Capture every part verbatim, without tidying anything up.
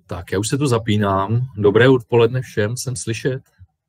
Tak, já už se tu zapínám. Dobré odpoledne všem, jsem slyšet?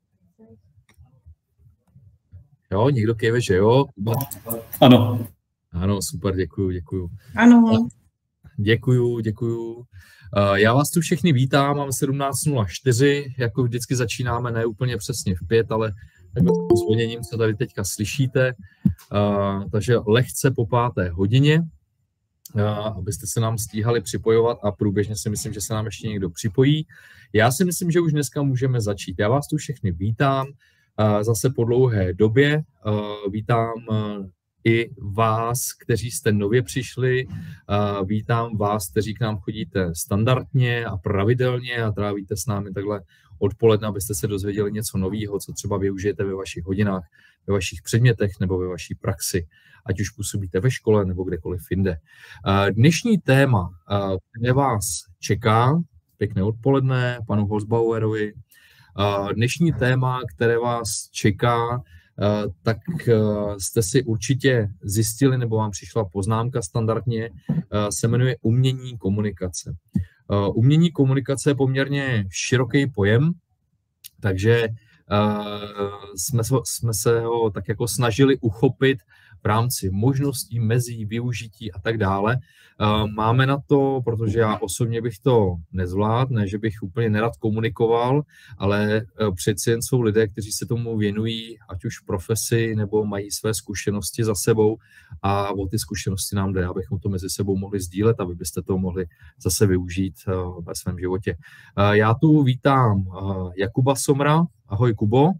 Jo, někdo kýve, že jo? Ano. Ano, super, děkuju, děkuju. Ano. Děkuju, děkuju. Já vás tu všechny vítám, mám sedmnáct nula čtyři, jako vždycky začínáme ne úplně přesně v pět, ale takhle s zvoněním, co tady teďka slyšíte. Takže lehce po páté hodině, abyste se nám stíhali připojovat a průběžně si myslím, že se nám ještě někdo připojí. Já si myslím, že už dneska můžeme začít. Já vás tu všechny vítám zase po dlouhé době. Vítám i vás, kteří jste nově přišli. Vítám vás, kteří k nám chodíte standardně a pravidelně a trávíte s námi takhle odpoledne, abyste se dozvěděli něco nového, co třeba využijete ve vašich hodinách, ve vašich předmětech nebo ve vaší praxi, ať už působíte ve škole nebo kdekoliv jinde. Dnešní téma, které vás čeká, pěkné odpoledne panu Holzbauerovi, dnešní téma, které vás čeká, tak jste si určitě zjistili, nebo vám přišla poznámka standardně, se jmenuje umění komunikace. Umění komunikace je poměrně široký pojem, takže jsme, jsme se ho tak jako snažili uchopit v rámci možností, mezí, využití a tak dále. Máme na to, protože já osobně bych to nezvládl, ne, že bych úplně nerad komunikoval, ale přeci jen jsou lidé, kteří se tomu věnují, ať už v profesi, nebo mají své zkušenosti za sebou a o ty zkušenosti nám jde, abychom to mezi sebou mohli sdílet, aby byste to mohli zase využít ve svém životě. Já tu vítám Jakuba Somra. Ahoj, Kubo.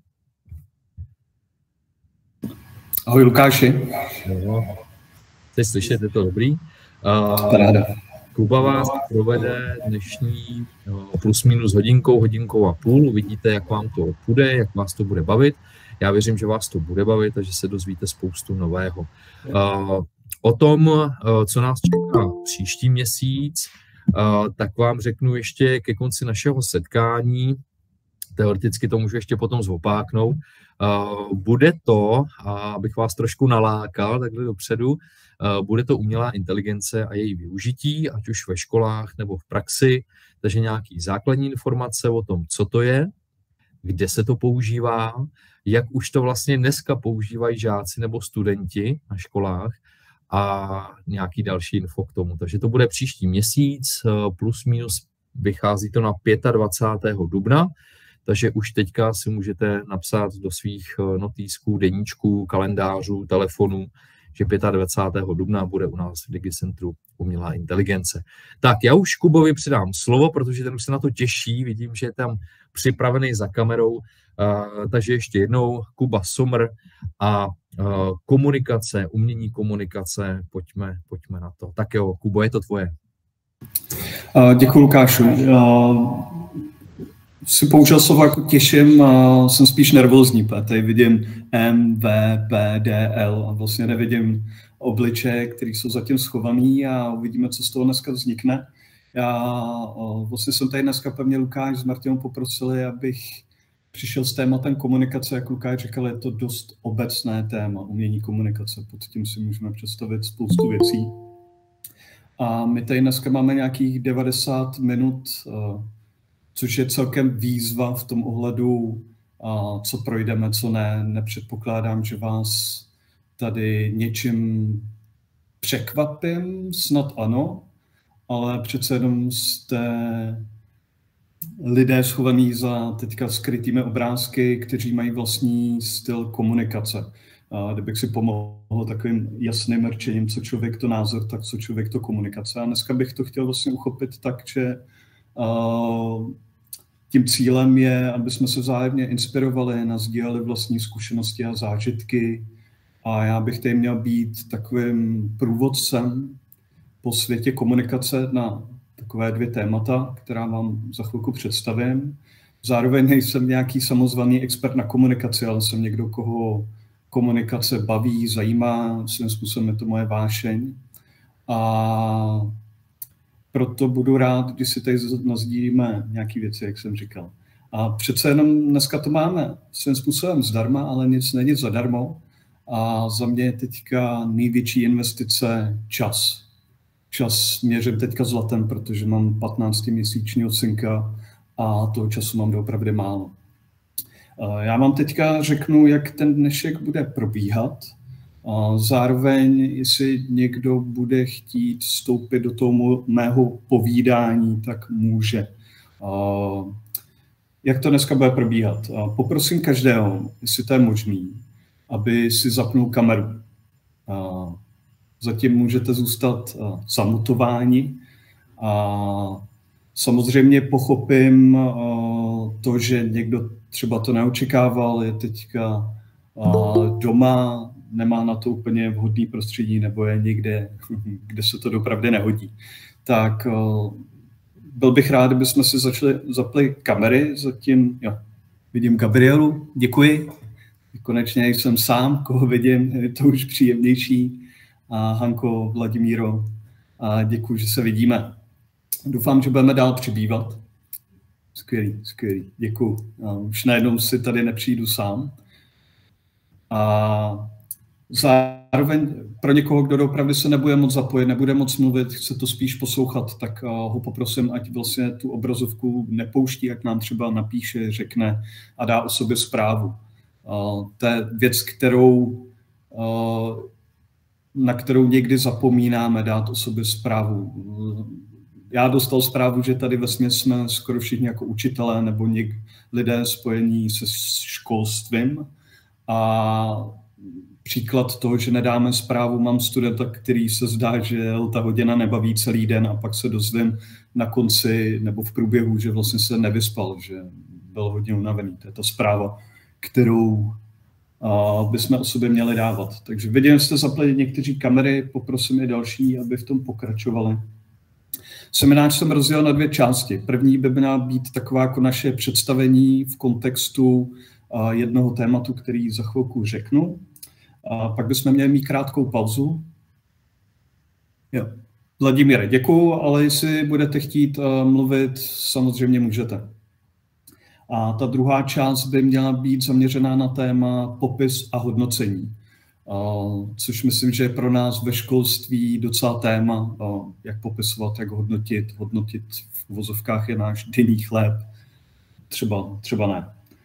Ahoj, Lukáši. Jste slyšet, je to dobrý. Paráda. Kuba vás provede dnešní plus minus hodinkou, hodinkou a půl. Uvidíte, jak vám to půjde, jak vás to bude bavit. Já věřím, že vás to bude bavit a že se dozvíte spoustu nového. O tom, co nás čeká příští měsíc, tak vám řeknu ještě ke konci našeho setkání. Teoreticky to můžu ještě potom zopáknout. Uh, bude to, abych vás trošku nalákal takhle dopředu, uh, bude to umělá inteligence a její využití, ať už ve školách nebo v praxi, takže nějaký základní informace o tom, co to je, kde se to používá, jak už to vlastně dneska používají žáci nebo studenti na školách a nějaký další info k tomu. Takže to bude příští měsíc, uh, plus minus vychází to na dvacátého pátého dubna. Takže už teďka si můžete napsat do svých notýsků, deníčků, kalendářů, telefonů, že dvacátého pátého dubna bude u nás v Digicentru umělá inteligence. Tak já už Kubovi předám slovo, protože ten už se na to těší, vidím, že je tam připravený za kamerou, uh, takže ještě jednou Kuba Somr a uh, komunikace, umění komunikace, pojďme, pojďme na to. Tak jo, Kubo, je to tvoje. Uh, děkuji, Lukášu. Uh... si použil slovo jako těším a jsem spíš nervózní, protože tady vidím M, V, P, D, L a vlastně nevidím obličeje, které jsou zatím schovaný a uvidíme, co z toho dneska vznikne. Já vlastně jsem tady dneska pevně Lukáš s Martinem poprosili, abych přišel s tématem komunikace, jak Lukáš říkal, je to dost obecné téma, umění komunikace, pod tím si můžeme představit spoustu věcí. A my tady dneska máme nějakých devadesát minut, což je celkem výzva v tom ohledu, co projdeme, co ne. Nepředpokládám, že vás tady něčím překvapím, snad ano, ale přece jenom jste lidé schovaní za teďka skrytými obrázky, kteří mají vlastní styl komunikace. A kdybych si pomohl takovým jasným rčením, co člověk to názor, tak co člověk to komunikace. A dneska bych to chtěl vlastně uchopit tak, že uh, tím cílem je, aby jsme se vzájemně inspirovali, nasdíleli vlastní zkušenosti a zážitky. A já bych tady měl být takovým průvodcem po světě komunikace na takové dvě témata, která vám za chvilku představím. Zároveň nejsem nějaký samozvaný expert na komunikaci, ale jsem někdo, koho komunikace baví, zajímá, svým způsobem je to moje vášeň. A proto budu rád, když si tady nasdílíme nějaké věci, jak jsem říkal. A přece jenom dneska to máme svým způsobem zdarma, ale nic není zadarmo. A za mě je teďka největší investice čas. čas měřím teďka zlatem, protože mám patnáctiměsíčního synka a toho času mám doopravdy málo. Já vám teďka řeknu, jak ten dnešek bude probíhat. Zároveň, jestli někdo bude chtít vstoupit do toho mého povídání, tak může. Jak to dneska bude probíhat? Poprosím každého, jestli to je možný, aby si zapnul kameru. Zatím můžete zůstat zamutováni. Samozřejmě pochopím to, že někdo třeba to neočekával, je teďka doma, nemá na to úplně vhodný prostředí nebo je někde, kde se to dopravdy nehodí. Tak byl bych rád, kdybychom si začali zapli kamery. Zatím, jo, vidím Gabrielu, děkuji. Konečně jsem sám, koho vidím, je to už příjemnější. A Hanko, Vladimíro, a děkuji, že se vidíme. Doufám, že budeme dál přibývat. Skvělý, skvělý, děkuji. Už najednou si tady nepřijdu sám. A zároveň pro někoho, kdo opravdu se nebude moc zapojit, nebude moc mluvit, chce to spíš poslouchat, tak ho poprosím, ať vlastně tu obrazovku nepouští, ať nám třeba napíše, řekne a dá o sobě zprávu. To je věc, kterou, na kterou někdy zapomínáme, dát o sobě zprávu. Já dostal zprávu, že tady vesměs jsme skoro všichni jako učitelé nebo něk, lidé spojení se školstvím. A příklad toho, že nedáme zprávu, mám studenta, který se zdá, že ta hodina nebaví celý den a pak se dozvím na konci nebo v průběhu, že vlastně se nevyspal, že byl hodně unavený. To je ta zpráva, kterou uh, bychom o sobě měli dávat. Takže vidím, že jste zapli někteří kamery, poprosím i další, aby v tom pokračovali. Seminář jsem rozdělil na dvě části. První by měla být taková jako naše představení v kontextu uh, jednoho tématu, který za chvilku řeknu. A pak bychom měli mít krátkou pauzu. Jo. Vladimíre, děkuju, ale jestli budete chtít uh, mluvit, samozřejmě můžete. A ta druhá část by měla být zaměřená na téma popis a hodnocení, uh, což myslím, že je pro nás ve školství docela téma, uh, jak popisovat, jak hodnotit. Hodnotit v uvozovkách je náš denní chléb, třeba, třeba ne.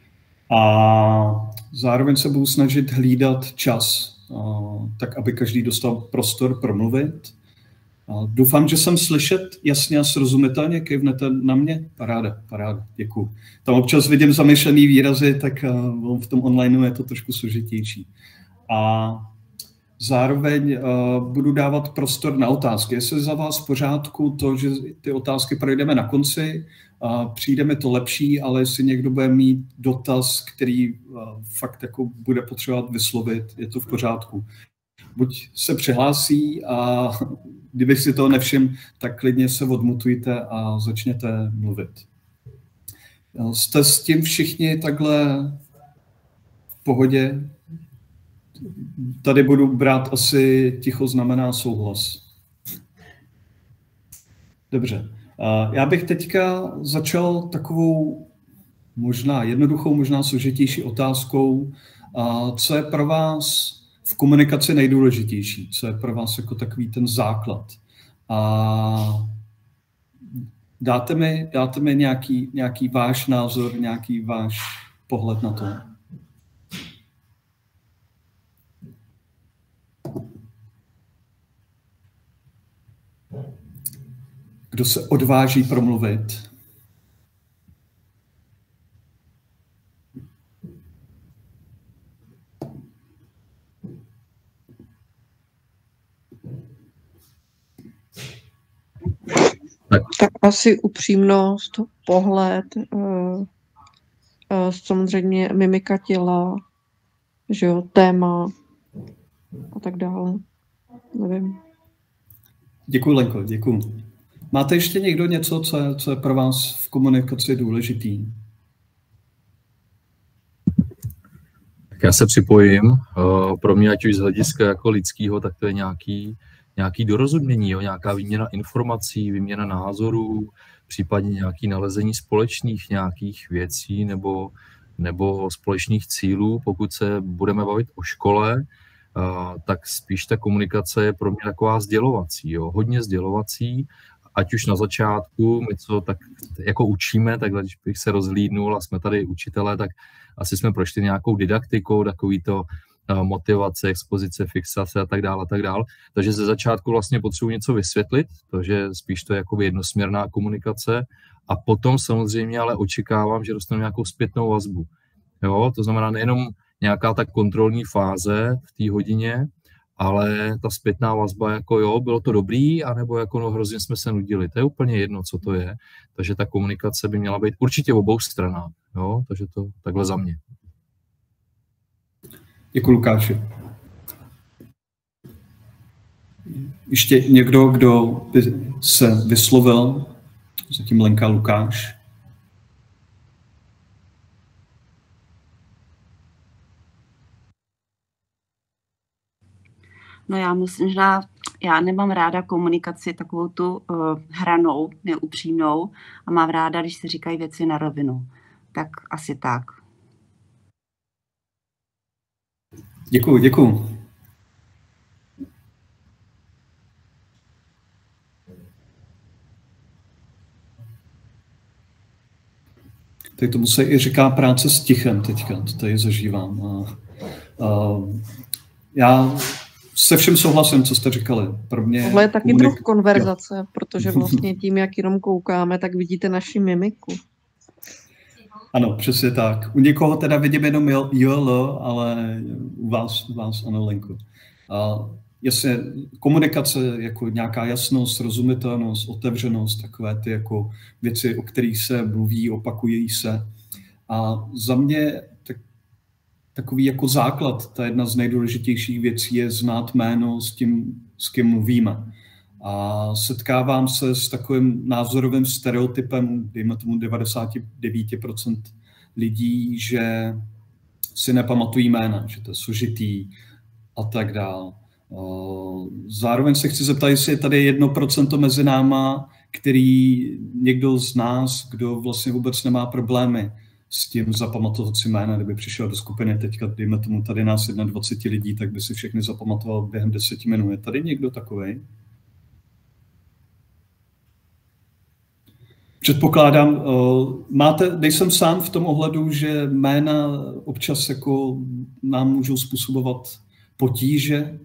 A zároveň se budu snažit hlídat čas, tak aby každý dostal prostor promluvit. Doufám, že jsem slyšet jasně a srozumitelně, kývnete na mě. Paráda, paráda, děkuju. Tam občas vidím zamýšlený výrazy, tak v tom onlineu je to trošku složitější. A zároveň budu dávat prostor na otázky. Jestli za vás v pořádku to, že ty otázky projdeme na konci, přijde mi to lepší, ale jestli někdo bude mít dotaz, který fakt jako bude potřebovat vyslovit, je to v pořádku. Buď se přihlásí a kdybych si toho nevšiml, tak klidně se odmutujte a začněte mluvit. Jste s tím všichni takhle v pohodě? Tady budu brát asi ticho znamená souhlas. Dobře. Já bych teďka začal takovou možná jednoduchou, možná složitější otázkou. Co je pro vás v komunikaci nejdůležitější? Co je pro vás jako takový ten základ? A dáte mi, dáte mi nějaký, nějaký váš názor, nějaký váš pohled na to? Kdo se odváží promluvit? Tak asi upřímnost, pohled, samozřejmě mimika těla, že jo, téma a tak dále. Nevím. Děkuji, Lenko, děkuji. Máte ještě někdo něco, co je, co je pro vás v komunikaci důležitý? Tak já se připojím. Pro mě, ať už z hlediska jako lidského, tak to je nějaký, nějaký dorozumění, jo? Nějaká výměna informací, výměna názorů, případně nějaké nalezení společných nějakých věcí nebo, nebo společných cílů, pokud se budeme bavit o škole. tak spíš ta komunikace je pro mě taková sdělovací, jo? Hodně sdělovací, ať už na začátku, my co tak jako učíme, takhle když bych se rozhlídnul a jsme tady učitelé, tak asi jsme prošli nějakou didaktikou, takový to motivace, expozice, fixace a tak dále a tak dále. Takže ze začátku vlastně potřebuji něco vysvětlit, takže spíš to je jako jednosměrná komunikace a potom samozřejmě ale očekávám, že dostanu nějakou zpětnou vazbu. Jo? To znamená nejenom nějaká ta kontrolní fáze v té hodině, ale ta zpětná vazba jako jo, bylo to dobrý, anebo jako no hrozně jsme se nudili. To je úplně jedno, co to je. Takže ta komunikace by měla být určitě v obou stranách. Jo? Takže to takhle za mě. Děkuji, Lukáši. Ještě někdo, kdo by se vyslovil? Zatím Lenka, Lukáš. No já musím, že já nemám ráda komunikaci takovou tu uh, hranou, neupřímnou a mám ráda, když se říkají věci na rovinu. Tak asi tak. Děkuju, děkuju. Teď tomu se i říká práce s tichem teďka, to tady zažívám. A, a, já se všem souhlasím, co jste říkali. Pro mě tohle je taky komunik... druh konverzace, jo. Protože vlastně tím, jak jenom koukáme, tak vidíte naši mimiku. Ano, přesně tak. U někoho teda vidím jenom jo, lo, ale u vás, u vás ano, Lenku. A jasně, komunikace jako nějaká jasnost, rozumitelnost, otevřenost, takové ty jako věci, o kterých se mluví, opakují se. A za mě tak, takový jako základ, ta jedna z nejdůležitějších věcí je znát jméno s tím, s kým mluvíme. A setkávám se s takovým názorovým stereotypem, dejme tomu devadesát devět procent lidí, že si nepamatují jména, že to je složitý a tak dál. Zároveň se chci zeptat, jestli je tady jedno procento mezi náma, který někdo z nás, kdo vlastně vůbec nemá problémy s tím zapamatovat si jména, kdyby přišel do skupiny teďka, dejme tomu tady nás dvacet jedna lidí, tak by si všechny zapamatoval během deseti minut. Je tady někdo takovej? Předpokládám, máte, nejsem sám v tom ohledu, že jména občas jako nám můžou způsobovat potíže.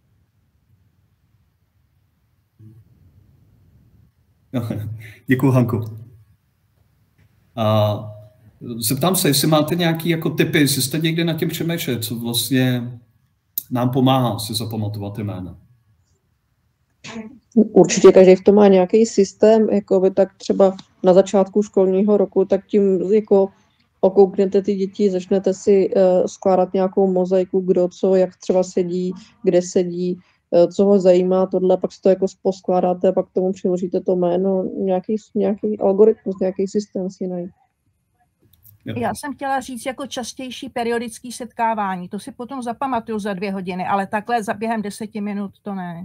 Děkuju, Hanku. A zeptám se, jestli máte nějaký jako tipy, jestli jste někdy nad tím přemýšleli, co vlastně nám pomáhá si zapamatovat jména. Určitě každý v tom má nějaký systém, jako by tak třeba na začátku školního roku, tak tím jako okouknete ty děti, začnete si uh, skládat nějakou mozaiku, kdo co, jak třeba sedí, kde sedí, uh, co ho zajímá, tohle, pak si to jako poskládáte a pak k tomu přiložíte to jméno, nějaký, nějaký algoritmus, nějaký systém si najít. Já jsem chtěla říct jako častější periodický setkávání, to si potom zapamatuju za dvě hodiny, ale takhle za během deseti minut to ne.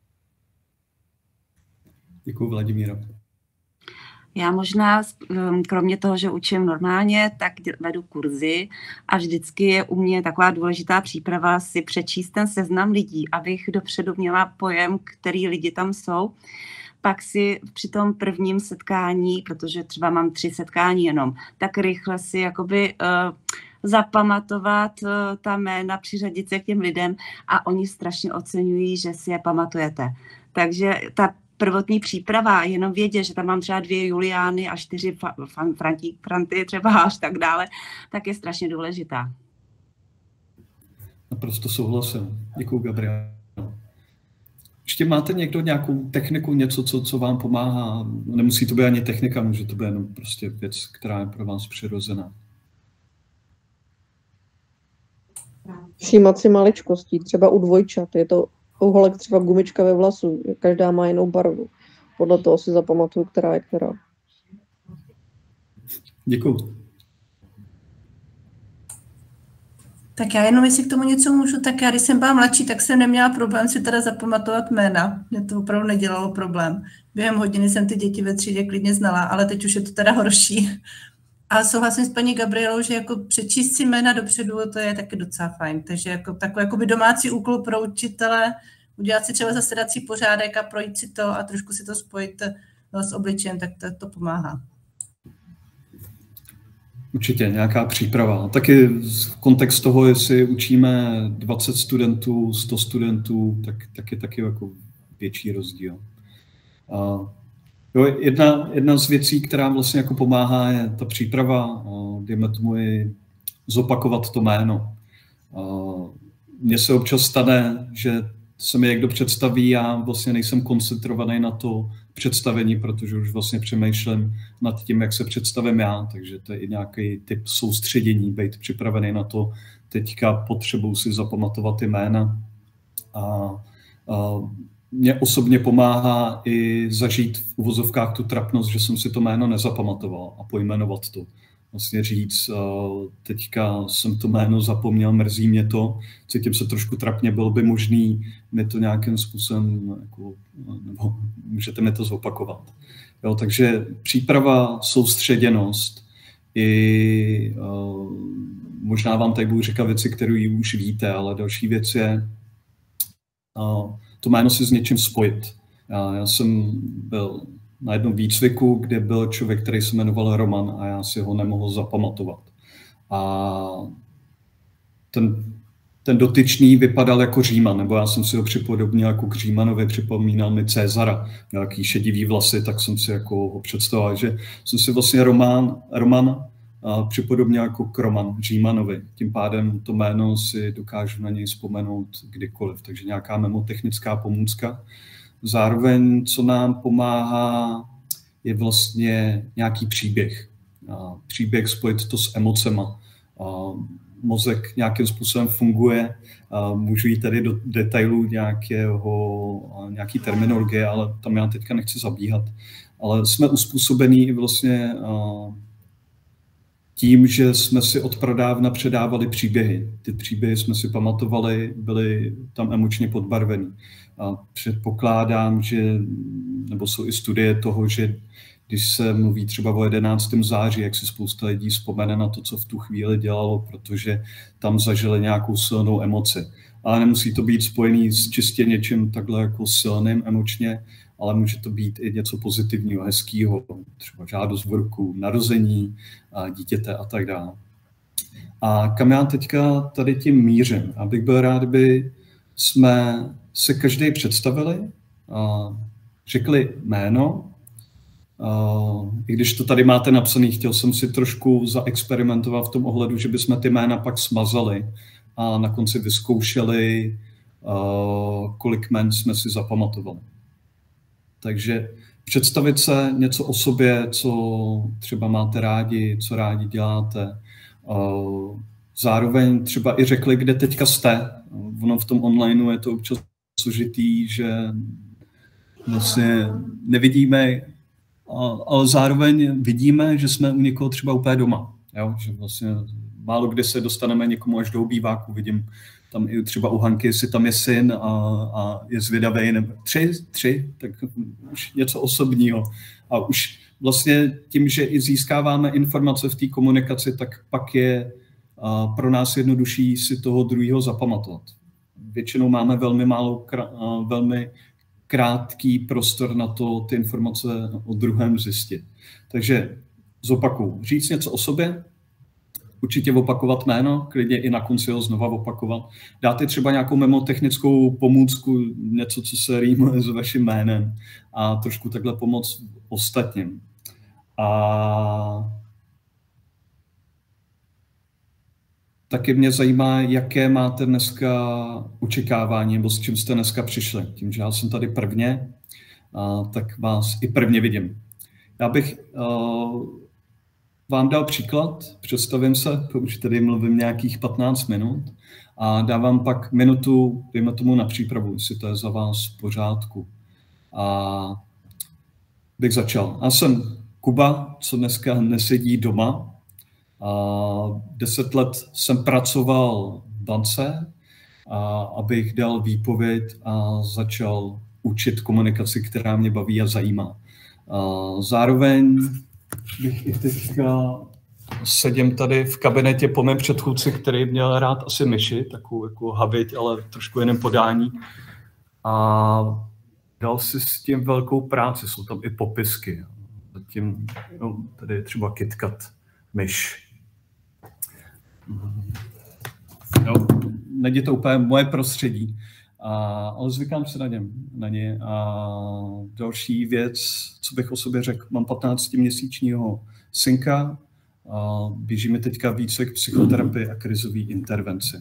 Děkuji, Vladimíra. Já možná, kromě toho, že učím normálně, tak vedu kurzy a vždycky je u mě taková důležitá příprava si přečíst ten seznam lidí, abych dopředu měla pojem, který lidi tam jsou. Pak si při tom prvním setkání, protože třeba mám tři setkání jenom, tak rychle si jakoby uh, zapamatovat uh, ta jména, přiřadit se k těm lidem a oni strašně oceňují, že si je pamatujete. Takže ta prvotní příprava, jenom vědět, že tam mám třeba dvě Juliány a čtyři Franti, Franty třeba až tak dále, tak je strašně důležitá. Naprosto souhlasím. Děkuju, Gabriela. Ještě máte někdo nějakou techniku, něco, co, co vám pomáhá? Nemusí to být ani technika, může to být jenom prostě věc, která je pro vás přirozená. Všímat si maličkostí, třeba u dvojčat, je to u holek třeba gumička ve vlasu, každá má jinou barvu. Podle toho si zapamatuju, která je která. Děkuju. Tak já jenom, jestli k tomu něco můžu, tak já, když jsem byla mladší, tak jsem neměla problém si teda zapamatovat jména. Mě to opravdu nedělalo problém. Během hodiny jsem ty děti ve třídě klidně znala, ale teď už je to teda horší. A souhlasím s paní Gabrielou, že jako přečíst si jména dopředu, to je taky docela fajn. Takže jako takový jako domácí úkol pro učitele, udělat si třeba zasedací pořádek a projít si to a trošku si to spojit s obličejem, tak to, to pomáhá. Určitě, nějaká příprava. Taky v kontext toho, jestli učíme dvacet studentů, sto studentů, tak, tak je taky jako větší rozdíl. A jo, jedna, jedna z věcí, která vlastně jako pomáhá, je ta příprava, dejme tomu i zopakovat to jméno. Mně se občas stane, že se mi někdo představí, já vlastně nejsem koncentrovaný na to představení, protože už vlastně přemýšlím nad tím, jak se představím já, takže to je i nějaký typ soustředění, být připravený na to, teďka potřebuji si zapamatovat jména. A, a mě osobně pomáhá i zažít v uvozovkách tu trapnost, že jsem si to jméno nezapamatoval a pojmenovat to. Vlastně říct, teďka jsem to jméno zapomněl, mrzí mě to, cítím se trošku trapně, bylo by možný mi to nějakým způsobem, jako, nebo můžete mi to zopakovat. Jo, takže příprava, soustředěnost, i uh, možná vám tady budu říkat věci, které už víte, ale další věc je uh, to jméno si s něčím spojit. Já, já jsem byl na jednom výcviku, kde byl člověk, který se jmenoval Roman a já si ho nemohl zapamatovat. A ten, ten dotyčný vypadal jako Říman, nebo já jsem si ho připodobnil jako k Římanovi, připomínal mi Cezara, nějaký šedivý vlasy, tak jsem si jako ho představoval, že jsem si vlastně Roman, Roman a připodobnil jako k Roman, Římanovi. Tím pádem to jméno si dokážu na něj vzpomenout kdykoliv, takže nějaká memotechnická pomůcka. Zároveň, co nám pomáhá, je vlastně nějaký příběh. Příběh spojit to s emocema. Mozek nějakým způsobem funguje. Můžu jít tady do detailů nějakého, nějaký terminologie, ale tam já teďka nechci zabíhat. Ale jsme uspůsobení vlastně tím, že jsme si od pradávna předávali příběhy. Ty příběhy jsme si pamatovali, byly tam emočně podbarvený. A předpokládám, že, nebo jsou i studie toho, že když se mluví třeba o jedenáctého září, jak se spousta lidí vzpomene na to, co v tu chvíli dělalo, protože tam zažili nějakou silnou emoci. Ale nemusí to být spojený s čistě něčím takhle jako silným emočně, ale může to být i něco pozitivního, hezkého, třeba žádost v ruku, narození a dítěte a tak dále. A kam já teďka tady tím mířím? Abych byl rád, by jsme se každý představili, řekli jméno, i když to tady máte napsané, chtěl jsem si trošku zaexperimentovat v tom ohledu, že bychom ty jména pak smazali a na konci vyzkoušeli, kolik jmen jsme si zapamatovali. Takže představit se něco o sobě, co třeba máte rádi, co rádi děláte. Zároveň třeba i řekli, kde teďka jste. Ono v tom onlineu je to občas složitý, že vlastně nevidíme, ale zároveň vidíme, že jsme u někoho třeba úplně doma. Jo? Že vlastně málo kdy se dostaneme někomu až do obýváku. Vidím tam i třeba u Hanky, jestli tam je syn a, a je zvědavý, nebo tři, tři, tak už něco osobního. A už vlastně tím, že i získáváme informace v té komunikaci, tak pak je a, pro nás jednodušší si toho druhého zapamatovat. Většinou máme velmi málo, a, velmi krátký prostor na to ty informace o druhém zjistit. Takže zopakuju, říct něco o sobě, určitě opakovat jméno, klidně i na konci ho znova opakovat. Dáte třeba nějakou memotechnickou pomůcku, něco, co se rýmuje s vaším jménem a trošku takhle pomoct ostatním. A taky mě zajímá, jaké máte dneska očekávání, nebo s čím jste dneska přišli. Tím, že já jsem tady prvně, a tak vás i prvně vidím. Já bych uh, vám dal příklad, představím se, už tady mluvím nějakých patnáct minut a dávám pak minutu, dejme tomu na přípravu, jestli to je za vás v pořádku. A bych začal. Já jsem Kuba, co dneska nesedí doma. A deset let jsem pracoval v bance, a abych dal výpověď a začal učit komunikaci, která mě baví a zajímá. A zároveň bych i teďka sedím tady v kabinetě po mém předchůdci, který měl rád asi myši, takovou jako habit, ale trošku jiném podání. A dal si s tím velkou práci, jsou tam i popisky. Zatím, no, tady je třeba KitKat, myš. No, není to úplně moje prostředí, a, ale zvykám se na něm, na ně. A další věc, co bych o sobě řekl, mám patnáctiměsíčního synka, a běží mi teďka výcvik psychoterapie a krizové intervenci.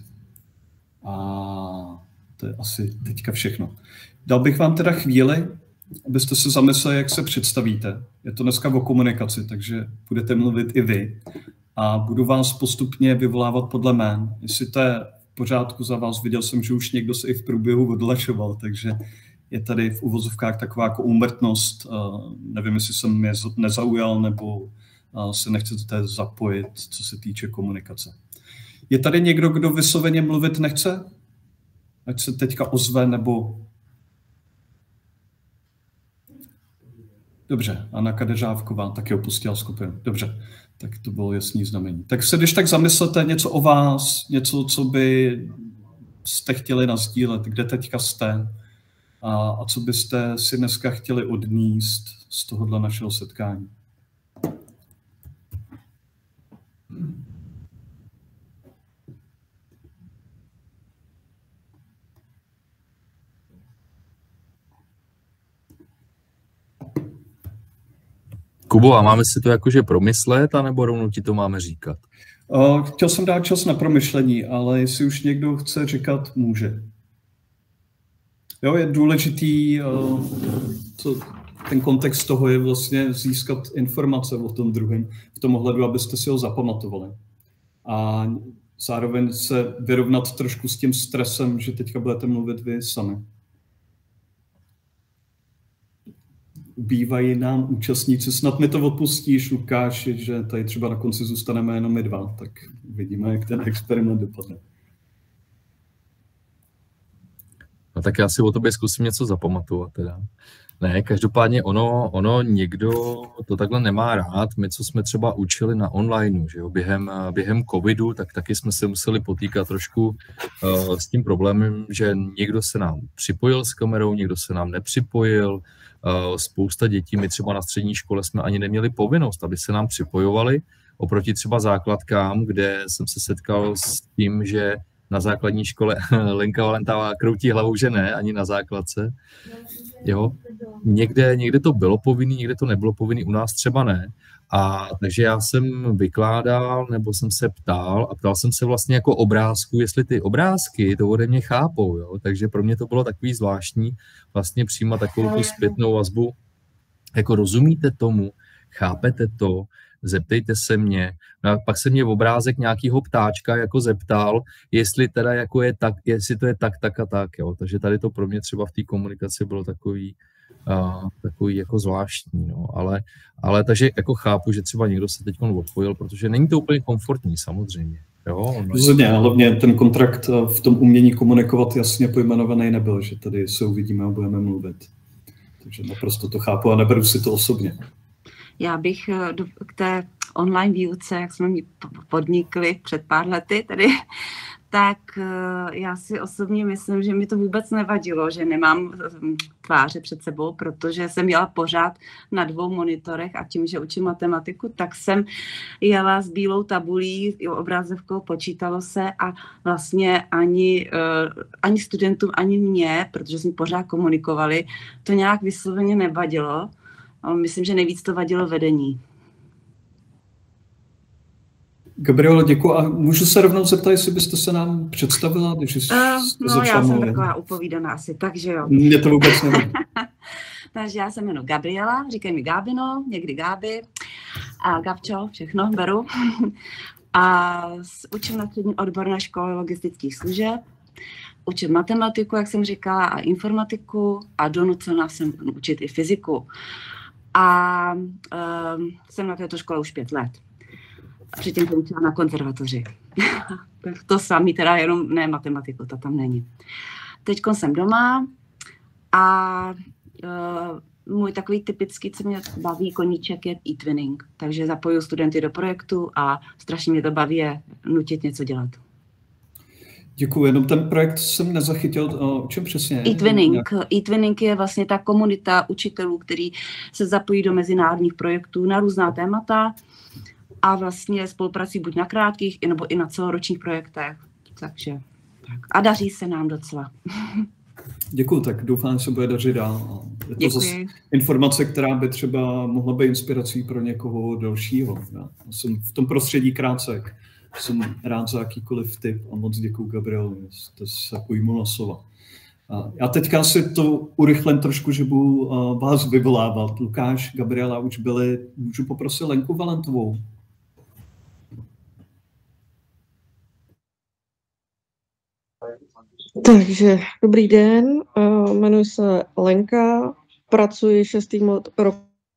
A to je asi teďka všechno. Dal bych vám teda chvíli, abyste se zamysleli, jak se představíte. Je to dneska o komunikaci, takže budete mluvit i vy. A budu vás postupně vyvolávat podle jmén. Jestli to je v pořádku za vás, viděl jsem, že už někdo se i v průběhu odlašoval, takže je tady v uvozovkách taková jako úmrtnost. Nevím, jestli jsem je nezaujal, nebo se nechcete zapojit, co se týče komunikace. Je tady někdo, kdo vysloveně mluvit nechce? Ať se teďka ozve, nebo... Dobře, Anna Kadeřávková taky opustila skupinu. Dobře, tak to bylo jasný znamení. Tak se když tak zamyslete něco o vás, něco, co by jste chtěli nasdílet, kde teďka jste a, a co byste si dneska chtěli odníst z tohohle našeho setkání. Kubo, a máme si to jakože promyslet, anebo rovnou ti to máme říkat? Uh, chtěl jsem dát čas na promyšlení, ale jestli už někdo chce říkat, může. Jo, je důležitý, uh, co, ten kontext toho je vlastně získat informace o tom druhém, v tom ohledu, abyste si ho zapamatovali. A zároveň se vyrovnat trošku s tím stresem, že teďka budete mluvit vy sami. Bývají nám účastníci. Snad mi to odpustíš, Lukáši, že tady třeba na konci zůstaneme jenom my dva, tak vidíme, jak ten experiment dopadne. No tak já si o tobě zkusím něco zapamatovat teda. Ne, každopádně ono, ono někdo to takhle nemá rád. My, co jsme třeba učili na onlineu, že jo, během, během covidu, tak taky jsme se museli potýkat trošku uh, s tím problémem, že někdo se nám připojil s kamerou, někdo se nám nepřipojil. Uh, spousta dětí, my třeba na střední škole jsme ani neměli povinnost, aby se nám připojovali, oproti třeba základkám, kde jsem se setkal s tím, že na základní škole Lenka Valentává kroutí hlavou, že ne, ani na základce. Jo. Někde, někde to bylo povinný, někde to nebylo povinný, u nás třeba ne. A takže já jsem vykládal, nebo jsem se ptal a ptal jsem se vlastně jako obrázku, jestli ty obrázky to ode mě chápou. Jo. Takže pro mě to bylo takový zvláštní vlastně přijímat takovou tu zpětnou vazbu. Jako rozumíte tomu, chápete to, zeptejte se mě. No a pak se mě obrázek nějakého ptáčka jako zeptal, jestli teda jako je tak, jestli to je tak, tak a tak, jo. Takže tady to pro mě třeba v té komunikaci bylo takový, uh, takový jako zvláštní, no. Ale, ale takže jako chápu, že třeba někdo se teď odpojil, protože není to úplně komfortní, samozřejmě. Jo, rozhodně, hlavně ten kontrakt v tom umění komunikovat jasně pojmenovaný nebyl, že tady se uvidíme a budeme mluvit. Takže naprosto to chápu a neberu si to osobně. Já bych k té online výuce, jak jsme mi podnikli před pár lety, tedy, tak já si osobně myslím, že mi to vůbec nevadilo, že nemám tváře před sebou, protože jsem jela pořád na dvou monitorech a tím, že učím matematiku, tak jsem jela s bílou tabulí, obrazovkou, počítalo se a vlastně ani, ani studentům, ani mě, protože jsme pořád komunikovali, to nějak vysloveně nevadilo. Myslím, že nejvíc to vadilo vedení. Gabriela, děkuji. A můžu se rovnou zeptat, jestli byste se nám představila, když jsi uh, No, já jsem taková upovídaná asi, takže jo. Mě to vůbec nevím. Takže já se jmenuji Gabriela, říkají mi Gábino, někdy Gáby a Gabčo, všechno beru. A učím na střední odborné škole logistických služeb. Učím matematiku, jak jsem říkala, a informatiku a donucená jsem učit i fyziku. A um, jsem na této škole už pět let. Předtím jsem učila na konzervatoři. To samý, teda jenom ne matematiku, to tam není. Teď jsem doma a uh, můj takový typický, co mě baví koníček, je e-twinning. Takže zapojuju studenty do projektu a strašně mě to baví je nutit něco dělat. Děkuji, jenom ten projekt jsem nezachytil, o čem přesně? E-twinning. E-twinning je vlastně ta komunita učitelů, který se zapojí do mezinárodních projektů na různá témata a vlastně spolupracují buď na krátkých, nebo i na celoročních projektech. Takže tak. A daří se nám docela. Děkuji, tak doufám, že se bude dařit dál. Je to zase informace, která by třeba mohla být inspirací pro někoho dalšího. Já jsem v tom prostředí krátce, jsem rád za jakýkoliv tip a moc děkuji, Gabriel, že jste se ujmula slova. Já teďka si to urychlím trošku, že budu vás vyvolávat. Lukáš, Gabriela už byli, můžu poprosit Lenku Valentovou. Takže dobrý den, jmenuji se Lenka, pracuji šestý rok.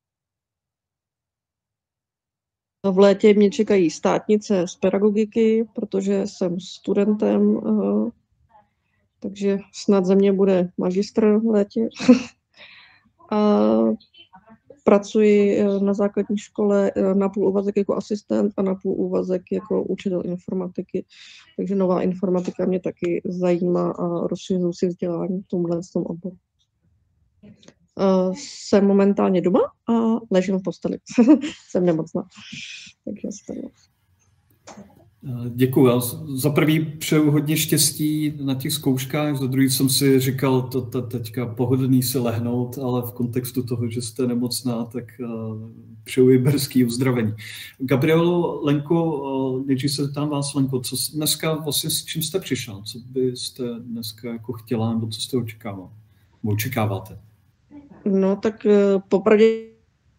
V létě mě čekají státnice z pedagogiky, protože jsem studentem, takže snad ze mě bude magistr v létě. A pracuji na základní škole na půl úvazek jako asistent a na půl úvazek jako učitel informatiky. Takže nová informatika mě taky zajímá a rozšiřuji si vzdělání v tomhle tom oboru. Jsem momentálně doma a ležím v posteli. Jsem nemocná. Takže jsem Děkuji. Já za prvý přeju hodně štěstí na těch zkouškách, za druhý jsem si říkal, to, to teďka pohodlný si lehnout, ale v kontextu toho, že jste nemocná, tak uh, přeju brzký uzdravení. Gabrielo, Lenko, uh, nejdřív se zeptám vás, Lenko, co dneska vlastně s čím jste přišla? Co byste dneska jako chtěla, nebo co jste očekávala? Nebo očekáváte? No tak uh, popravdě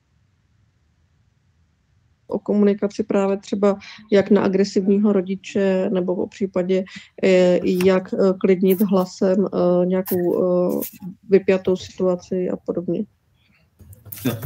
o komunikaci právě třeba jak na agresivního rodiče, nebo po případě jak klidnit hlasem nějakou vypjatou situaci a podobně. Ja.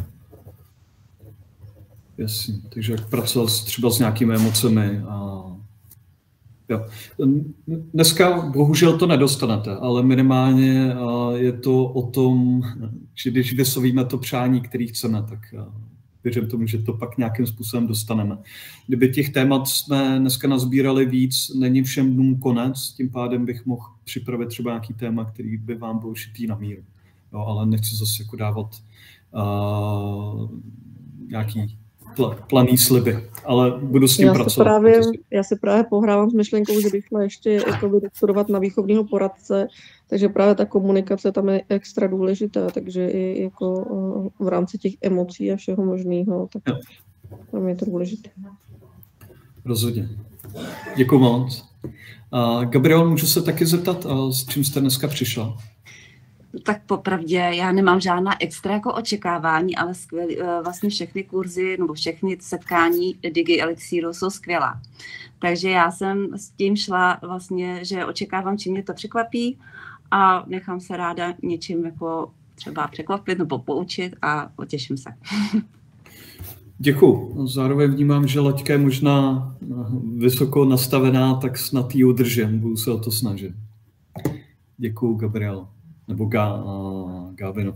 Jasně, takže jak pracovat třeba s nějakými emocemi. A... Jo. Dneska bohužel to nedostanete, ale minimálně je to o tom, že když vyslovíme to přání, který chceme, tak věřím tomu, že to pak nějakým způsobem dostaneme. Kdyby těch témat jsme dneska nazbírali víc, není všem dnům konec, tím pádem bych mohl připravit třeba nějaký téma, který by vám byl šitý na míru. Jo, ale nechci zase jako dávat uh, nějaký pl- planý sliby, ale budu s tím já pracovat. Právě, já se právě pohrávám s myšlenkou, že bych šla ještě jako studovat na výchovního poradce, takže právě ta komunikace tam je extra důležitá, takže i jako v rámci těch emocí a všeho možného, tak jo. Tam je to důležité. Rozhodně. Děkuji moc. Uh, Gabriel, můžu se taky zeptat, uh, s čím jste dneska přišla? Tak popravdě, já nemám žádná extra jako očekávání, ale skvělý, vlastně všechny kurzy nebo všechny setkání Digi Elixíru jsou skvělá. Takže já jsem s tím šla vlastně, že očekávám, čím mě to překvapí a nechám se ráda něčím jako třeba překvapit nebo poučit a potěším se. Děkuju. Zároveň vnímám, že laťka je možná vysoko nastavená, tak snad ji udržím, budu se o to snažit. Děkuju, Gabriel. Nebo Gá, Gávino.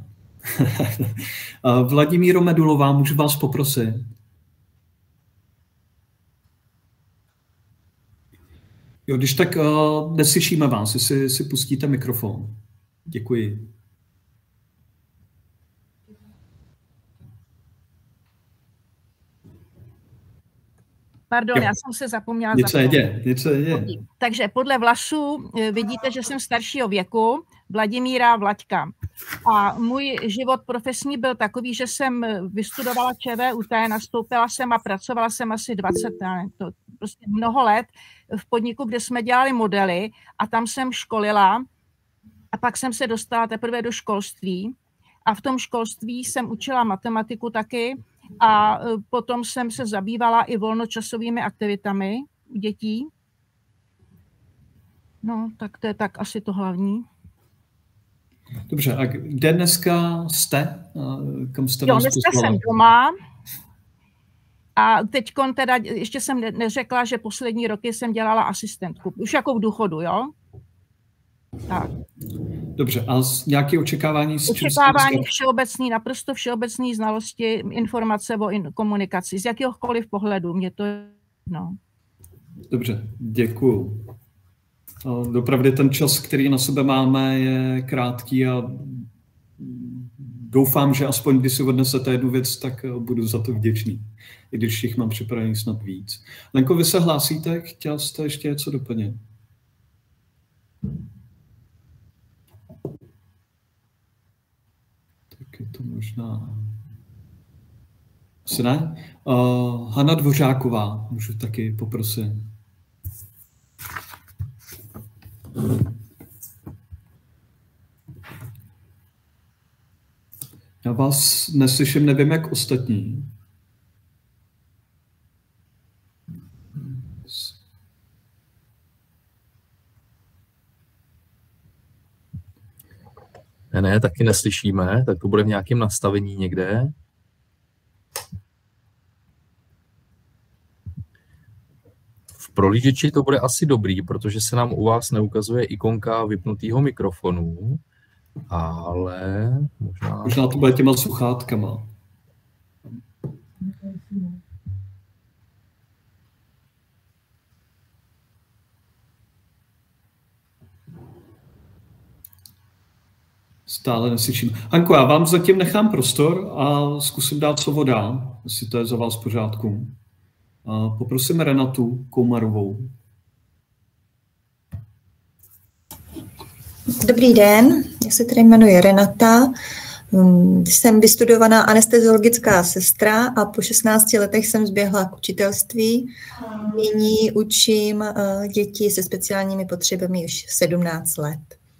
Vladimíro Medulová, můžu vás poprosit? Jo, když tak uh, neslyšíme vás, jestli si pustíte mikrofon. Děkuji. Pardon, jo. Já jsem se zapomněla. Něco je, něco je. Takže podle vlasů vidíte, že jsem staršího věku, Vladimíra Vlaďka. A můj život profesní byl takový, že jsem vystudovala ČVUT, nastoupila jsem a pracovala jsem asi dvacet, ne, to prostě mnoho let v podniku, kde jsme dělali modely a tam jsem školila a pak jsem se dostala teprve do školství a v tom školství jsem učila matematiku taky a potom jsem se zabývala i volnočasovými aktivitami dětí. No, tak to je tak asi to hlavní. Dobře, a kde dneska jste? Kam jste jo, dneska poslala? Jsem doma. A teď teda ještě jsem neřekla, že poslední roky jsem dělala asistentku. Už jako v důchodu, jo? Tak. Dobře, a nějaké očekávání? S očekávání všeobecný, naprosto všeobecný znalosti, informace o in, komunikaci, z jakéhokoliv pohledu. Mě to no. Dobře, děkuju. Dopravdy ten čas, který na sebe máme, je krátký a doufám, že aspoň když si odnesete jednu věc, tak budu za to vděčný, i když jich mám připravený snad víc. Lenko, vy se hlásíte? Chtěl jste ještě něco doplnit? Tak je to možná... Asi ne? Uh, Hana Dvořáková, můžu taky poprosit. Já vás neslyším, nevím, jak ostatní. Ne, ne, taky neslyšíme, tak to bude v nějakém nastavení někde. V prohlížeči to bude asi dobrý, protože se nám u vás neukazuje ikonka vypnutého mikrofonu, ale možná... Možná to bude těma sluchátkama. Stále neslyším. Hanko, já vám zatím nechám prostor a zkusím dát slovo dál, jestli to je za vás v pořádku. A poprosím Renatu Koumarovou. Dobrý den, já se tady jmenuji Renata. Jsem vystudovaná anesteziologická sestra a po šestnácti letech jsem zběhla k učitelství. Nyní učím děti se speciálními potřebami už sedmnáct let.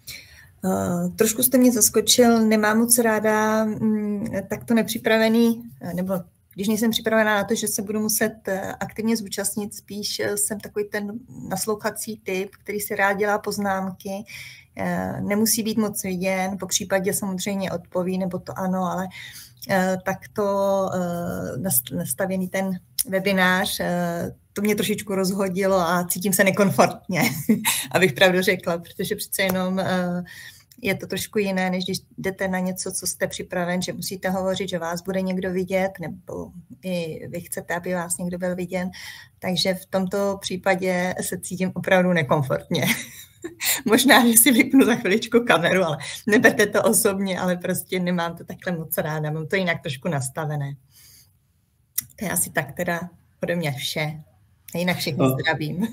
Uh, trošku jste mě zaskočil, nemám moc ráda um, takto nepřipravený, nebo když nejsem připravená na to, že se budu muset uh, aktivně zúčastnit, spíš uh, jsem takový ten naslouchací typ, který si rád dělá poznámky, uh, nemusí být moc viděn, po případě samozřejmě odpoví, nebo to ano, ale uh, takto uh, nastavený ten webinář, uh, to mě trošičku rozhodilo a cítím se nekomfortně, abych pravdu řekla, protože přece jenom uh, je to trošku jiné, než když jdete na něco, co jste připraven, že musíte hovořit, že vás bude někdo vidět, nebo i vy chcete, aby vás někdo byl viděn. Takže v tomto případě se cítím opravdu nekomfortně. Možná, že si vypnu za chviličku kameru, ale neberte to osobně, ale prostě nemám to takhle moc ráda, mám to jinak trošku nastavené. To je asi tak teda ode mě vše. A jinak všechny zdravím.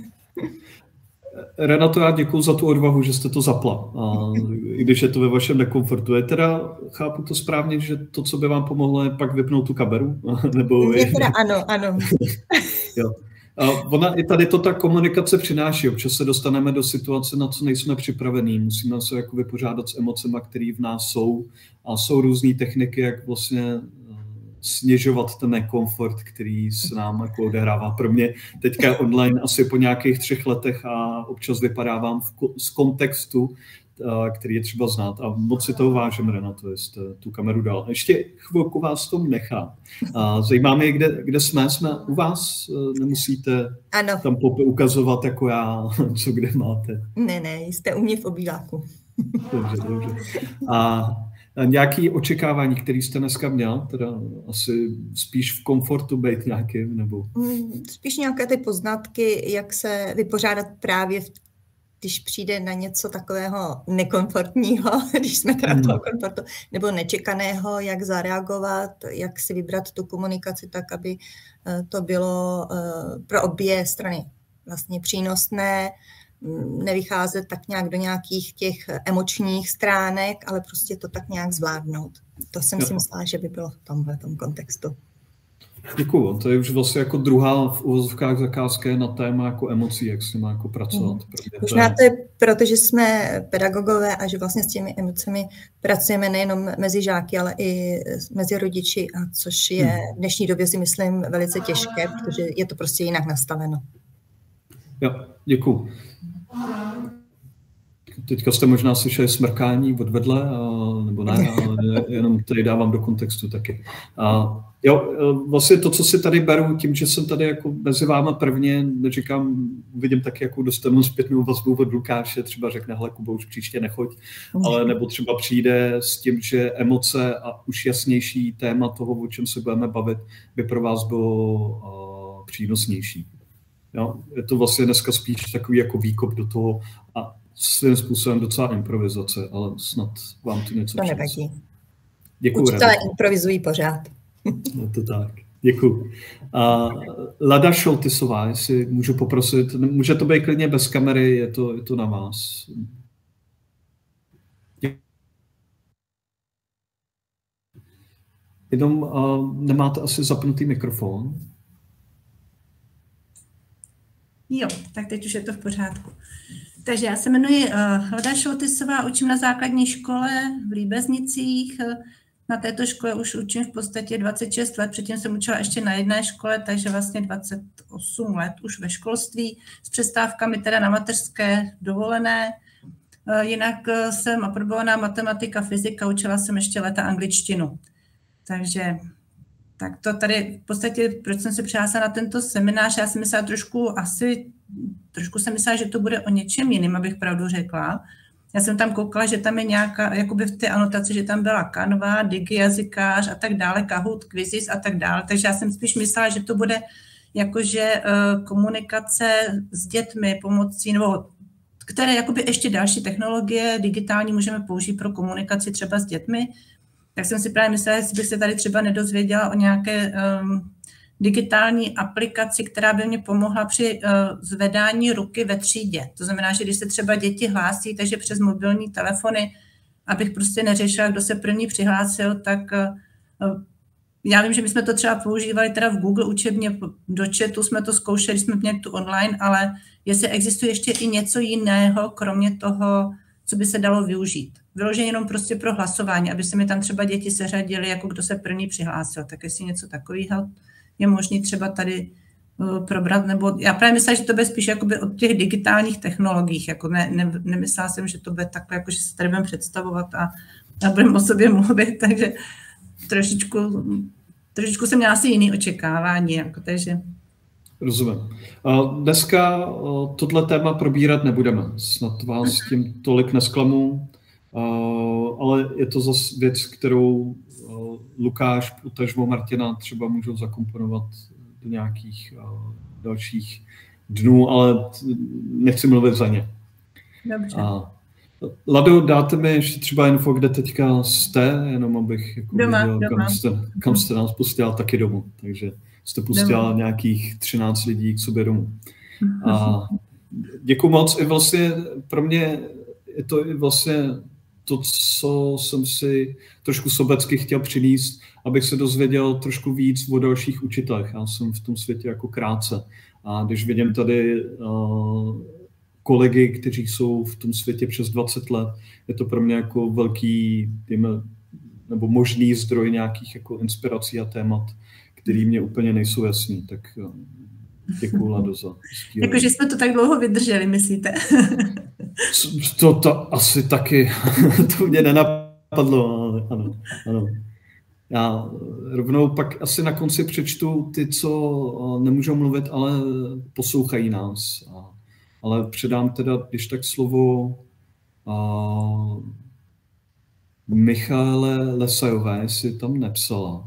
Renato, já děkuji za tu odvahu, že jste to zapla. A i když je to ve vašem nekomfortu. Je teda, chápu to správně, že to, co by vám pomohlo, je pak vypnout tu kameru? Nebo je teda ano, ano. Jo. A ona i tady to ta komunikace přináší. Občas se dostaneme do situace, na co nejsme připravení. Musíme se jako vypořádat s emocemi, které v nás jsou. A jsou různé techniky, jak vlastně snižovat ten nekomfort, který se nám jako odehrává. Pro mě teďka online asi po nějakých třech letech a občas vypadávám v, z kontextu, který je třeba znát. A moc si toho vážím, Renato, jste tu kameru dal. Ještě chvilku vás tom nechám. Zajímá mě, kde, kde jsme. Jsme u vás? Nemusíte ano. Tam ukazovat jako já, co kde máte. Ne, ne, jste u mě v obýváku. Dobře, dobře. A nějaké očekávání, které jste dneska měl, teda asi spíš v komfortu být nějakým, nebo? Spíš nějaké ty poznatky, jak se vypořádat právě, když přijde na něco takového nekomfortního, když jsme teda hmm. toho komfortu, nebo nečekaného, jak zareagovat, jak si vybrat tu komunikaci tak, aby to bylo pro obě strany vlastně přínosné, nevycházet tak nějak do nějakých těch emočních stránek, ale prostě to tak nějak zvládnout. To jsem jo. si myslela, že by bylo v tomhle tom kontextu. Děkuju. To je už vlastně jako druhá v uvozovkách zakázka na téma jako emocí, jak s nimi jako pracovat. Mm. Možná to je proto, že jsme pedagogové a že vlastně s těmi emocemi pracujeme nejenom mezi žáky, ale i mezi rodiči, a což je v dnešní době si myslím velice těžké, protože je to prostě jinak nastaveno. Jo, děkuju. teďka jste možná slyšeli smrkání od vedle, nebo ne, ale jenom tady dávám do kontextu taky. A jo, vlastně to, co si tady beru, tím, že jsem tady jako mezi váma prvně, neříkám, vidím taky, jakou dostanu zpětnou vazbu od Lukáše, třeba řekne, hele, Kubo, už příště nechoď, ale nebo třeba přijde s tím, že emoce a už jasnější téma toho, o čem se budeme bavit, by pro vás bylo uh, přínosnější. Jo, je to vlastně dneska spíš takový jako výkop do toho a svým způsobem docela improvizace, ale snad vám to něco přinese. To nevadí. Děkuju. Učitelé improvizují pořád. No to tak. Děkuju. A Lada Šoltisová, jestli můžu poprosit, může to být klidně bez kamery, je to, je to na vás. Jenom uh, nemáte asi zapnutý mikrofon. Jo, tak teď už je to v pořádku. Takže já se jmenuji uh, Lada Šoltisová, učím na základní škole v Líbeznicích. Na této škole už učím v podstatě dvacet šest let, předtím jsem učila ještě na jedné škole, takže vlastně dvacet osm let už ve školství, s přestávkami teda na mateřské dovolené. Uh, jinak uh, jsem aprobovaná matematika, fyzika, učila jsem ještě léta angličtinu. Takže tak to tady v podstatě, proč jsem se přihlásila na tento seminář, já jsem myslela trošku asi, trošku jsem myslela, že to bude o něčem jiným, abych pravdu řekla. Já jsem tam koukala, že tam je nějaká, jakoby v té anotaci, že tam byla Canva, digijazykář a tak dále, Kahoot, Quizzes a tak dále. Takže já jsem spíš myslela, že to bude jakože uh, komunikace s dětmi pomocí, nebo které jakoby ještě další technologie digitální můžeme použít pro komunikaci třeba s dětmi. Tak jsem si právě myslela, jestli bych se tady třeba nedozvěděla o nějaké um, digitální aplikaci, která by mě pomohla při uh, zvedání ruky ve třídě. To znamená, že když se třeba děti hlásí, takže přes mobilní telefony, abych prostě neřešila, kdo se první přihlásil, tak uh, já vím, že my jsme to třeba používali teda v Google učebně, do chatu jsme to zkoušeli, jsme měli tu online, ale jestli existuje ještě i něco jiného, kromě toho, co by se dalo využít. Vyloženě jenom prostě pro hlasování, aby se mi tam třeba děti seřadily, jako kdo se první přihlásil. Tak jestli něco takového je možné třeba tady uh, probrat, nebo já právě myslím, že to bude spíš jakoby od těch digitálních technologiích, jako ne, ne, nemyslela jsem, že to bude takhle, jako že se tady budeme představovat a, a budeme o sobě mluvit, takže trošičku, trošičku jsem měla asi jiný očekávání, jako, takže... Rozumím. Dneska tohle téma probírat nebudeme. Snad vás s tím tolik nesklamu, ale je to zase věc, kterou Lukáš, potažmo Martina třeba můžou zakomponovat do nějakých dalších dnů, ale nechci mluvit za ně. Dobře. Lado, dáte mi ještě třeba info, kde teďka jste, jenom abych jako doma, viděl, doma. Kam, jste, kam jste nás pustila, taky domů. Takže jste pustila doma. Nějakých třináct lidí k sobě domů. A děkuji moc. I vlastně pro mě je to i vlastně to, co jsem si trošku sobecky chtěl přinést, abych se dozvěděl trošku víc o dalších učitelích. Já jsem v tom světě jako krátce. A když vidím tady uh, kolegy, kteří jsou v tom světě přes dvacet let, je to pro mě jako velký, dejme, nebo možný zdroj nějakých jako inspirací a témat, který mě úplně nejsou jasný. Tak děkuju, Lado, za skvělé. Jakože jsme to tak dlouho vydrželi, myslíte? To, to asi taky, to mě nenapadlo, ale ano, ano. Já rovnou pak asi na konci přečtu ty, co nemůžou mluvit, ale poslouchají nás. Ale předám teda, když tak slovo a Michaele Lesajové, jestli tam nepsala.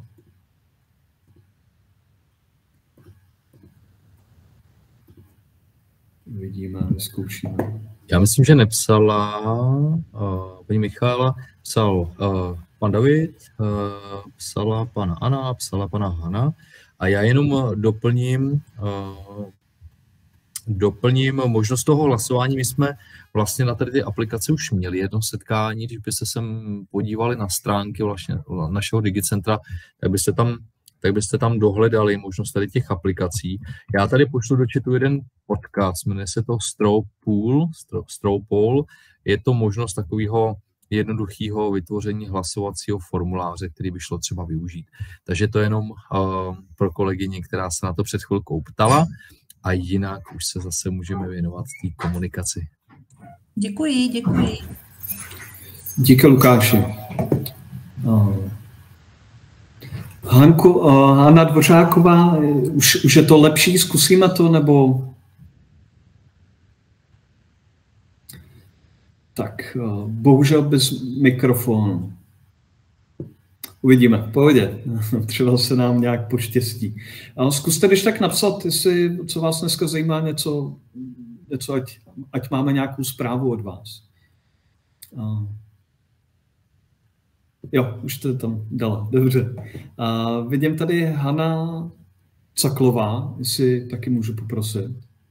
Vidíme, vyzkoušíme. Já myslím, že nepsala uh, paní Michála, psal uh, pan David, uh, psala pana Anna, psala pana Hana a já jenom doplním, uh, doplním možnost toho hlasování. My jsme vlastně na tady ty aplikace už měli jedno setkání, když byste se podívali na stránky vlastně našeho Digicentra, tak byste tam tak byste tam dohledali možnost tady těch aplikací. Já tady pošlu do chatu jeden podcast, jmenuje se to Strawpool, Strawpool. Je to možnost takového jednoduchého vytvoření hlasovacího formuláře, který by šlo třeba využít. Takže to jenom uh, pro kolegyni, která se na to před chvilkou ptala. A jinak už se zase můžeme věnovat té komunikaci. Děkuji, děkuji. Díky, Lukáši. Hanku, uh, Hana Dvořáková, už, už je to lepší, zkusíme to, nebo... Tak, uh, bohužel bez mikrofonu. Uvidíme, v pohodě. Třeba se nám nějak poštěstí. Uh, zkuste když tak napsat, jestli, co vás dneska zajímá, něco, něco ať, ať máme nějakou zprávu od vás. Uh, Jo, už to tam dala, dobře. A vidím tady Hana Caklová, jestli taky můžu poprosit.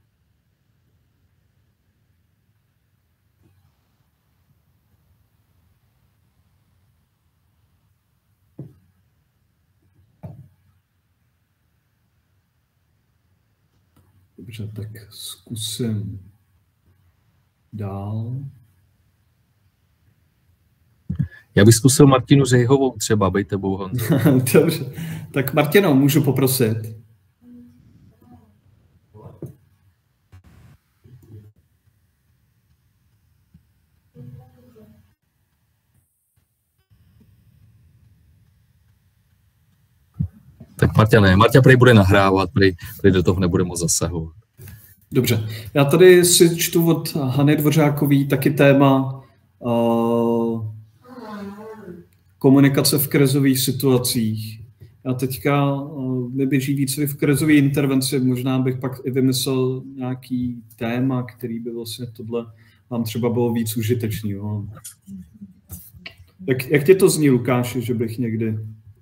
Dobře, tak zkusím dál. Já bych zkusil Martinu Řejhovou třeba, bej tebou, Honzo. Dobře, tak Martino, můžu poprosit. Tak Marta ne, Marta prej bude nahrávat, prej, prej do toho nebude moc zasahovat. Dobře, já tady si čtu od Hany Dvořákový taky téma uh, komunikace v krizových situacích. Já teďka uh, neběží víc v krizové intervenci, možná bych pak i vymyslel nějaký téma, který by vlastně tohle vám třeba bylo víc užitečný. Jo. Jak, jak tě to zní, Lukáši, že bych někdy...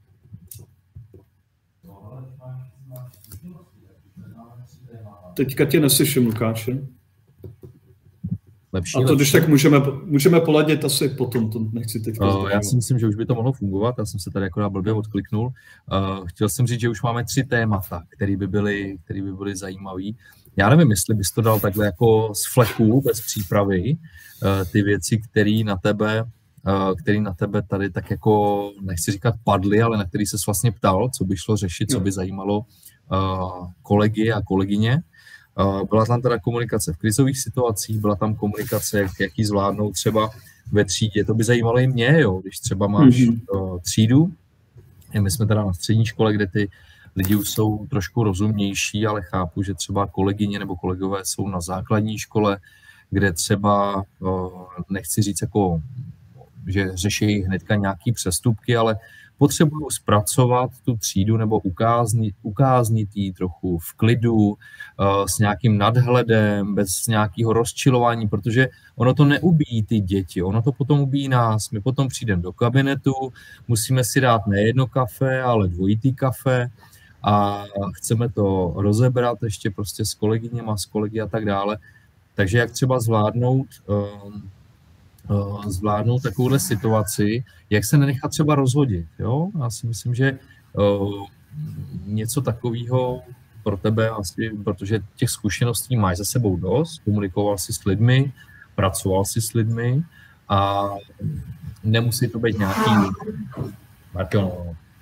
Teďka tě neslyším, Lukáši. Lepší, a to lepší. když tak můžeme, můžeme poladit asi potom, to nechci teďka. Uh, já si myslím, že už by to mohlo fungovat, já jsem se tady akorát blbě odkliknul. Uh, chtěl jsem říct, že už máme tři témata, které by byly, které by byly zajímavé. Já nevím, jestli bys to dal takhle jako z fleku, bez přípravy, uh, ty věci, které na tebe, uh, které na tebe tady tak jako, nechci říkat padly, ale na který ses vlastně ptal, co by šlo řešit, co by zajímalo uh, kolegy a kolegyně. Byla tam teda komunikace v krizových situacích, byla tam komunikace, jak, jak ji zvládnout třeba ve třídě. To by zajímalo i mě, jo, když třeba máš mm-hmm. třídu. My jsme teda na střední škole, kde ty lidi už jsou trošku rozumnější, ale chápu, že třeba kolegyně nebo kolegové jsou na základní škole, kde třeba, nechci říct jako, že řeší hnedka nějaký přestupky, ale potřebují zpracovat tu třídu nebo ukáznit, ukáznit ji trochu v klidu, uh, s nějakým nadhledem, bez nějakého rozčilování, protože ono to neubíjí ty děti, ono to potom ubíjí nás. My potom přijdeme do kabinetu, musíme si dát ne jedno kafe, ale dvojitý kafe a chceme to rozebrat ještě prostě s kolegyněma, s kolegy a tak dále. Takže jak třeba zvládnout um, zvládnout takovouhle situaci, jak se nenechat třeba rozhodit. Jo? Já si myslím, že uh, něco takového pro tebe, asi, protože těch zkušeností máš za sebou dost, komunikoval jsi s lidmi, pracoval jsi s lidmi a nemusí to být nějaký Marko,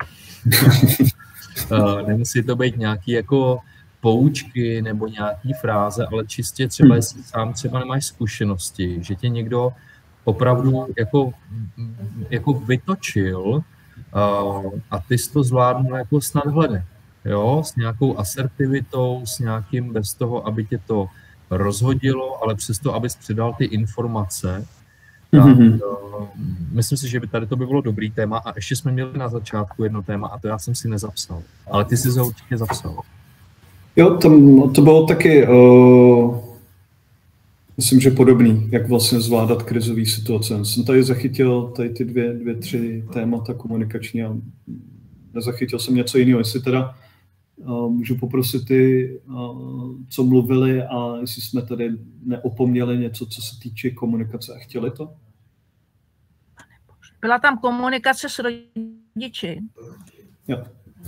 uh, nemusí to být nějaký jako poučky nebo nějaký fráze, ale čistě třeba, jestli sám třeba nemáš zkušenosti, že tě někdo opravdu jako, jako vytočil uh, a ty jsi to zvládnul jako s nadhledem, jo, s nějakou asertivitou, s nějakým bez toho, aby tě to rozhodilo, ale přesto, abys předal ty informace. Tak, mm-hmm. uh, myslím si, že by tady to by bylo dobrý téma a ještě jsme měli na začátku jedno téma a to já jsem si nezapsal, ale ty jsi ho určitě zapsal. Jo, tam, to bylo taky... Uh... Myslím, že podobný, jak vlastně zvládat krizové situace. Jsem tady zachytil tady ty dvě, dvě, tři témata komunikační a nezachytil jsem něco jiného. Jestli teda uh, můžu poprosit ty, uh, co mluvili a jestli jsme tady neopomněli něco, co se týče komunikace a chtěli to? Byla tam komunikace s rodiči. Jo.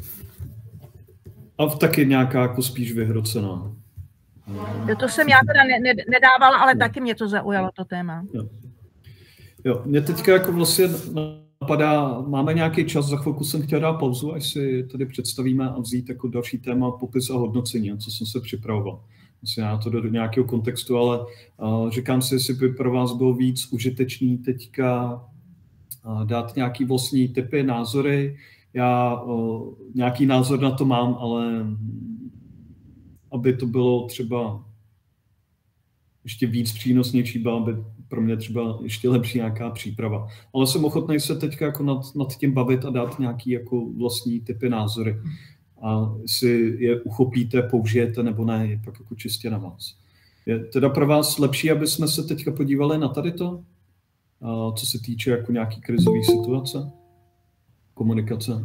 A taky nějaká jako spíš vyhrocená. To jsem já teda ne, ne, nedávala, ale taky mě to zaujalo, to téma. Jo. Jo, mě teďka jako vlastně napadá, máme nějaký čas, za chvilku jsem chtěl dát pauzu, až si tady představíme a vzít jako další téma popis a hodnocení, co jsem se připravoval. Vlastně já to do, do nějakého kontextu, ale uh, říkám si, jestli by pro vás bylo víc užitečný teďka uh, dát nějaký vlastní typy, názory. Já uh, nějaký názor na to mám, ale aby to bylo třeba ještě víc přínosnější, byla by pro mě třeba ještě lepší nějaká příprava. Ale jsem ochotný se teďka jako nad, nad tím bavit a dát nějaký jako vlastní typy, názory. A jestli je uchopíte, použijete nebo ne, je pak jako čistě na vás. Je teda pro vás lepší, aby jsme se teďka podívali na tady to, co se týče jako nějaký krizové situace, komunikace?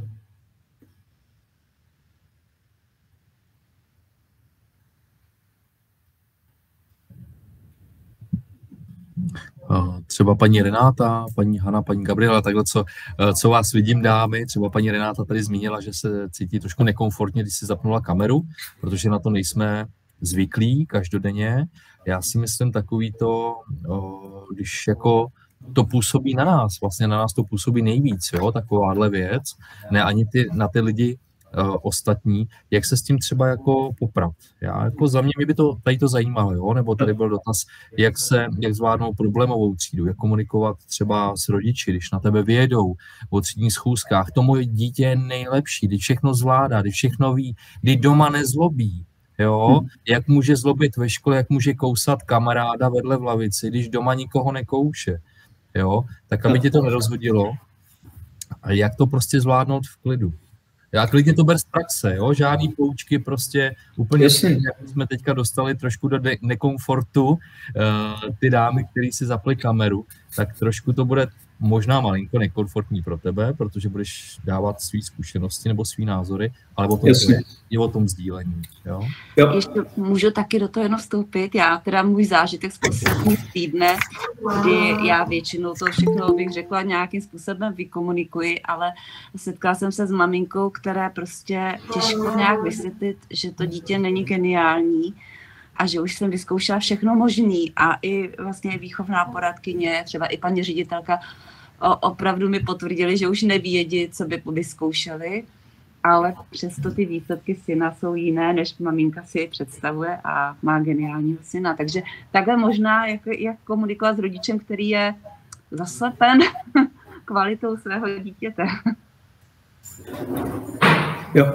Třeba paní Renáta, paní Hana, paní Gabriela, takhle, co, co vás vidím, dámy, třeba paní Renáta tady zmínila, že se cítí trošku nekomfortně, když si zapnula kameru, protože na to nejsme zvyklí každodenně. Já si myslím takový to, když jako to působí na nás, vlastně na nás to působí nejvíc, jo, takováhle věc, ne ani ty, na ty lidi uh, ostatní, jak se s tím třeba jako poprat. Já, jako za mě, mě by to tady to zajímalo, jo, nebo tady byl dotaz, jak se, jak zvládnout problémovou třídu, jak komunikovat třeba s rodiči, když na tebe vyjedou o třídních schůzkách, to moje dítě je nejlepší, když všechno zvládá, když všechno ví, když doma nezlobí, jo, jak může zlobit ve škole, jak může kousat kamaráda vedle v lavici, když doma nikoho nekouše, jo, tak aby tě to nerozhodilo, a jak to prostě zvládnout v klidu. Já klidně to ber z praxe, jo? Žádný poučky, prostě úplně, jak jsme teďka dostali trošku do de- nekomfortu, uh, ty dámy, který si zapli kameru, tak trošku to bude možná malinko nekomfortní pro tebe, protože budeš dávat svý zkušenosti nebo svý názory, ale o tom je, je o tom sdílení. Jo? Jo. Ještě můžu taky do toho jenom vstoupit. Já teda můj zážitek z posledních týdne, kdy já většinou to všechno bych řekla nějakým způsobem vykomunikuji, ale setkala jsem se s maminkou, která prostě těžko nějak vysvětlit, že to dítě není geniální a že už jsem vyzkoušela všechno možný a i vlastně výchovná poradkyně, třeba i paní ředitelka opravdu mi potvrdili, že už nevědí, co by vyzkoušeli, ale přesto ty výsledky syna jsou jiné, než maminka si je představuje a má geniálního syna. Takže takhle možná, jak, jak komunikovat s rodičem, který je zaslepen kvalitou svého dítěte. Jo.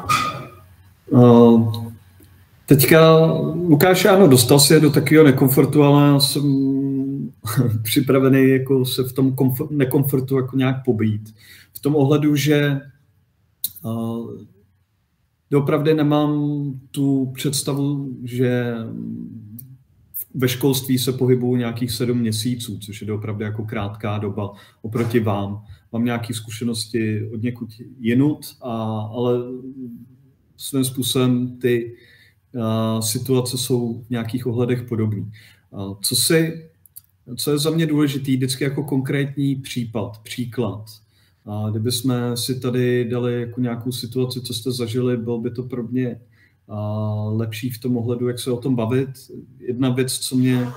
Uh... Teďka, Lukáš, ano, dostal se do takového nekomfortu, ale já jsem připravený jako se v tom komfort, nekomfortu jako nějak pobít. V tom ohledu, že uh, opravdu nemám tu představu, že ve školství se pohybuju nějakých sedm měsíců, což je opravdu jako krátká doba oproti vám. Mám nějaké zkušenosti od někud jinut, a, ale svým způsobem ty Uh, situace jsou v nějakých ohledech podobné. Uh, co, si, co je za mě důležitý, vždycky jako konkrétní případ, příklad. Uh, kdybychom si tady dali jako nějakou situaci, co jste zažili, bylo by to pro mě uh, lepší v tom ohledu, jak se o tom bavit. Jedna věc, co mě,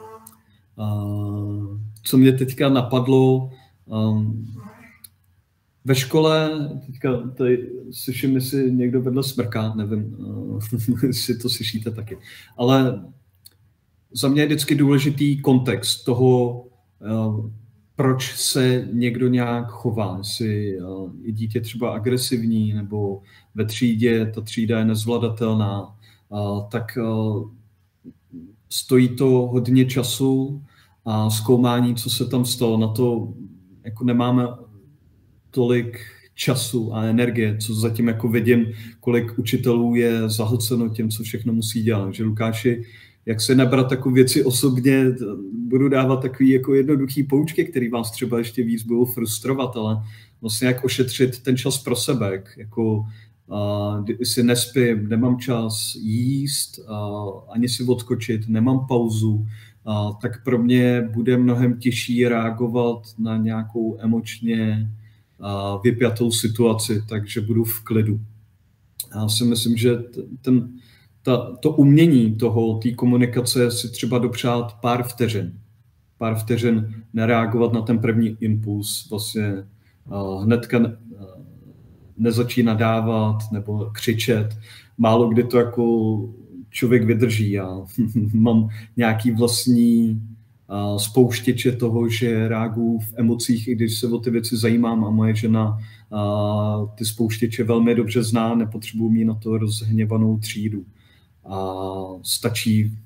uh, co mě teďka napadlo, um, ve škole, teďka tady slyším, jestli někdo vedle smrká, nevím, jestli to slyšíte taky. Ale za mě je vždycky důležitý kontext toho, proč se někdo nějak chová. Jestli je dítě třeba agresivní, nebo ve třídě ta třída je nezvladatelná, tak stojí to hodně času a zkoumání, co se tam stalo. Na to jako nemáme tolik času a energie, co zatím jako vidím, kolik učitelů je zahlceno tím, co všechno musí dělat. Že Lukáši, jak se nabrat takové věci osobně, budu dávat takový jako jednoduchý poučky, který vás třeba ještě víc budou frustrovat, ale vlastně jak ošetřit ten čas pro sebe, jak jako uh, si nespím, nemám čas jíst, uh, ani si odskočit, nemám pauzu, uh, tak pro mě bude mnohem těžší reagovat na nějakou emočně a vypjatou situaci, takže budu v klidu. Já si myslím, že ten, ta, to umění toho, té komunikace si třeba dopřát pár vteřin. Pár vteřin nereagovat na ten první impuls, vlastně uh, hnedka ne, uh, nezačít nadávat nebo křičet. Málo kdy to jako člověk vydrží. Já mám nějaký vlastní spouštěče toho, že reaguju v emocích, i když se o ty věci zajímám a moje žena ty spouštěče velmi dobře zná, nepotřebuji mít na to rozhněvanou třídu. A stačí,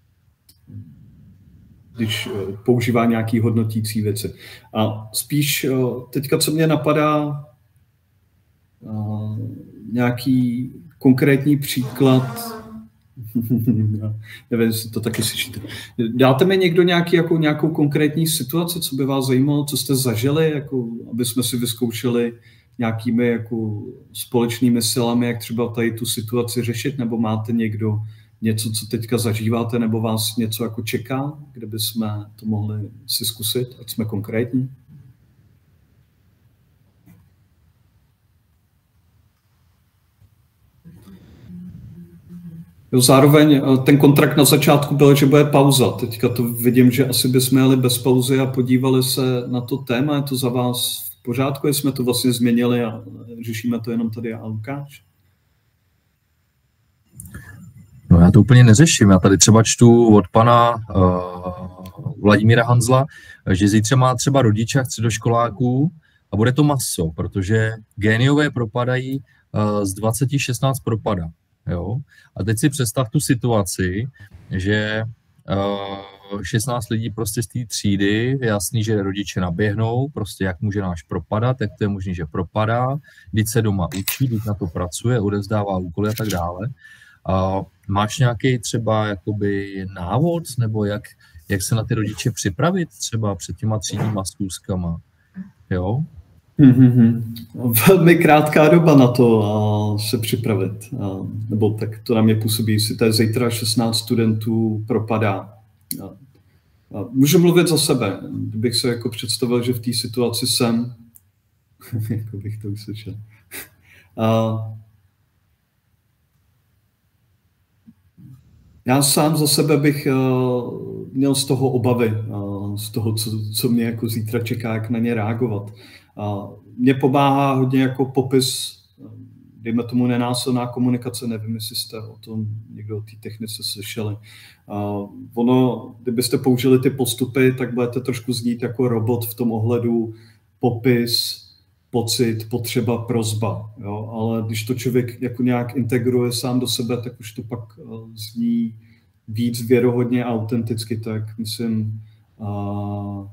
když používá nějaký hodnotící věci. A spíš teďka, co mě napadá, nějaký konkrétní příklad, nevím, jestli to taky slyšíte. Dáte mi někdo nějaký, jako, nějakou konkrétní situaci, co by vás zajímalo, co jste zažili, jako, aby jsme si vyzkoušeli nějakými jako, společnými silami, jak třeba tady tu situaci řešit, nebo máte někdo něco, co teďka zažíváte, nebo vás něco jako čeká, kde bychom to mohli si zkusit, ať jsme konkrétní? Jo, zároveň ten kontrakt na začátku byl, že bude pauza. Teďka to vidím, že asi bychom jeli bez pauzy a podívali se na to téma. Je to za vás v pořádku, jestli jsme to vlastně změnili a řešíme to jenom tady a Lukáš? No já to úplně neřeším. Já tady třeba čtu od pana uh, Vladimíra Hanzla, že zítra má třeba rodiče a středoškoláků a bude to maso, protože géniové propadají, uh, z dvacet šestnáct propadá. Jo? A teď si představ tu situaci, že uh, šestnáct lidí prostě z té třídy, je jasný, že rodiče naběhnou, prostě jak může náš propadat, jak to je možné, že propadá, když se doma učí, když na to pracuje, odevzdává úkoly a tak dále. Uh, máš nějaký třeba jakoby návod, nebo jak, jak se na ty rodiče připravit třeba před těma třídníma schůzkama, jo? Mm-hmm. Velmi krátká doba na to a se připravit. A, nebo tak to na mě působí, jestli to je zítra šestnáct studentů propadá. A, a můžu mluvit za sebe. Kdybych se jako představil, že v té situaci jsem, jako bych to uslyšel. A, já sám za sebe bych uh, měl z toho obavy, uh, z toho, co, co mě jako zítra čeká, jak na ně reagovat. Uh, mně pomáhá hodně jako popis, dejme tomu nenásilná komunikace, nevím, jestli jste o tom někdo o té technice slyšeli. Uh, ono, kdybyste použili ty postupy, tak budete trošku znít jako robot v tom ohledu popis, pocit, potřeba, prosba. Jo? Ale když to člověk jako nějak integruje sám do sebe, tak už to pak uh, zní víc věrohodně a autenticky. Tak myslím, uh,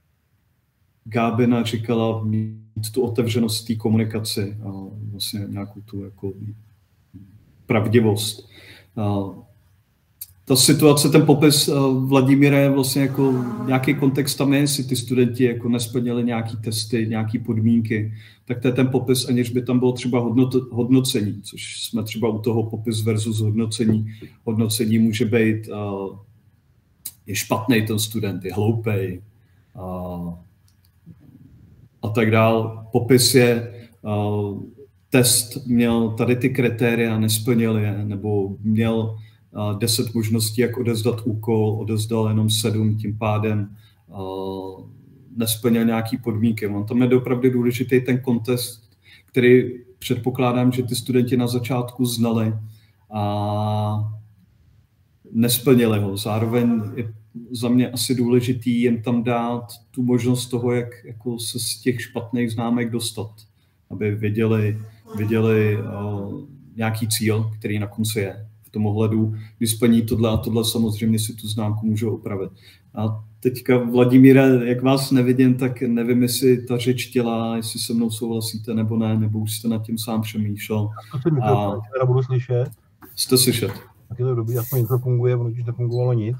Gábina říkala mít tu otevřenost té komunikaci a vlastně nějakou tu jako pravdivost. Uh, ta situace, ten popis uh, Vladimíra je vlastně jako nějaký kontext tam je, jestli ty studenti jako nesplnili nějaký testy, nějaký podmínky, tak to je ten popis, aniž by tam bylo třeba hodnot, hodnocení, což jsme třeba u toho popis versus hodnocení. Hodnocení může být, uh, je špatný ten student, je hloupej uh, a tak dál. Popis je, uh, test měl tady ty kritéria, nesplnil je, nebo měl deset možností, jak odevzdat úkol, odevzdal jenom sedm, tím pádem uh, nesplnil nějaký podmínky. On tam je opravdu důležitý ten kontest, který předpokládám, že ty studenti na začátku znali a nesplnili ho. Zároveň je za mě asi důležitý jen tam dát tu možnost toho, jak jako se z těch špatných známek dostat, aby věděli, věděli uh, nějaký cíl, který na konci je. V tom ohledu, když splní tohle a tohle, samozřejmě si tu známku můžou opravit. A teďka, Vladimíre, jak vás nevidím, tak nevím, jestli ta řeč těla, jestli se mnou souhlasíte nebo ne, nebo už jste nad tím sám přemýšlel. A to si a... teda budu slyšet. Jste slyšet. Tak je to dobrý, aspoň něco funguje, ono už nefungovalo nic.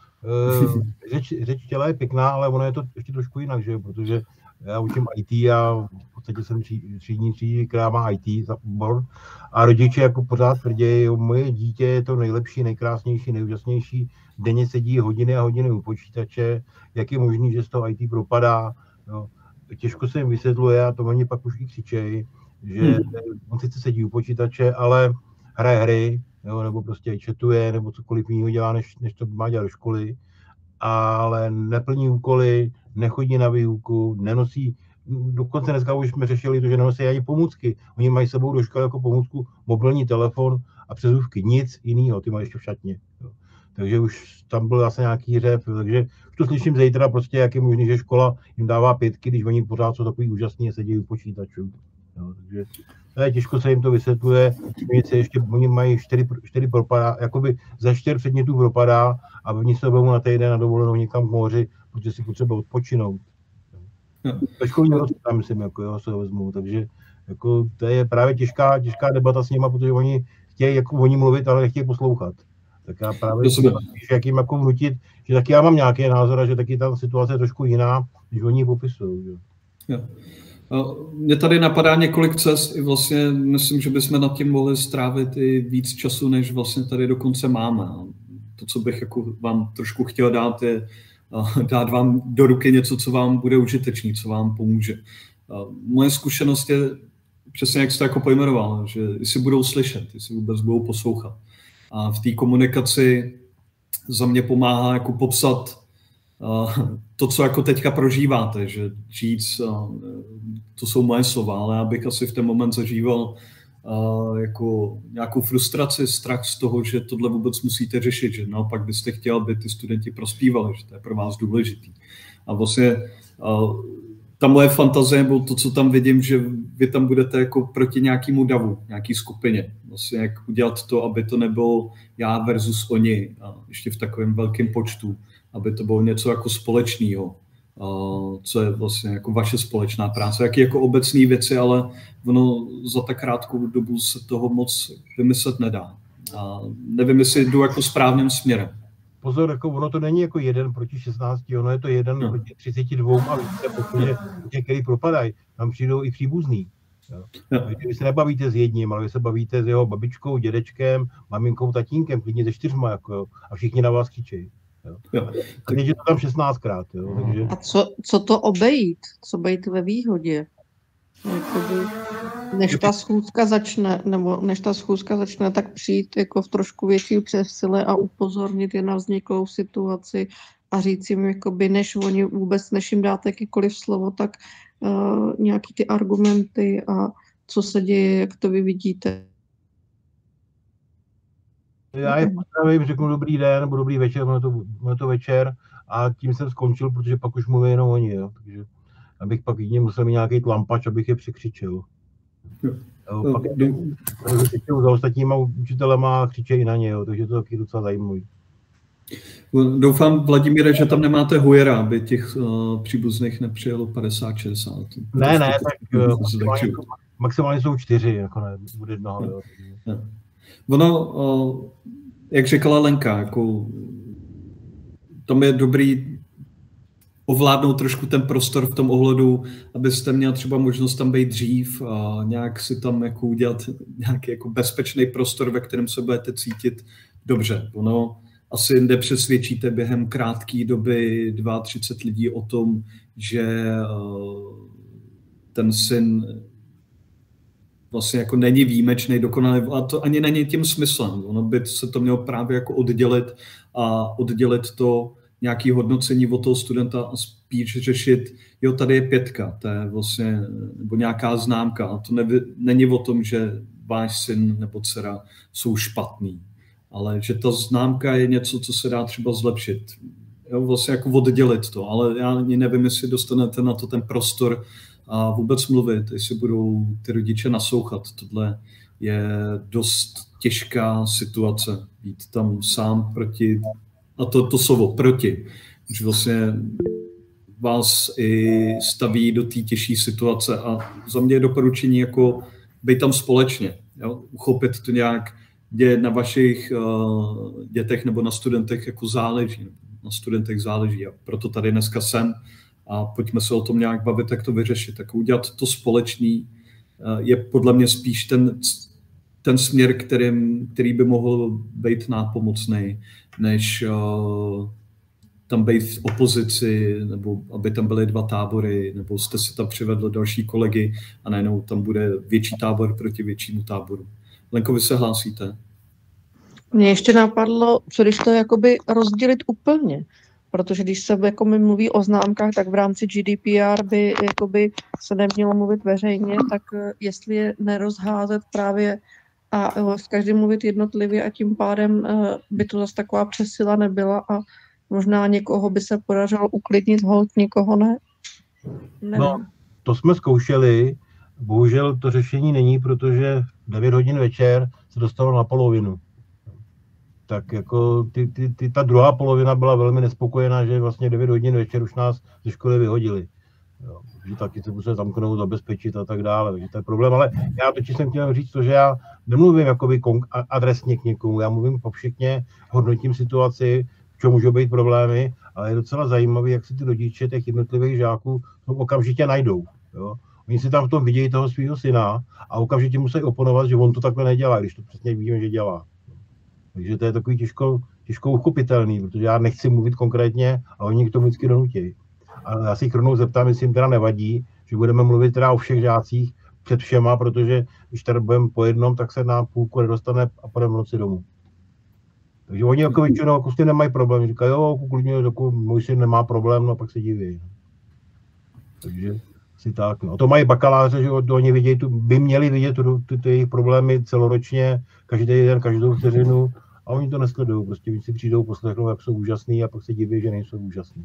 E, řeč, řeč těla je pěkná, ale ono je to ještě trošku jinak, že? Protože já učím í té a v podstatě jsem třídní třídí, která má í té za obor. A rodiče jako pořád tvrdí, jo, moje dítě je to nejlepší, nejkrásnější, nejúžasnější. Denně sedí hodiny a hodiny u počítače. Jak je možný, že z toho í té propadá? Jo. Těžko se jim vysvětluje a to oni pak už i křičejí, že hmm. on sice sedí u počítače, ale hraje hry, jo, nebo prostě chatuje, nebo cokoliv jiného dělá, než, než to má dělat do školy. Ale neplní úkoly, nechodí na výuku, nenosí, dokonce dneska už jsme řešili to, že nenosí ani pomůcky. Oni mají sebou do školy jako pomůcku mobilní telefon a přezůvky, nic jiného, ty mají ještě v šatně. Jo. Takže už tam byl zase nějaký řev, takže už to slyším zítra prostě, jak je možný, že škola jim dává pětky, když oni pořád jsou takový úžasní a sedí u počítačů. Jo, takže to je těžko se jim to vysvětluje, ještě, oni mají čtyři, čtyři propadá, jakoby za čtyři předmětů propadá a oni se vezmou na týden na dovolenou někam k moři, protože si potřebují odpočinout. Ve školní roce tam myslím, jako jo, se ho vezmou, takže jako, to je právě těžká, těžká debata s nima, protože oni chtějí jako oni mluvit, ale nechtějí poslouchat. Tak já právě jak jim jako vnutit, že taky já mám nějaký názor a že taky ta situace je trošku jiná, než oni ji popisují. Mně tady napadá několik cest i vlastně myslím, že bychom nad tím mohli strávit i víc času, než vlastně tady dokonce máme. To, co bych jako vám trošku chtěl dát, je dát vám do ruky něco, co vám bude užitečný, co vám pomůže. Moje zkušenost je přesně, jak jste jako pojmenoval, že jestli budou slyšet, jestli vůbec budou poslouchat. A v té komunikaci za mě pomáhá jako popsat to, co jako teďka prožíváte, že říct, to jsou moje slova, ale abych asi v ten moment zažíval jako nějakou frustraci, strach z toho, že tohle vůbec musíte řešit, že naopak byste chtěl, aby ty studenti prospívali, že to je pro vás důležitý. A vlastně ta moje fantazie, nebo to, co tam vidím, že vy tam budete jako proti nějakému davu, nějaký skupině. Vlastně jak udělat to, aby to nebylo já versus oni, a ještě v takovém velkém počtu, aby to bylo něco jako společného, co je vlastně jako vaše společná práce. Jaký jako obecné věci, ale ono za tak krátkou dobu se toho moc vymyslet nedá. A nevím, jestli jdu jako správným směrem. Pozor, jako ono to není jako jeden proti šestnácti, ono je to jeden no. proti třiceti dvou a více, protože těch, který propadají, tam přijdou i příbuzný. Jo. No. Vy se nebavíte s jedním, ale vy se bavíte s jeho babičkou, dědečkem, maminkou, tatínkem, klidně ze čtyřma, jako, jo, a všichni na vás křičejí. Jo. Jo. A teď je to tam šestnáctkrát. Jo, takže... A co, co to obejít? Co být ve výhodě? Jakoby, než ta schůzka začne, nebo než ta schůzka začne, tak přijít jako v trošku větší přesile a upozornit je na vzniklou situaci a říct jim, jakoby, než oni vůbec, než jim dáte jakýkoliv slovo, tak uh, nějaký ty argumenty a co se děje, jak to vy vidíte. Já je pozdravím, řeknu dobrý den, nebo dobrý večer, ono to, ono to večer a tím jsem skončil, protože pak už mluví jenom oni, jo, takže abych pak jedině musel mít nějaký tlampač, abych je překřičil. Jo. Jo, pak je, za ostatníma učitelema křičejí na ně, jo, takže to je taky docela zajímavý. Doufám, Vladimíre, že tam nemáte hujera, aby těch uh, příbuzných nepřijelo padesát šedesát. Ne, ne, tak uh, maximálně, maximálně jsou čtyři, jako ne, bude jednoho. Jo. Jo. Ono, uh, jak řekla Lenka, jako, tam je dobrý ovládnout trošku ten prostor v tom ohledu, abyste měl třeba možnost tam být dřív a nějak si tam jako udělat nějaký jako bezpečný prostor, ve kterém se budete cítit dobře. Ono asi nepřesvědčíte během krátké doby třicet dva lidí o tom, že uh, ten syn vlastně jako není výjimečný, dokonalý, a to ani není tím smyslem. Ono by se to mělo právě jako oddělit a oddělit to nějaké hodnocení od toho studenta a spíš řešit, jo, tady je pětka, to je vlastně, nebo nějaká známka. A to nevy, není o tom, že váš syn nebo dcera jsou špatný, ale že ta známka je něco, co se dá třeba zlepšit. Jo, vlastně jako oddělit to, ale já ani nevím, jestli dostanete na to ten prostor a vůbec mluvit, jestli budou ty rodiče naslouchat. Tohle je dost těžká situace, být tam sám proti, a to, to slovo proti, že vlastně vás i staví do té těžší situace a za mě je doporučení jako být tam společně, jo? Uchopit to nějak, kde na vašich uh, dětech nebo na studentech jako záleží, na studentech záleží a proto tady dneska jsem a pojďme se o tom nějak bavit, jak to vyřešit, tak udělat to společný uh, je podle mě spíš ten, ten směr, kterým, který by mohl být nápomocný, než uh, tam být v opozici, nebo aby tam byly dva tábory, nebo jste si tam přivedli další kolegy a najednou tam bude větší tábor proti většímu táboru. Lenko, vy se hlásíte? Mně ještě napadlo, co když to jakoby rozdělit úplně, protože když se jako mi mluví o známkách, tak v rámci G D P R by jakoby se nemělo mluvit veřejně, tak jestli je nerozházet právě a uh, s každým mluvit jednotlivě a tím pádem uh, by to zase taková přesila nebyla a možná někoho by se podařilo uklidnit, holt někoho ne. Nevím. No, to jsme zkoušeli, bohužel to řešení není, protože devět hodin večer se dostalo na polovinu. Tak jako ty, ty, ty, ta druhá polovina byla velmi nespokojená, že vlastně devět hodin večer už nás ze školy vyhodili. Jo, že taky se museli zamknout, zabezpečit a tak dále, takže to je problém, ale já totiž jsem chtěl říct to, že já nemluvím jakoby adresně k někomu, já mluvím povšechně, hodnotím situaci, v čem můžou být problémy, ale je docela zajímavé, jak si ty rodiče těch jednotlivých žáků okamžitě najdou. Jo. Oni si tam v tom vidějí toho svého syna a okamžitě musí oponovat, že on to takhle nedělá, když to přesně víme, že dělá. Takže to je takový těžko, těžko uchopitelný, protože já nechci mluvit konkrétně a oni k tomu vždycky donutí. A já si jich rovnou zeptám, jestli jim teda nevadí, že budeme mluvit teda o všech žácích před všema, protože když tady budeme po jednom, tak se na půlku nedostane a půjdeme v noci domů. Takže oni jako většinou jako s tím nemají problém. Říkají, jo, klidně, jako můj syn nemá problém, no a pak se diví. Takže si tak, no. To mají bakaláře, že oni vidějí, tu, by měli vidět tu, ty, ty jejich problémy celoročně, každý den, každou vteřinu a oni to nesledují. Prostě oni si přijdou, poslechnou, jak jsou úžasný a pak se diví, že nejsou úžasný.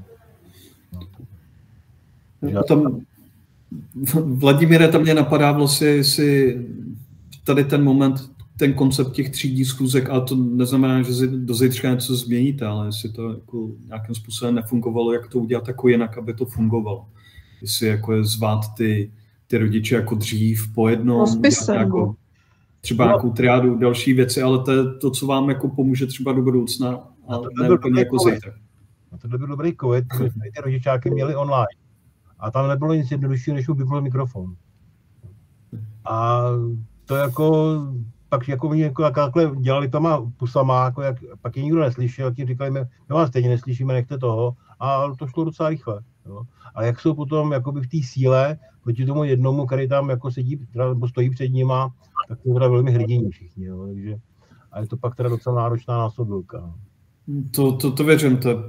No. Tam, Vladimíre, tam mě napadá vlastně, jestli tady ten moment, ten koncept těch třídních schůzek, ale to neznamená, že do zítřka něco změníte, ale jestli to jako nějakým způsobem nefungovalo, jak to udělat jako jinak, aby to fungovalo. Jestli jako je zvát ty, ty rodiče jako dřív po jednom, no, jako, třeba no. nějakou triádu, další věci, ale to je to, co vám jako pomůže třeba do budoucna, a ne úplně jako zítra. To byl dobrý covid, protože ty rodičáky měli online a tam nebylo nic jednoduššího, než mu vypnul mikrofon. A to jako, pak jako oni jako takhle dělali tam pusama, jako jak, pak je nikdo neslyšel, ti říkali, my vás stejně neslyšíme, nechte toho, a to šlo docela rychle. Jo. A jak jsou potom jakoby v té síle proti tomu jednomu, který tam jako sedí, nebo stojí před nima, tak to teda velmi hrdiní všichni. Jo. Takže, a je to pak teda docela náročná násobilka. To, to, to věřím, to,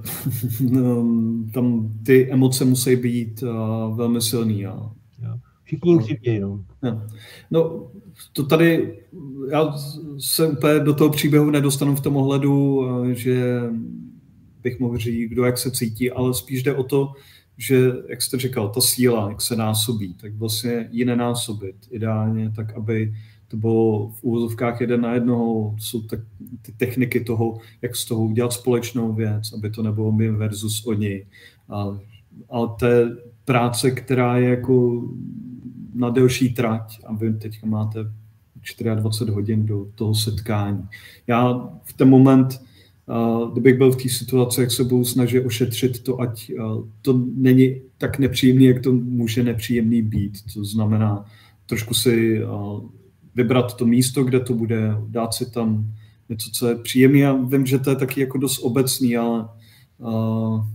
tam ty emoce musí být uh, velmi silný. A... Všichni jim křivdějí, no. No, to tady, já se úplně do toho příběhu nedostanu v tom ohledu, že bych mohl říct, kdo jak se cítí, ale spíš jde o to, že, jak jste říkal, ta síla, jak se násobí, tak vlastně ji nenásobit ideálně, tak aby to bylo v úvozovkách jeden na jednoho, jsou tak, ty techniky toho, jak z toho udělat společnou věc, aby to nebylo my versus oni. A, ale to je práce, která je jako na delší trať a vy teďka máte dvacet čtyři hodin do toho setkání. Já v ten moment, uh, kdybych byl v té situaci, jak se budu snažit ošetřit to, ať uh, to není tak nepříjemný, jak to může nepříjemný být. To znamená trošku si uh, vybrat to místo, kde to bude, dát si tam něco, co je příjemné. Já vím, že to je taky jako dost obecný, ale uh,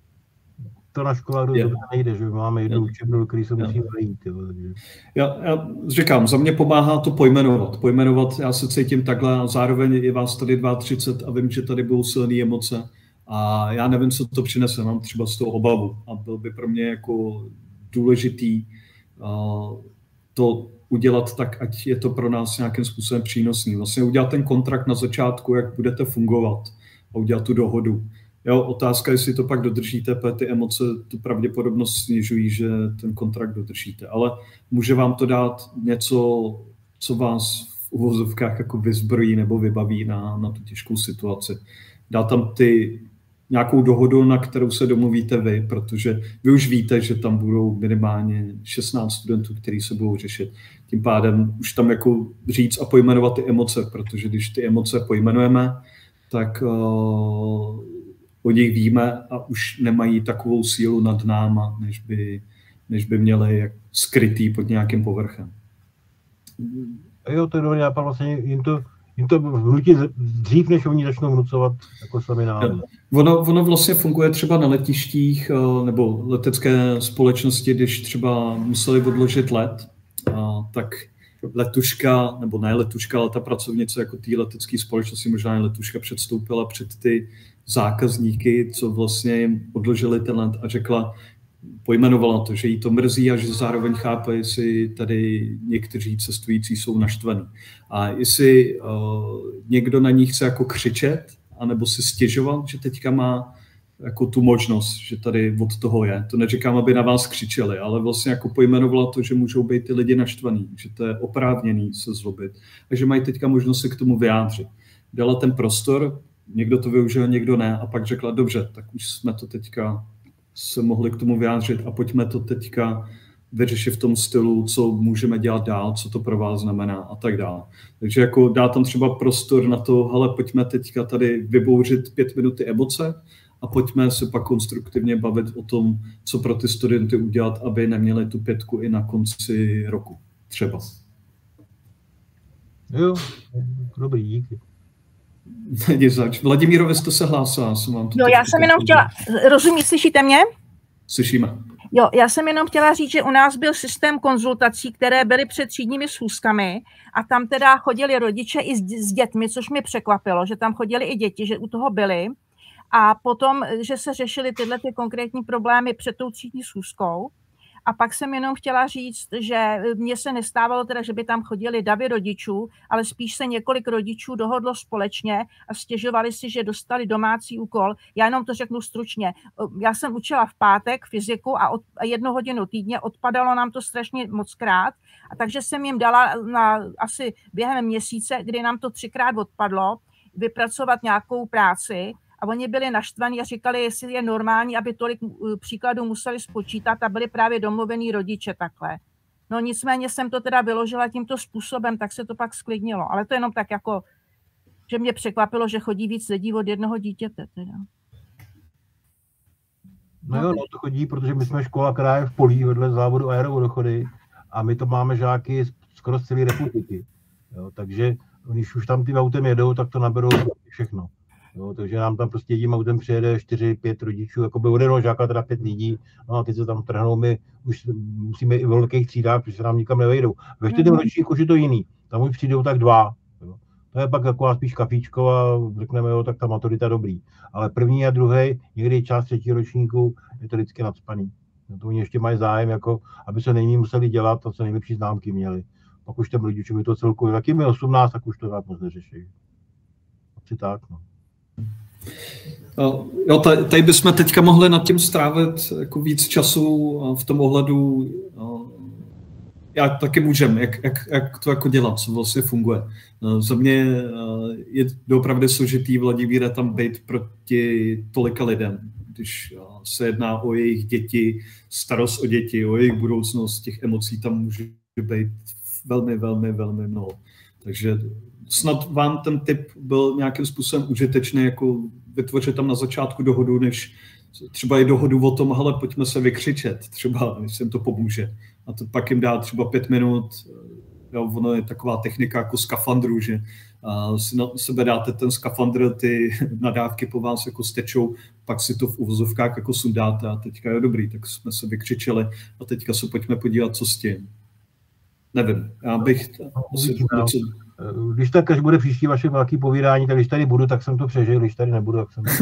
to na školách dost dobře nejde, že máme jednu učebnu, který se musí najít. Já, já říkám, za mě pomáhá to pojmenovat. Pojmenovat, já se cítím takhle a zároveň je vás tady třicet dva a vím, že tady budou silné emoce a já nevím, co to přinese, mám třeba z toho obavu a byl by pro mě jako důležitý uh, to udělat tak, ať je to pro nás nějakým způsobem přínosný. Vlastně udělat ten kontrakt na začátku, jak budete fungovat a udělat tu dohodu. Jo, otázka, jestli to pak dodržíte, protože ty emoce tu pravděpodobnost snižují, že ten kontrakt dodržíte. Ale může vám to dát něco, co vás v uvozovkách jako vyzbrojí nebo vybaví na, na tu těžkou situaci. Dá tam ty nějakou dohodu, na kterou se domluvíte vy, protože vy už víte, že tam budou minimálně šestnáct studentů, kteří se budou řešit. Tím pádem už tam jako říct a pojmenovat ty emoce, protože když ty emoce pojmenujeme, tak uh, o nich víme a už nemají takovou sílu nad náma, než by, než by měli jak skrytý pod nějakým povrchem. Jo, to je dobrý nápad, vlastně jim to, jim to vnutí dřív, než oni začnou vnucovat jako sami nám. Ono, ono vlastně funguje třeba na letištích nebo letecké společnosti, když třeba museli odložit let, tak letuška, nebo ne letuška, ale ta pracovnice jako té letecké společnosti, možná i letuška, předstoupila před ty zákazníky, co vlastně jim odložili ten let a řekla, pojmenovala to, že jí to mrzí a že zároveň chápe, jestli tady někteří cestující jsou naštvaní. A jestli uh, někdo na ní chce jako křičet, anebo si stěžovat, že teďka má jako tu možnost, že tady od toho je. To neříkám, aby na vás křičeli, ale vlastně jako pojmenovala to, že můžou být ty lidi naštvaný, že to je oprávněný se zlobit. Takže mají teďka možnost se k tomu vyjádřit. Dala ten prostor, někdo to využil, někdo ne, a pak řekla, dobře, tak už jsme to teďka se mohli k tomu vyjádřit a pojďme to teďka vyřešit v tom stylu, co můžeme dělat dál, co to pro vás znamená a tak dále. Takže jako dá tam třeba prostor na to, hele, pojďme teďka tady vybouřit pět minuty emoce a pojďme se pak konstruktivně bavit o tom, co pro ty studenty udělat, aby neměli tu pětku i na konci roku. Třeba. Jo, dobrý, díky. Není zač. Vladimíro, vy jste se hlásila. Jsem vám jo, já jsem jenom chtěla, rozumí, slyšíte mě? Slyšíme. Jo, já jsem jenom chtěla říct, že u nás byl systém konzultací, které byly před třídními schůzkami a tam teda chodili rodiče i s, s dětmi, což mě překvapilo, že tam chodili i děti, že u toho byli. A potom, že se řešily tyhle ty konkrétní problémy před tou třídní schůzkou. A pak jsem jenom chtěla říct, že mně se nestávalo teda, že by tam chodili davy rodičů, ale spíš se několik rodičů dohodlo společně a stěžovali si, že dostali domácí úkol. Já jenom to řeknu stručně. Já jsem učila v pátek fyziku a, od, a jednu hodinu týdně, odpadalo nám to strašně moc krát, a takže jsem jim dala na asi během měsíce, kdy nám to třikrát odpadlo, vypracovat nějakou práci. A oni byli naštvaní a říkali, jestli je normální, aby tolik příkladů museli spočítat a byli právě domluvení rodiče takhle. No nicméně jsem to teda vyložila tímto způsobem, tak se to pak sklidnilo. Ale to jenom tak jako, že mě překvapilo, že chodí víc lidí od jednoho dítěte. Teda. No jo, no to chodí, protože my jsme škola, která je v polí vedle závodu aerovodochody a my to máme žáky skoro z celé republiky. Jo, takže když už tam tím autem jedou, tak to naberou všechno. Jo, takže nám tam prostě jedním autem přijede čtyři, pět rodičů, jako by od jednoho žáka teda pět lidí, no a teď se tam trhnou, my už musíme i v velkých třídách, protože se nám nikam nevejdou. Ve čtvrtém ročníku už je to jiný, tam už přijdou tak dva. Jo. To je pak taková spíš kafíčko a řekneme, jo, tak ta maturita dobrý. Ale první a druhý, někdy část třetí ročníku, je to vždycky nacpaný. No, to oni ještě mají zájem, jako, aby se nejméně museli dělat a co nejlepší známky měli. Pak už těm rodičům je to celkově, jak jim je osmnáct, tak už to tak moc neřeší. Asi tak, no. Jo, tady bychom teďka mohli nad tím strávit jako víc času v tom ohledu, jak taky můžeme, jak, jak, jak to jako dělat, co vlastně funguje. Za mě je opravdu složitý, Vladimíre, tam být proti tolika lidem, když se jedná o jejich děti, starost o děti, o jejich budoucnost, těch emocí tam může být velmi, velmi, velmi mnoho. Takže snad vám ten tip byl nějakým způsobem užitečný, jako vytvořit tam na začátku dohodu, než třeba i dohodu o tom, hele, pojďme se vykřičet, třeba, jestli jim to pomůže. A to pak jim dá třeba pět minut, jo, ono je taková technika jako skafandru, že a si na sebe dáte ten skafandr, ty nadávky po vás jako stečou, pak si to v uvozovkách jako sundáte a teďka je dobrý, tak jsme se vykřičeli a teďka se pojďme podívat, co s tím. Nevím, já bych asi něco... Když tak, až bude příští vaše velké povídání, tak když tady budu, tak jsem to přežil, když tady nebudu, tak jsem to...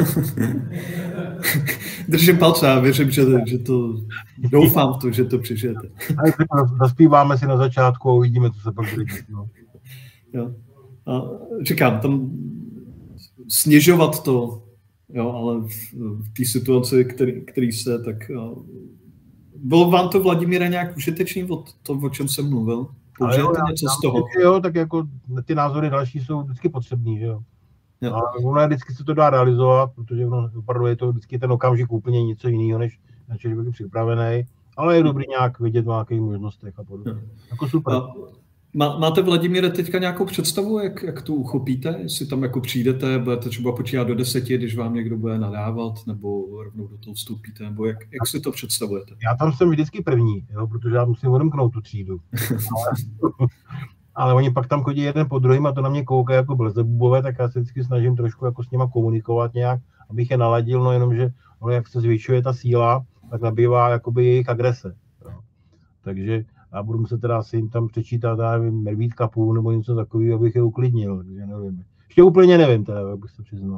Držím palce, já věřím, že, že to... Doufám v to, že to přežijete. Zaspíváme si na začátku a uvidíme, co se pak bude. No. Jo. A říkám, tam snižovat to, jo, ale v, v té situaci, který, který se, tak... Jo. Bylo vám to, Vladimíre, nějak užitečný od to, o čem jsem mluvil? Použijete něco z toho? Jo, tak jako ty názory další jsou vždycky potřebný, že jo. jo. A ono vždycky se to dá realizovat, protože ono, opravdu je to vždycky ten okamžik úplně něco jiného, než na člověk je připravený, ale je dobrý nějak vidět v nějakých možnostech a podobně. Jo. Jako super. A má, máte, Vladimíre, teďka nějakou představu, jak, jak to uchopíte? Jestli tam jako přijdete, budete třeba počítat do deseti, když vám někdo bude nadávat, nebo rovnou do toho vstoupíte, nebo jak, jak si to představujete? Já tam jsem vždycky první, jo, protože já musím odemknout tu třídu. ale, ale oni pak tam chodí jeden po druhým a to na mě koukají jako blezebubové, tak já se vždycky snažím trošku jako s nima komunikovat nějak, abych je naladil, no jenom, že ono, jak se zvyšuje ta síla, tak nabývá jakoby jejich agrese. Jo. Takže a budu muset teda asi jim tam přečítat, já nevím, medvídka půl nebo něco takového, abych je uklidnil, takže nevím. Ještě úplně nevím teda, abych se přiznal.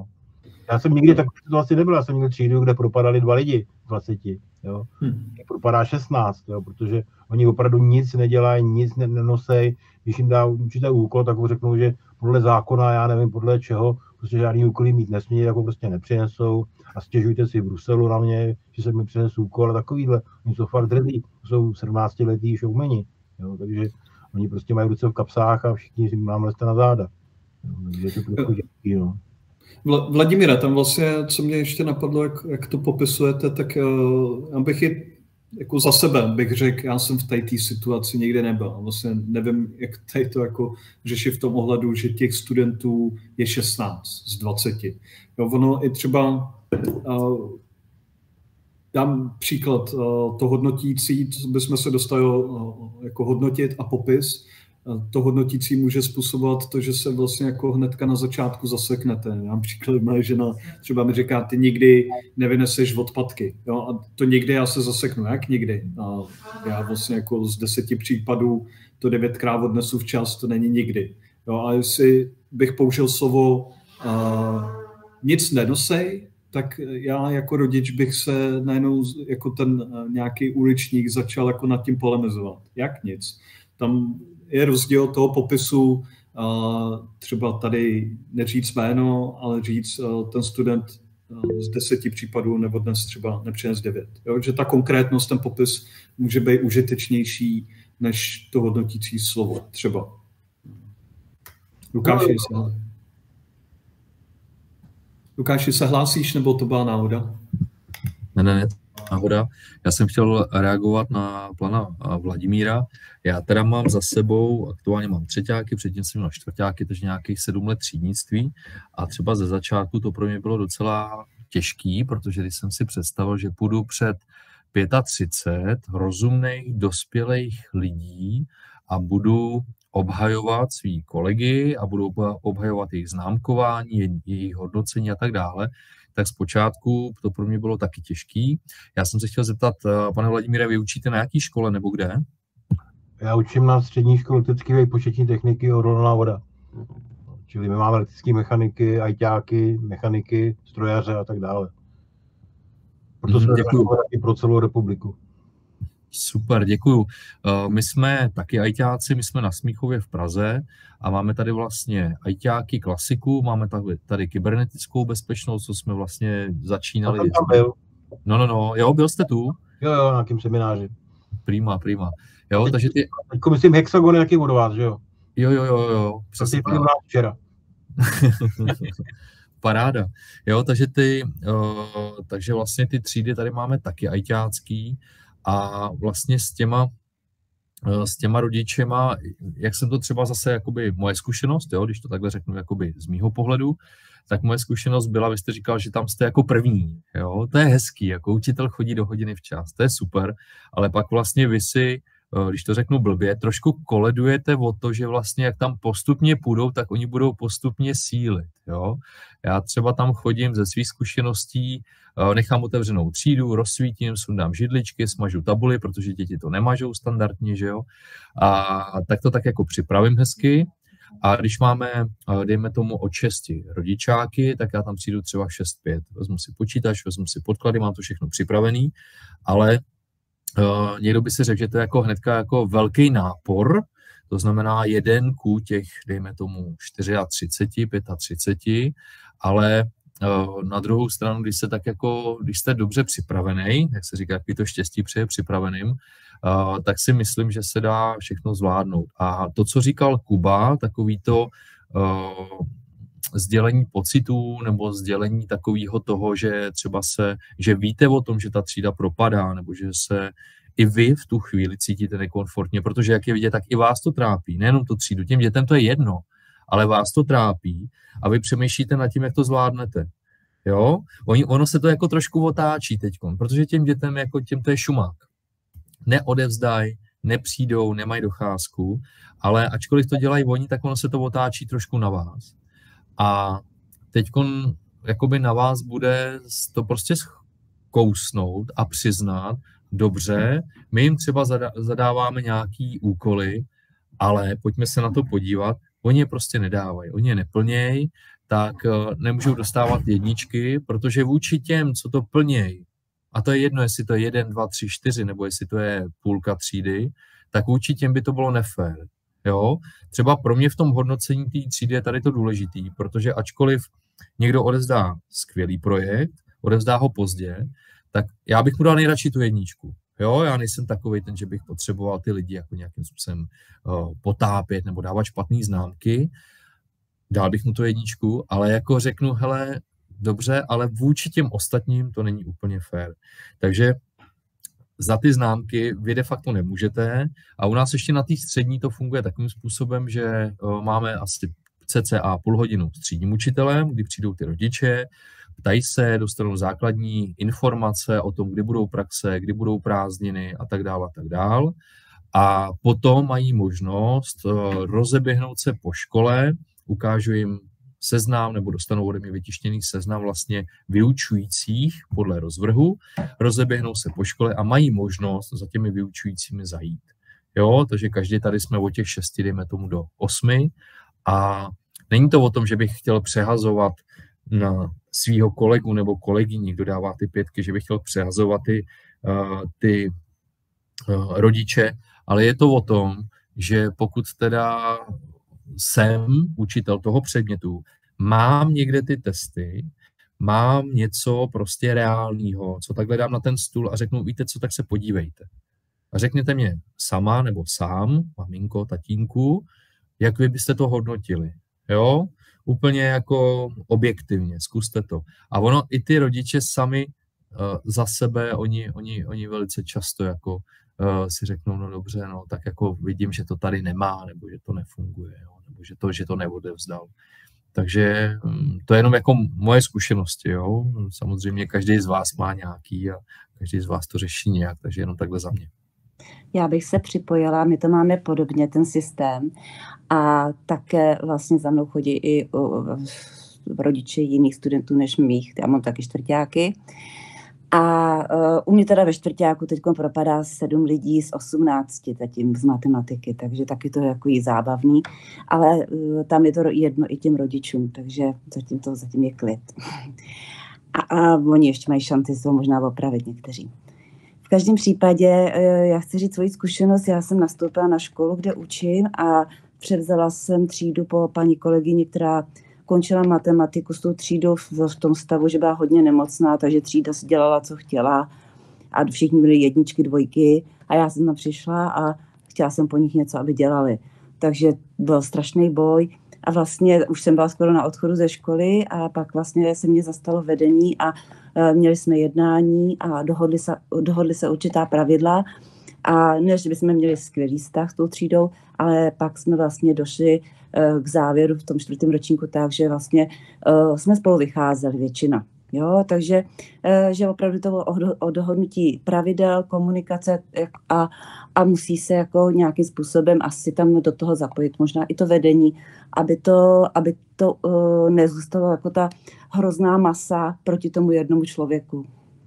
Já jsem nikdy takovou situaci nebyl, já jsem měl třídu, kde propadali dva lidi z dvaceti, jo. Hmm. Propadá šestnáct, jo, protože oni opravdu nic nedělají, nic nenosej. Když jim dá určitý úkol, tak mu řeknou, že podle zákona, já nevím podle čeho, prostě žádný úkoly mít nesmí, jako prostě nepřinesou a stěžujte si v Bruselu na mě, že se mi přinesou úkol a takovýhle. Oni jsou fakt drzí, jsou sedmnáctiletí showmeni, jo, takže oni prostě mají ruce v kapsách a všichni si nám lezte na záda. Jo, takže to trochu dělí, no. Vladimíre, tam vlastně, co mě ještě napadlo, jak, jak to popisujete, tak uh, já bych i jako za sebe bych řekl, já jsem v té situaci nikdy nebyl. Vlastně nevím, jak tady to jako řeší v tom ohledu, že těch studentů je šestnáct z dvaceti. Jo, ono i třeba, uh, dám příklad, uh, to hodnotící, co bychom se dostali uh, jako hodnotit a popis, to hodnotící může způsobovat to, že se vlastně jako hnedka na začátku zaseknete. Například moje žena třeba mi říká, ty nikdy nevyneseš odpadky. Jo? A to nikdy já se zaseknu. Jak nikdy? A já vlastně jako z deseti případů to devětkrát odnesu včas, to není nikdy. Jo? A jestli bych použil slovo uh, nic nenosej, tak já jako rodič bych se najednou jako ten uh, nějaký uličník začal jako nad tím polemizovat. Jak nic? Tam je rozdíl toho popisu, uh, třeba tady neříct jméno, ale říct, uh, ten student uh, z deseti případů nebo dnes třeba nepřines devět. Jo? Že ta konkrétnost, ten popis může být užitečnější než to hodnotící slovo třeba. Lukáši, se... Lukáši, se hlásíš, nebo to byla náhoda? Ne, ne, ne. Náhoda. Já jsem chtěl reagovat na pana Vladimíra. Já teda mám za sebou, aktuálně mám třeťáky, předtím jsem měl čtvrťáky, takže nějakých sedm let třídnictví a třeba ze začátku to pro mě bylo docela těžký, protože když jsem si představil, že půjdu před třicet pět rozumných, dospělých lidí a budu obhajovat svý kolegy a budu obhajovat jejich známkování, jejich hodnocení a tak dále, tak zpočátku to pro mě bylo taky těžký. Já jsem se chtěl zeptat, pane Vladimíre, vy učíte na jaký škole nebo kde? Já učím na střední škole elektrické výpočetní techniky odolná voda. Čili my máme elektrické mechaniky, ajťáky, mechaniky, strojaře a tak dále. Proto jsme i pro celou republiku. Super, děkuju. My jsme taky ajťáci, my jsme na Smíchově v Praze a máme tady vlastně ajťáky klasiku, máme tady, tady kybernetickou bezpečnost, co jsme vlastně začínali. Tam byl. No, no, no, jo, byl jste tu? Jo, jo, na nějakým semináři. Prima, prima. Jo, teď, takže ty... Teďko myslím Hexagon je taky od vás, že jo? Jo, jo, jo, jo. Přesně tak. Včera. Paráda. Jo, takže ty, uh, takže vlastně ty třídy tady máme taky ajťácký. A vlastně s těma, s těma rodičema, jak jsem to třeba zase, jakoby moje zkušenost, jo, když to takhle řeknu jakoby z mýho pohledu, tak moje zkušenost byla, vy jste říkal, že tam jste jako první, jo, to je hezký, jako učitel chodí do hodiny včas, to je super, ale pak vlastně vy si, když to řeknu blbě, trošku koledujete o to, že vlastně jak tam postupně půjdou, tak oni budou postupně sílit, jo. Já třeba tam chodím ze svých zkušeností, nechám otevřenou třídu, rozsvítím, sundám židličky, smažu tabuli, protože děti to nemažou standardně, že jo. A tak to tak jako připravím hezky. A když máme, dejme tomu od šesti rodičáky, tak já tam přijdu třeba v šest pět. Vezmu si počítač, vezmu si podklady, mám to všechno připravený, ale uh, někdo by si řekl, že to je jako hnedka jako velký nápor, to znamená jeden ku těch, dejme tomu, třicet čtyři, třicet pět, ale uh, na druhou stranu, když se tak jako, když jste dobře připravený, jak se říká, jaký to štěstí přeje připraveným, Uh, tak si myslím, že se dá všechno zvládnout. A to, co říkal Kuba, takový to uh, sdělení pocitů nebo sdělení takového toho, že třeba se, že víte o tom, že ta třída propadá, nebo že se i vy v tu chvíli cítíte nekomfortně, protože jak je vidět, tak i vás to trápí. Nejenom tu třídu, těm dětem to je jedno, ale vás to trápí a vy přemýšlíte nad tím, jak to zvládnete. Jo? Oni, ono se to jako trošku otáčí teďkon, protože těm dětem jako těm to je šumák. Neodevzdají, nepřijdou, nemají docházku, ale ačkoliv to dělají oni, tak ono se to otáčí trošku na vás. A teďkon jakoby na vás bude to prostě kousnout a přiznat, dobře, my jim třeba zadáváme nějaký úkoly, ale pojďme se na to podívat, oni je prostě nedávají, oni je neplnějí, tak nemůžou dostávat jedničky, protože vůči těm, co to plnějí, a to je jedno, jestli to je jeden, dva, tři, čtyři, nebo jestli to je půlka třídy, tak vůči těm by to bylo nefér. Jo? Třeba pro mě v tom hodnocení té třídy je tady to důležitý, protože ačkoliv někdo odevzdá skvělý projekt, odevzdá ho pozdě, tak já bych mu dal nejradši tu jedničku. Jo, já nejsem takovej ten, že bych potřeboval ty lidi jako nějakým způsobem uh, potápět nebo dávat špatné známky. Dal bych mu tu jedničku, ale jako řeknu, hele, dobře, ale vůči těm ostatním to není úplně fair. Takže za ty známky vy de facto nemůžete a u nás ještě na té střední to funguje takovým způsobem, že uh, máme asi cca půl hodinu s třídním učitelem, kdy přijdou ty rodiče, ptají se, dostanou základní informace o tom, kdy budou praxe, kdy budou prázdniny a tak dále a tak dále. A potom mají možnost rozeběhnout se po škole, ukážu jim seznam nebo dostanou ode mě vytištěný seznam vlastně vyučujících podle rozvrhu, rozeběhnou se po škole a mají možnost za těmi vyučujícími zajít. Jo, takže každý tady jsme od těch šesti, dejme tomu do osmi a není to o tom, že bych chtěl přehazovat na svého kolegu nebo kolegyni, kdo dává ty pětky, že bych chtěl přehazovat ty, uh, ty uh, rodiče, ale je to o tom, že pokud teda jsem učitel toho předmětu, mám někde ty testy, mám něco prostě reálného, co takhle dám na ten stůl a řeknu, víte co, tak se podívejte. A řekněte mě sama nebo sám, maminko, tatínku, jak vy byste to hodnotili. Jo? Úplně jako objektivně, zkuste to. A ono, i ty rodiče sami uh, za sebe, oni, oni, oni velice často jako uh, si řeknou, no dobře, no tak jako vidím, že to tady nemá, nebo že to nefunguje, jo? Nebo že to, že to neodevzdal. Takže um, to je jenom jako moje zkušenosti, jo. Samozřejmě každý z vás má nějaký a každý z vás to řeší nějak, takže jenom takhle za mě. Já bych se připojila, my to máme podobně, ten systém. A také vlastně za mnou chodí i rodiče jiných studentů než mých. Já mám taky čtvrťáky. A uh, u mě teda ve čtvrťáku teď propadá sedm lidí z osmnácti zatím z matematiky, takže taky to je jako jí zábavný. Ale uh, tam je to jedno i těm rodičům, takže zatím to zatím je klid. a, a oni ještě mají šanci se to možná opravit někteří. V každém případě já chci říct svoji zkušenost. Já jsem nastoupila na školu, kde učím a převzala jsem třídu po paní kolegyni, která končila matematiku s tou třídou v tom stavu, že byla hodně nemocná, takže třída si dělala, co chtěla a všichni byli jedničky, dvojky a já jsem tam přišla a chtěla jsem po nich něco, aby dělali. Takže byl strašný boj a vlastně už jsem byla skoro na odchodu ze školy a pak vlastně se mě zastalo vedení a měli jsme jednání a dohodli se, dohodli se určitá pravidla a ne, že bychom měli skvělý vztah s tou třídou, ale pak jsme vlastně došli k závěru v tom čtvrtém ročníku tak, že vlastně jsme spolu vycházeli většina. Jo, takže že opravdu to o dohodnutí pravidel, komunikace a, a musí se jako nějakým způsobem asi tam do toho zapojit, možná i to vedení, aby to, aby to uh, nezůstalo jako ta hrozná masa proti tomu jednomu člověku.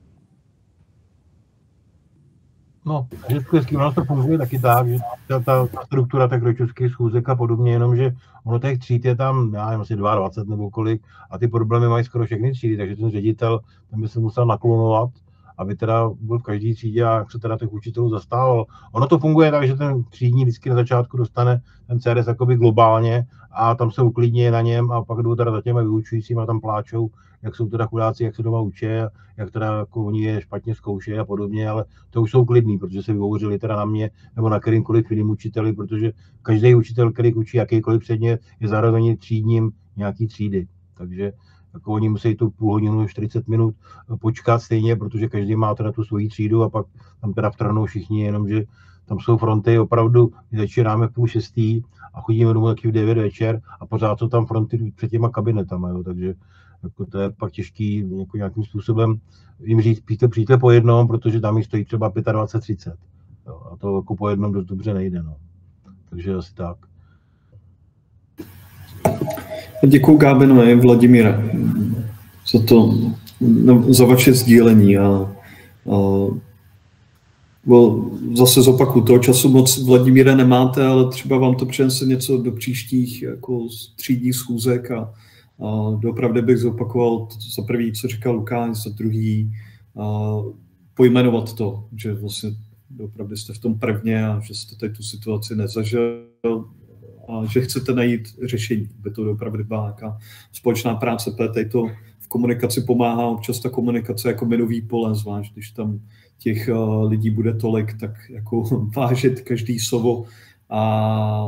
No, vždycky ono to funguje taky tak, že ta, ta, ta struktura tak rodičovských schůzek a podobně, jenomže ono těch tříd je tam, já nevím, asi dvacet dva nebo kolik a ty problémy mají skoro všechny třídy, takže ten ředitel ten by se musel naklonovat, aby teda byl v každé třídě a jak se teda těch učitelů zastával. Ono to funguje tak, že ten třídní vždycky na začátku dostane ten C R S jakoby globálně a tam se uklidní na něm a pak jdou teda za těmi vyučujícími a tam pláčou, jak jsou teda chudáci, jak se doma učí, jak teda jako oni je špatně zkoušejí a podobně, ale to už jsou klidný, protože se vyhovořili teda na mě nebo na kterýmkoliv jiným učiteli, protože každý učitel, který učí jakýkoliv předmět, je zároveň třídním nějaký třídy. Takže jako oni musí tu půl hodinu, čtyřicet minut počkat stejně, protože každý má teda tu svoji třídu a pak tam teda vtrhnou všichni, jenomže tam jsou fronty opravdu, my začínáme v půl šestý a chodíme domů taky v devět večer a pořád jsou tam fronty před těma kabinetama, jo, takže jako to je pak těžký jako nějakým způsobem jim říct, přijďte, přijďte po jednom, protože tam jich stojí třeba dvacet pět třicet. Jo, a to jako po jednom dost dobře nejde. No. Takže asi tak. Děkuju Gábeno a Vladimíra za to, za vaše sdílení a, a well, zase zopakuju, toho času moc Vladimíra nemáte, ale třeba vám to přinese něco do příštích jako třídních schůzek a, Doopravdy bych zopakoval to, za prvý, co říkal Lukáš, za druhý pojmenovat to, že vlastně doopravdy jste v tom prvně a že jste tady tu situaci nezažil a že chcete najít řešení, aby to doopravdy byla nějaká společná práce, tady to v komunikaci pomáhá občas ta komunikace jako minový pole, zvlášť když tam těch lidí bude tolik, tak jako vážit každý slovo a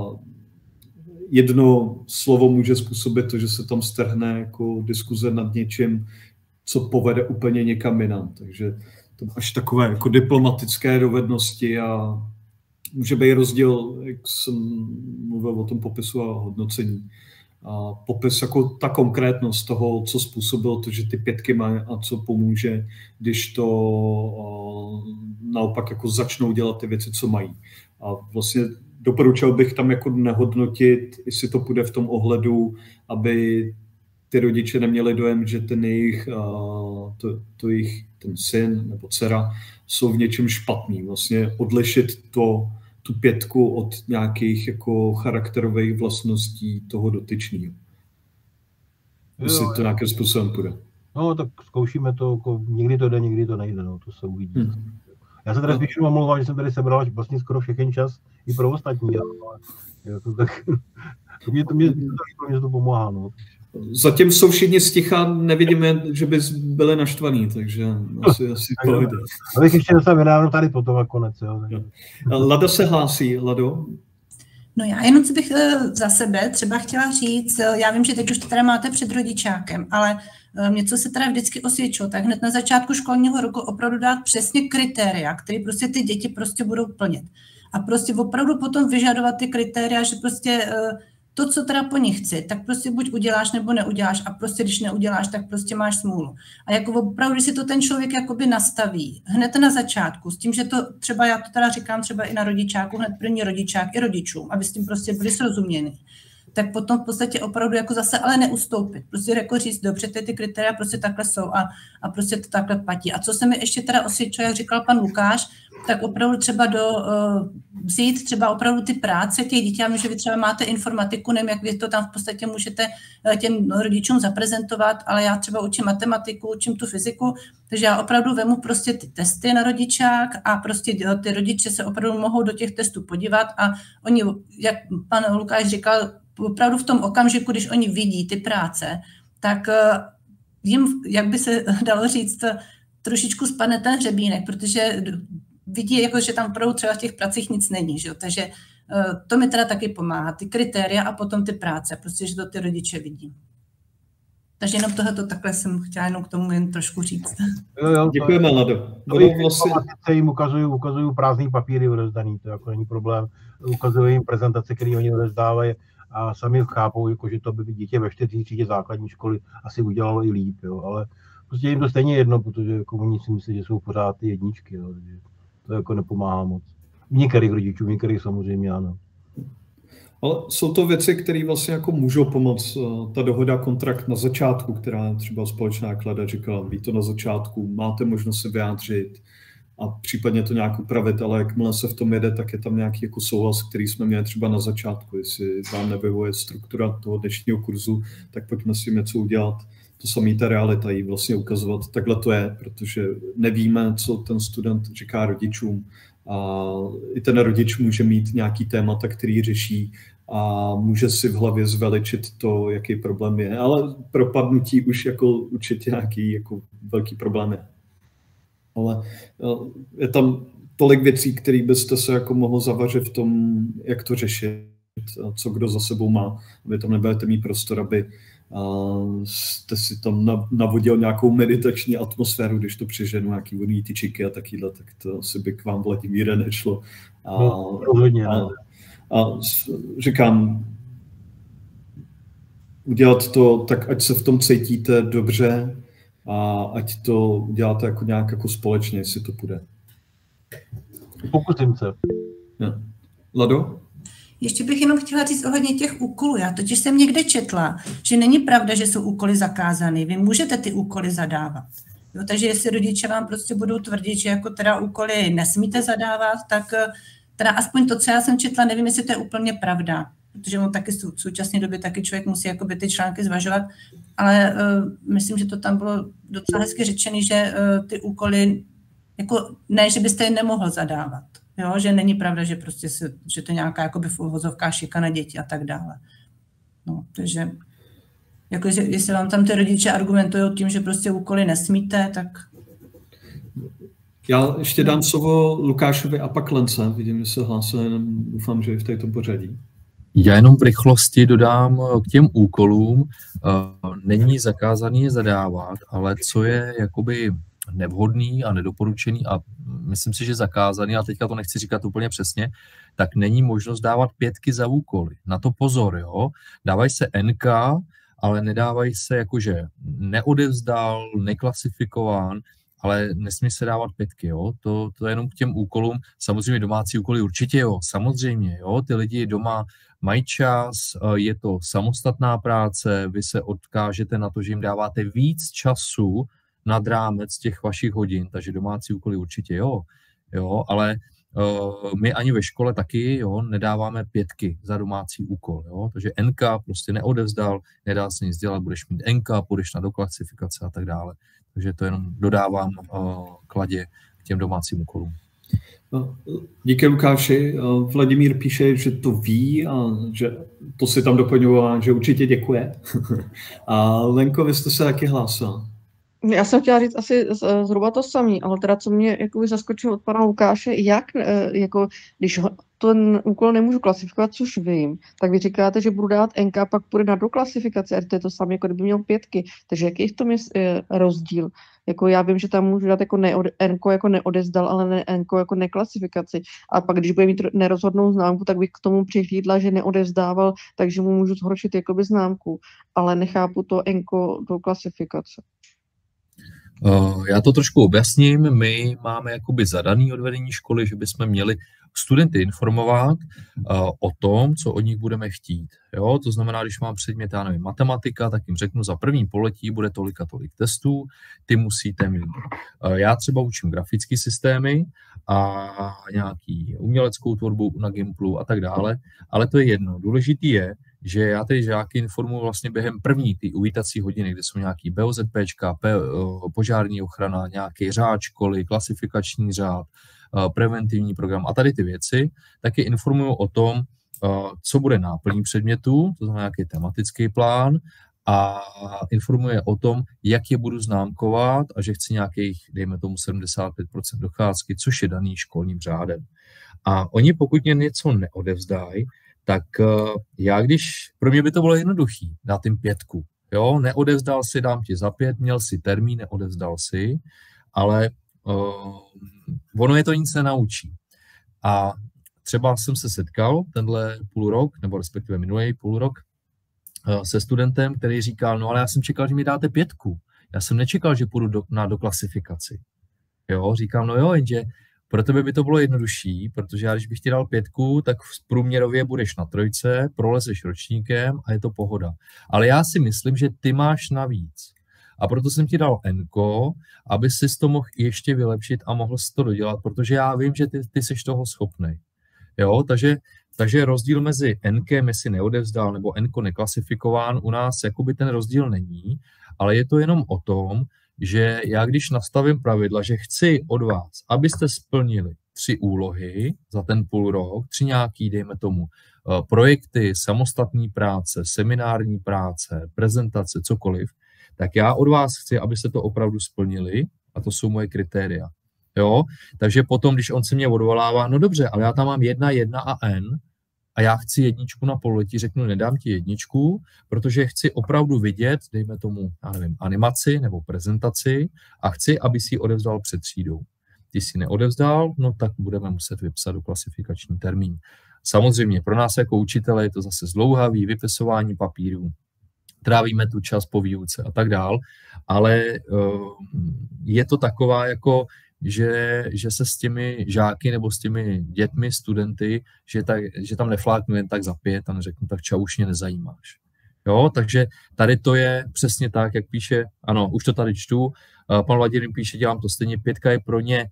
jedno slovo může způsobit to, že se tam strhne jako diskuze nad něčím, co povede úplně někam jinam. Takže to až takové jako diplomatické dovednosti a může být rozdíl, jak jsem mluvil o tom popisu a hodnocení. A popis jako ta konkrétnost toho, co způsobilo to, že ty pětky mají a co pomůže, když to a, naopak jako začnou dělat ty věci, co mají. A vlastně doporučil bych tam jako nehodnotit, jestli to půjde v tom ohledu, aby ty rodiče neměli dojem, že ten jejich, to, to jejich ten syn nebo dcera jsou v něčem špatný. Vlastně odlišit to, tu pětku od nějakých jako charakterových vlastností toho dotyčného. Jestli to nějakým způsobem půjde. No, tak zkoušíme to, jako, někdy to jde, někdy to nejde, no, to se uvidí. Hmm. Já se teda spíš omlouvám, že jsem tady sebral vlastně skoro všechny čas i pro ostatní, ale jako, tak to mě to, mě, to, mě to pomáhá, no. Zatím jsou všichni sticha, nevidíme, že by byli naštvaný, takže asi, asi to jde. Ale ještě se vydávám tady potom a konec. Jo. Lada se hlásí, Lado? No já jenom co bych za sebe třeba chtěla říct, já vím, že teď už to teda máte před rodičákem, ale mě, co se teda vždycky osvědčilo, tak hned na začátku školního roku opravdu dát přesně kritéria, které prostě ty děti prostě budou plnit. A prostě opravdu potom vyžadovat ty kritéria, že prostě to, co teda po nich chci, tak prostě buď uděláš, nebo neuděláš a prostě když neuděláš, tak prostě máš smůlu. A jako opravdu, když si to ten člověk jakoby nastaví hned na začátku, s tím, že to třeba, já to teda říkám třeba i na rodičáku, hned první rodičák i rodičům, aby s tím prostě byli srozuměni, tak potom v podstatě opravdu jako zase ale neustoupit. Prostě jako říct, dobře, ty, ty kritéria prostě takhle jsou a, a prostě to takhle platí. A co se mi ještě teda osvědčuje, jak říkal pan Lukáš, tak opravdu třeba do, uh, vzít třeba opravdu ty práce těch dětí, že vy třeba máte informatiku, nevím, jak vy to tam v podstatě můžete uh, těm rodičům zaprezentovat, ale já třeba učím matematiku, učím tu fyziku, takže já opravdu vemu prostě ty testy na rodičák a prostě ty rodiče se opravdu mohou do těch testů podívat a oni, jak pan Lukáš říkal, opravdu v tom okamžiku, když oni vidí ty práce, tak uh, jim, jak by se dalo říct, trošičku spadne ten hřebínek, protože vidí, jako, že tam opravdu třeba v těch pracích nic není. Že? Takže uh, to mi teda taky pomáhá, ty kritéria a potom ty práce, prostě, že to ty rodiče vidí. Takže jenom tohleto takhle jsem chtěla jenom k tomu jen trošku říct. Jo, jo, děkujeme, Lado. Vlastně... jim ukazují, ukazují prázdný papíry odevzdaný, to jako není problém. Ukazují jim prezentace, které oni odevzdávají a sami chápou, jako, že to by dítě ve čtvrtý třídě základní školy asi udělalo i líp, jo, ale prostě jim to stejně jedno, protože jako oni si myslí, že jsou pořád ty jedničky, jo, takže to jako nepomáhá moc. U některých rodičů, u některých samozřejmě ano. Ale jsou to věci, které vlastně jako můžou pomoct. Ta dohoda, kontrakt na začátku, která třeba společná Klada říkala, ví to na začátku, máte možnost se vyjádřit a případně to nějak upravit, ale jakmile se v tom jede, tak je tam nějaký jako souhlas, který jsme měli třeba na začátku. Jestli vám nevyhovuje struktura toho dnešního kurzu, tak pojďme si něco udělat. To samé ta realita jí vlastně ukazovat, takhle to je, protože nevíme, co ten student říká rodičům a i ten rodič může mít nějaký témata, který řeší a může si v hlavě zveličit to, jaký problém je, ale propadnutí už jako určitě nějaký jako velký problém je. Ale je tam tolik věcí, které byste se jako mohl zavařit v tom, jak to řešit, co kdo za sebou má, aby tam nebudete mít prostor, aby jste si tam navodil nějakou meditační atmosféru, když to přiženu nějaký vodní tyčiky a takýhle, tak to asi by k vám, Vladimíre, nešlo. A, no, rozhodně, a, a říkám, udělat to tak, ať se v tom cítíte dobře a ať to uděláte jako nějak jako společně, jestli to půjde. Pokusím se. Ja. Lado? Ještě bych jenom chtěla říct ohledně těch úkolů. Já totiž jsem někde četla, že není pravda, že jsou úkoly zakázány. Vy můžete ty úkoly zadávat. Jo, takže jestli rodiče vám prostě budou tvrdit, že jako teda úkoly nesmíte zadávat, tak teda aspoň to, co já jsem četla, nevím, jestli to je úplně pravda. protože on taky v současné době taky člověk musí jakoby ty články zvažovat, ale uh, myslím, že to tam bylo docela hezky řečený, že uh, ty úkoly, jako ne, že byste je nemohl zadávat, jo? Že není pravda, že prostě se, že to je nějaká jakoby v uvozovkách šikana dětí a tak dále. No, takže jako, jestli vám tam ty rodiče argumentují tím, že prostě úkoly nesmíte, tak... Já ještě dám slovo Lukášovi a pak Lence. Vidím, že se hlásil, jenom doufám, že je v této pořadí. Já jenom v rychlosti dodám k těm úkolům. Není zakázaný je zadávat, ale co je jakoby nevhodný a nedoporučený a myslím si, že zakázaný, a teďka to nechci říkat úplně přesně, tak není možnost dávat pětky za úkoly. Na to pozor, jo. Dávají se N K, ale nedávají se jakože neodevzdal, neklasifikován, ale nesmí se dávat pětky, jo. To, to je jenom k těm úkolům. Samozřejmě domácí úkoly určitě, jo. Samozřejmě, jo. Ty lidi doma mají čas, je to samostatná práce, vy se odkážete na to, že jim dáváte víc času nad rámec těch vašich hodin, takže domácí úkoly určitě jo, jo, ale uh, my ani ve škole taky, jo, nedáváme pětky za domácí úkol, jo, takže N K prostě neodevzdal, nedá se nic dělat, budeš mít N K, půjdeš na doklasifikace a tak dále, takže to jenom dodávám uh, kladě k těm domácím úkolům. Díky, Lukáši. Vladimír píše, že to ví a že to si tam doplňoval, že určitě děkuje. A Lenko, vy jste se taky hlásila. Já jsem chtěla říct asi zhruba to samé, ale teda co mě jakoby zaskočilo od pana Lukáše, jak, jako, když ho, ten úkol nemůžu klasifikovat, což vím, tak vy říkáte, že budu dát N K, pak půjde na doklasifikaci, a to je to samé, jako kdyby měl pětky, takže jaký v tom je rozdíl? Jako já vím, že tam můžu dát jako neod, N K jako neodezdal, ale ne N K jako neklasifikaci. A pak, když bude mít nerozhodnou známku, tak bych k tomu přihlídla, že neodezdával, takže mu můžu zhoršit jakoby známku, ale nechápu to N K do klasifikace. Já to trošku objasním. My máme jakoby zadaný od vedení školy, že bychom měli studenty informovat o tom, co od nich budeme chtít. Jo? To znamená, když mám předmět, já nevím, matematika, tak jim řeknu, za první poletí bude tolik a tolik testů, ty musíte mít. Já třeba učím grafické systémy a nějaký uměleckou tvorbu na Gimplu a tak dále, ale to je jedno. Důležitý je, že já ty žáky informuji vlastně během první ty uvítací hodiny, kde jsou nějaký BOZPčka, požární ochrana, nějaký řád školy, klasifikační řád, preventivní program a tady ty věci, tak je informuji o tom, co bude náplní předmětu, to znamená nějaký tematický plán, a informuje o tom, jak je budu známkovat a že chci nějakých, dejme tomu, sedmdesát pět procent docházky, což je daný školním řádem. A oni, pokud mě něco neodevzdají, tak já když, pro mě by to bylo jednoduchý, dát jim pětku, jo, neodevzdal si, dám ti za pět, měl si termín, neodevzdal si, ale uh, ono je to nic nenaučí. A třeba jsem se setkal tenhle půl rok, nebo respektive minulý půl rok, uh, se studentem, který říkal, no ale já jsem čekal, že mi dáte pětku, já jsem nečekal, že půjdu do, na doklasifikaci. Jo, říkám, no jo, jenže pro tebe by to bylo jednodušší, protože já když bych ti dal pětku, tak v průměrově budeš na trojce, prolezeš ročníkem a je to pohoda. Ale já si myslím, že ty máš navíc. A proto jsem ti dal N K, aby jsi to mohl ještě vylepšit a mohl si to dodělat, protože já vím, že ty, ty jsi toho schopnej. Jo, takže, takže rozdíl mezi N K, jestli neodevzdal, nebo N K neklasifikován, u nás jakoby ten rozdíl není, ale je to jenom o tom, že já když nastavím pravidla, že chci od vás, abyste splnili tři úlohy za ten půl rok, tři nějaký, dejme tomu, projekty, samostatní práce, seminární práce, prezentace, cokoliv, tak já od vás chci, abyste to opravdu splnili a to jsou moje kritéria. Jo? Takže potom, když on se mě odvolává, no dobře, ale já tam mám jedna, jedna a N, a já chci jedničku na pololetí, řeknu, nedám ti jedničku, protože chci opravdu vidět, dejme tomu, já nevím, animaci nebo prezentaci a chci, aby si ji odevzdal před třídou. Ty si neodevzdal, no tak budeme muset vypsat do klasifikační termín. Samozřejmě pro nás jako učitele je to zase zdlouhavý, vypisování papírů, trávíme tu čas po výuce a tak dál, ale uh, je to taková jako Že, že se s těmi žáky nebo s těmi dětmi, studenty, že, tak, že tam nefláknu jen tak za pět a neřeknu, tak čau, už mě nezajímáš. Jo, takže tady to je přesně tak, jak píše, ano, už to tady čtu, pan Vladimír píše, dělám to stejně, pětka je pro ně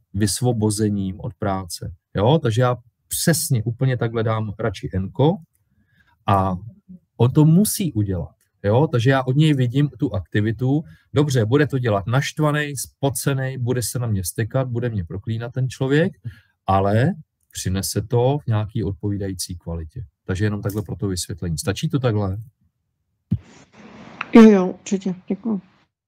vysvobozením od práce. Jo, takže já přesně úplně takhle dám radši N K A on to musí udělat. Jo? Takže já od něj vidím tu aktivitu. Dobře, bude to dělat naštvaný, spocený, bude se na mě stekat, bude mě proklínat ten člověk, ale přinese to v nějaký odpovídající kvalitě. Takže jenom takhle pro to vysvětlení. Stačí to takhle? Jo, jo, určitě. Děkuji.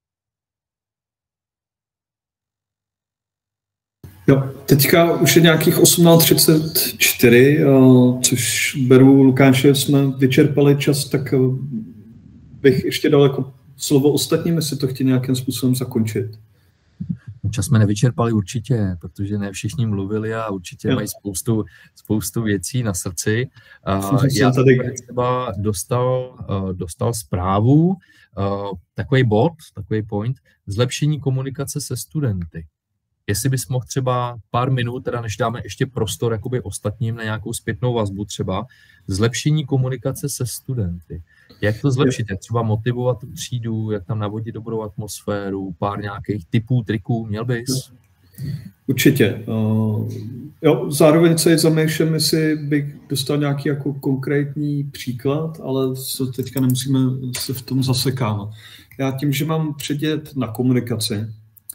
Jo, teďka už je nějakých osmnáct třicet čtyři, což beru, Lukáše, jsme vyčerpali čas, tak bych ještě dal jako slovo ostatním, jestli to chtějí nějakým způsobem zakončit. Čas jsme nevyčerpali určitě, protože ne všichni mluvili a určitě jo. mají spoustu, spoustu věcí na srdci. Uh, já jsem tady třeba dostal, uh, dostal zprávu, uh, takový bod, takový point, zlepšení komunikace se studenty. Jestli bys mohl třeba pár minut, teda než dáme ještě prostor jakoby ostatním na nějakou zpětnou vazbu třeba, zlepšení komunikace se studenty. Jak to zlepšit? Jak třeba motivovat tu třídu, jak tam navodit dobrou atmosféru, pár nějakých typů, triků, měl bys? Určitě. Uh, jo, zároveň se zamýšlím, jestli bych dostal nějaký jako konkrétní příklad, ale se teďka nemusíme se v tom zasekávat. Já tím, že mám předět na komunikaci,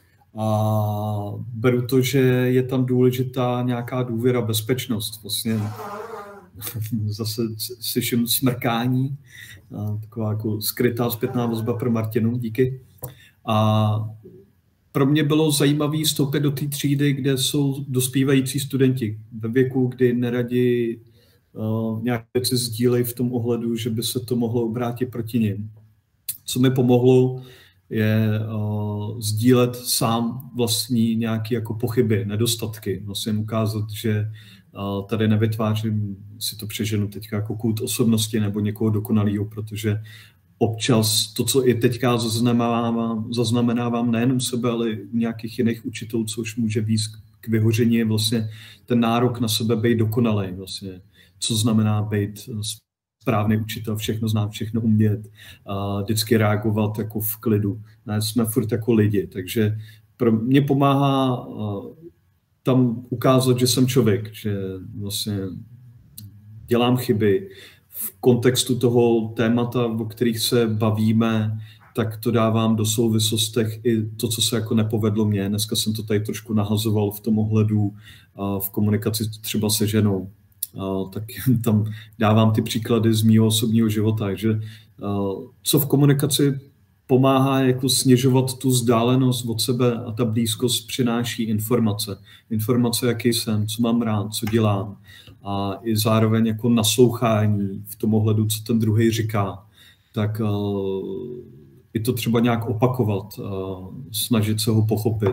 a beru to, že je tam důležitá nějaká důvěra, bezpečnost. Vlastně zase slyším smrkání, taková jako skrytá zpětná vazba pro Martinu, díky. A pro mě bylo zajímavé vstoupit do té třídy, kde jsou dospívající studenti ve věku, kdy neradi uh, nějaké věci sdílejí v tom ohledu, že by se to mohlo obrátit proti nim. Co mi pomohlo, je uh, sdílet sám vlastní nějaké jako pochyby, nedostatky. Vlastně ukázat, že uh, tady nevytvářím, si to přeženu teďka jako kult osobnosti nebo někoho dokonalého, protože občas to, co i teďka zaznamenávám, zaznamenávám nejenom sebe, ale i nějakých jiných učitelů, což může být k vyhoření, je vlastně ten nárok na sebe být dokonalý. Vlastně. Co znamená být správný učitel, všechno znát, všechno umět, a vždycky reagovat jako v klidu. Ne, jsme furt jako lidi, takže pro mě pomáhá tam ukázat, že jsem člověk, že vlastně dělám chyby. V kontextu toho témata, o kterých se bavíme, tak to dávám do souvislostech i to, co se jako nepovedlo mně. Dneska jsem to tady trošku nahazoval v tom ohledu v komunikaci třeba se ženou. Tak tam dávám ty příklady z mého osobního života. Takže co v komunikaci pomáhá jako snižovat tu vzdálenost od sebe a ta blízkost přináší informace. Informace, jaký jsem, co mám rád, co dělám. A i zároveň jako naslouchání v tom ohledu, co ten druhý říká. Tak i to třeba nějak opakovat, snažit se ho pochopit.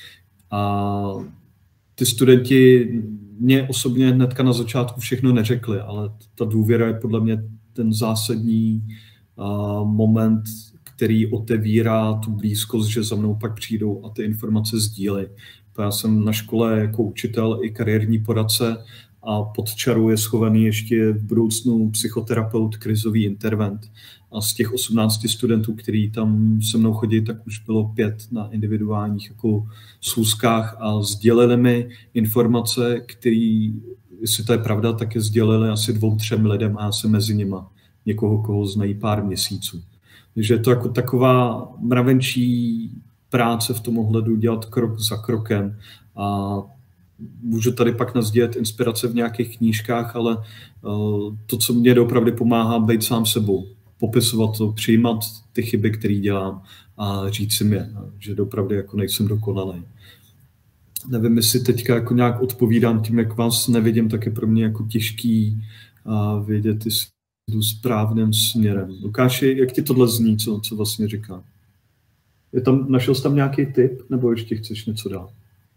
A ty studenti mě osobně hnedka na začátku všechno neřekli, ale ta důvěra je podle mě ten zásadní moment, který otevírá tu blízkost, že za mnou pak přijdou a ty informace sdílej. Já jsem na škole jako učitel i kariérní poradce a pod čarou je schovaný ještě v budoucnu psychoterapeut, krizový intervent. A z těch osmnácti studentů, kteří tam se mnou chodí, tak už bylo pět na individuálních jako schůzkách a sdělili mi informace, které, jestli to je pravda, tak je sdělili asi dvou, třem lidem a já jsem mezi nima někoho, koho znají pár měsíců. Takže je to jako taková mravenčí práce v tom ohledu, dělat krok za krokem. A můžu tady pak nasdílet inspirace v nějakých knížkách, ale to, co mě opravdu pomáhá, být sám sebou. Popisovat to, přijímat ty chyby, které dělám a říct si mě, že opravdu jako nejsem dokonalý. Nevím, jestli teďka jako nějak odpovídám tím, jak vás nevidím, tak je pro mě jako těžký vědět, jestli jdu správným směrem. Lukáši, jak ti tohle zní, co, co vlastně říká? Je tam, našel jsi tam nějaký tip, nebo ještě chceš něco dát?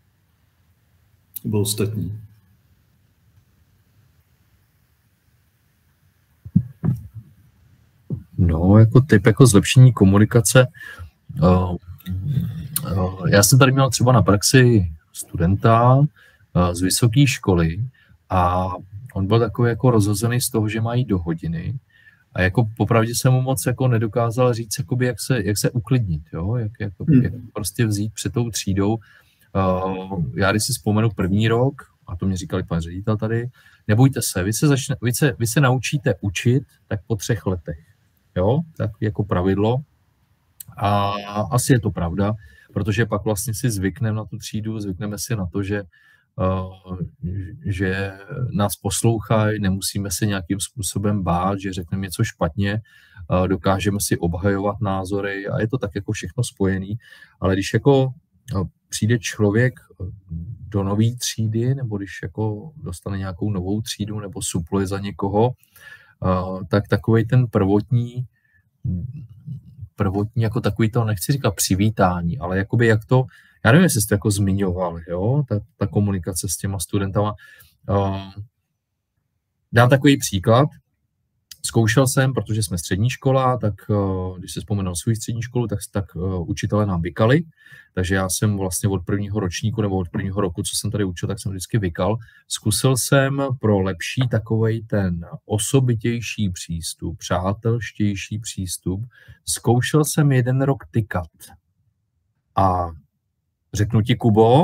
Nebo ostatní? No, jako tip, jako zlepšení komunikace. Uh, uh, já jsem tady měl třeba na praxi studenta uh, z vysoké školy a on byl takový jako rozhozený z toho, že má jít do hodiny a jako popravdě jsem mu moc jako nedokázal říct, jakoby, jak, se, jak se uklidnit, jo? Jak, jak, hmm. jak prostě vzít před tou třídou. Uh, já když si vzpomenu první rok, a to mě říkali pan ředitel tady, nebojte se, vy se, začne, vy se, vy se naučíte učit tak po třech letech. Jo, tak jako pravidlo. A asi je to pravda, protože pak vlastně si zvykneme na tu třídu, zvykneme si na to, že, uh, že nás poslouchají, nemusíme se nějakým způsobem bát, že řekneme něco špatně, uh, dokážeme si obhajovat názory a je to tak jako všechno spojený. Ale když jako uh, přijde člověk do nové třídy, nebo když jako dostane nějakou novou třídu, nebo supluje za někoho, uh, tak takovej ten prvotní prvotní, jako takový to, nechci říkat přivítání, ale jakoby jak to, já nevím, jestli jste jako zmiňoval, jo, ta, ta komunikace s těma studentama. Uh, dám takový příklad. Zkoušel jsem, protože jsme střední škola, tak uh, když se vzpomenu na svou střední školu, tak, tak uh, učitelé nám vykali, takže já jsem vlastně od prvního ročníku nebo od prvního roku, co jsem tady učil, tak jsem vždycky vykal. Zkusil jsem pro lepší takovej ten osobitější přístup, přátelštější přístup, zkoušel jsem jeden rok tykat. A řeknu ti, Kubo,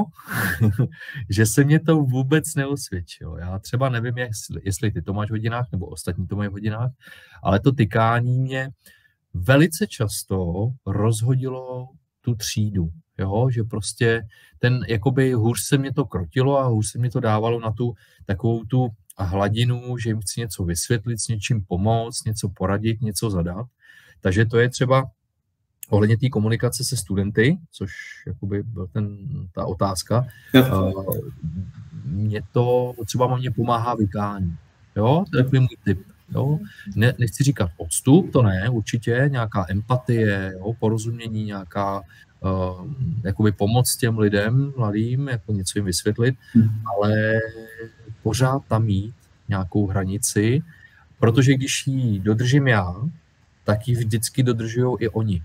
že se mě to vůbec neosvědčilo. Já třeba nevím, jestli, jestli ty to máš v hodinách, nebo ostatní to mají v hodinách, ale to tykání mě velice často rozhodilo tu třídu. Jo? Že prostě ten, jakoby hůř se mě to krotilo a hůř se mě to dávalo na tu takovou tu hladinu, že jim chci něco vysvětlit, s něčím pomoct, něco poradit, něco zadat. Takže to je třeba ohledně té komunikace se studenty, což jakoby byl ten, ta otázka, uh, mě to třeba mě pomáhá vykání. Jo, to je takový můj tip. Jo. Ne, nechci říkat odstup, to ne, určitě, nějaká empatie, jo, porozumění, nějaká uh, jakoby pomoc těm lidem mladým, jako něco jim vysvětlit, ale pořád tam mít nějakou hranici, protože když ji dodržím já, tak ji vždycky dodržují i oni.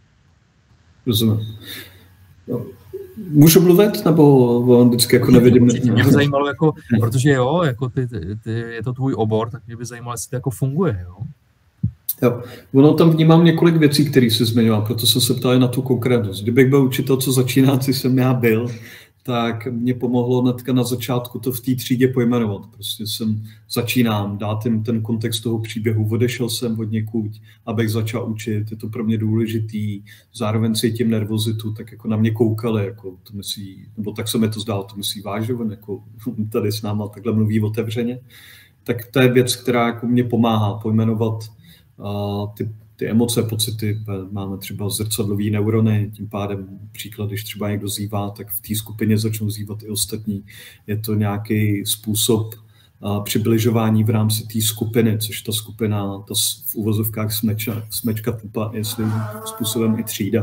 Rozumím. No. Můžu mluvit, nebo vždycky jako nevidím? Mě by zajímalo, jako, protože jo, jako ty, ty, je to tvůj obor, tak mě by zajímalo, jestli to jako funguje, jo? Jo, ono tam vnímám několik věcí, které jsi zmiňoval, proto jsem se ptal na tu konkrétnost. Kdybych byl učitel, co začíná, co jsem já byl, tak mě pomohlo hnedka na začátku to v té třídě pojmenovat. Prostě jsem začínám, dát jim ten kontext toho příběhu, odešel jsem od někud, abych začal učit, je to pro mě důležitý, zároveň cítím nervozitu, tak jako na mě koukali, jako to myslí, nebo tak se mi to zdálo, to myslí vážně, jako tady s náma takhle mluví otevřeně. Tak to je věc, která jako mě pomáhá pojmenovat uh, ty ty emoce, pocity, máme třeba zrcadlový neurony, tím pádem příklad, když třeba někdo zývá, tak v té skupině začnou zývat i ostatní. Je to nějaký způsob a, přibližování v rámci té skupiny, což ta skupina, ta v uvozovkách smečka, smečka pupa, je svým způsobem i třída.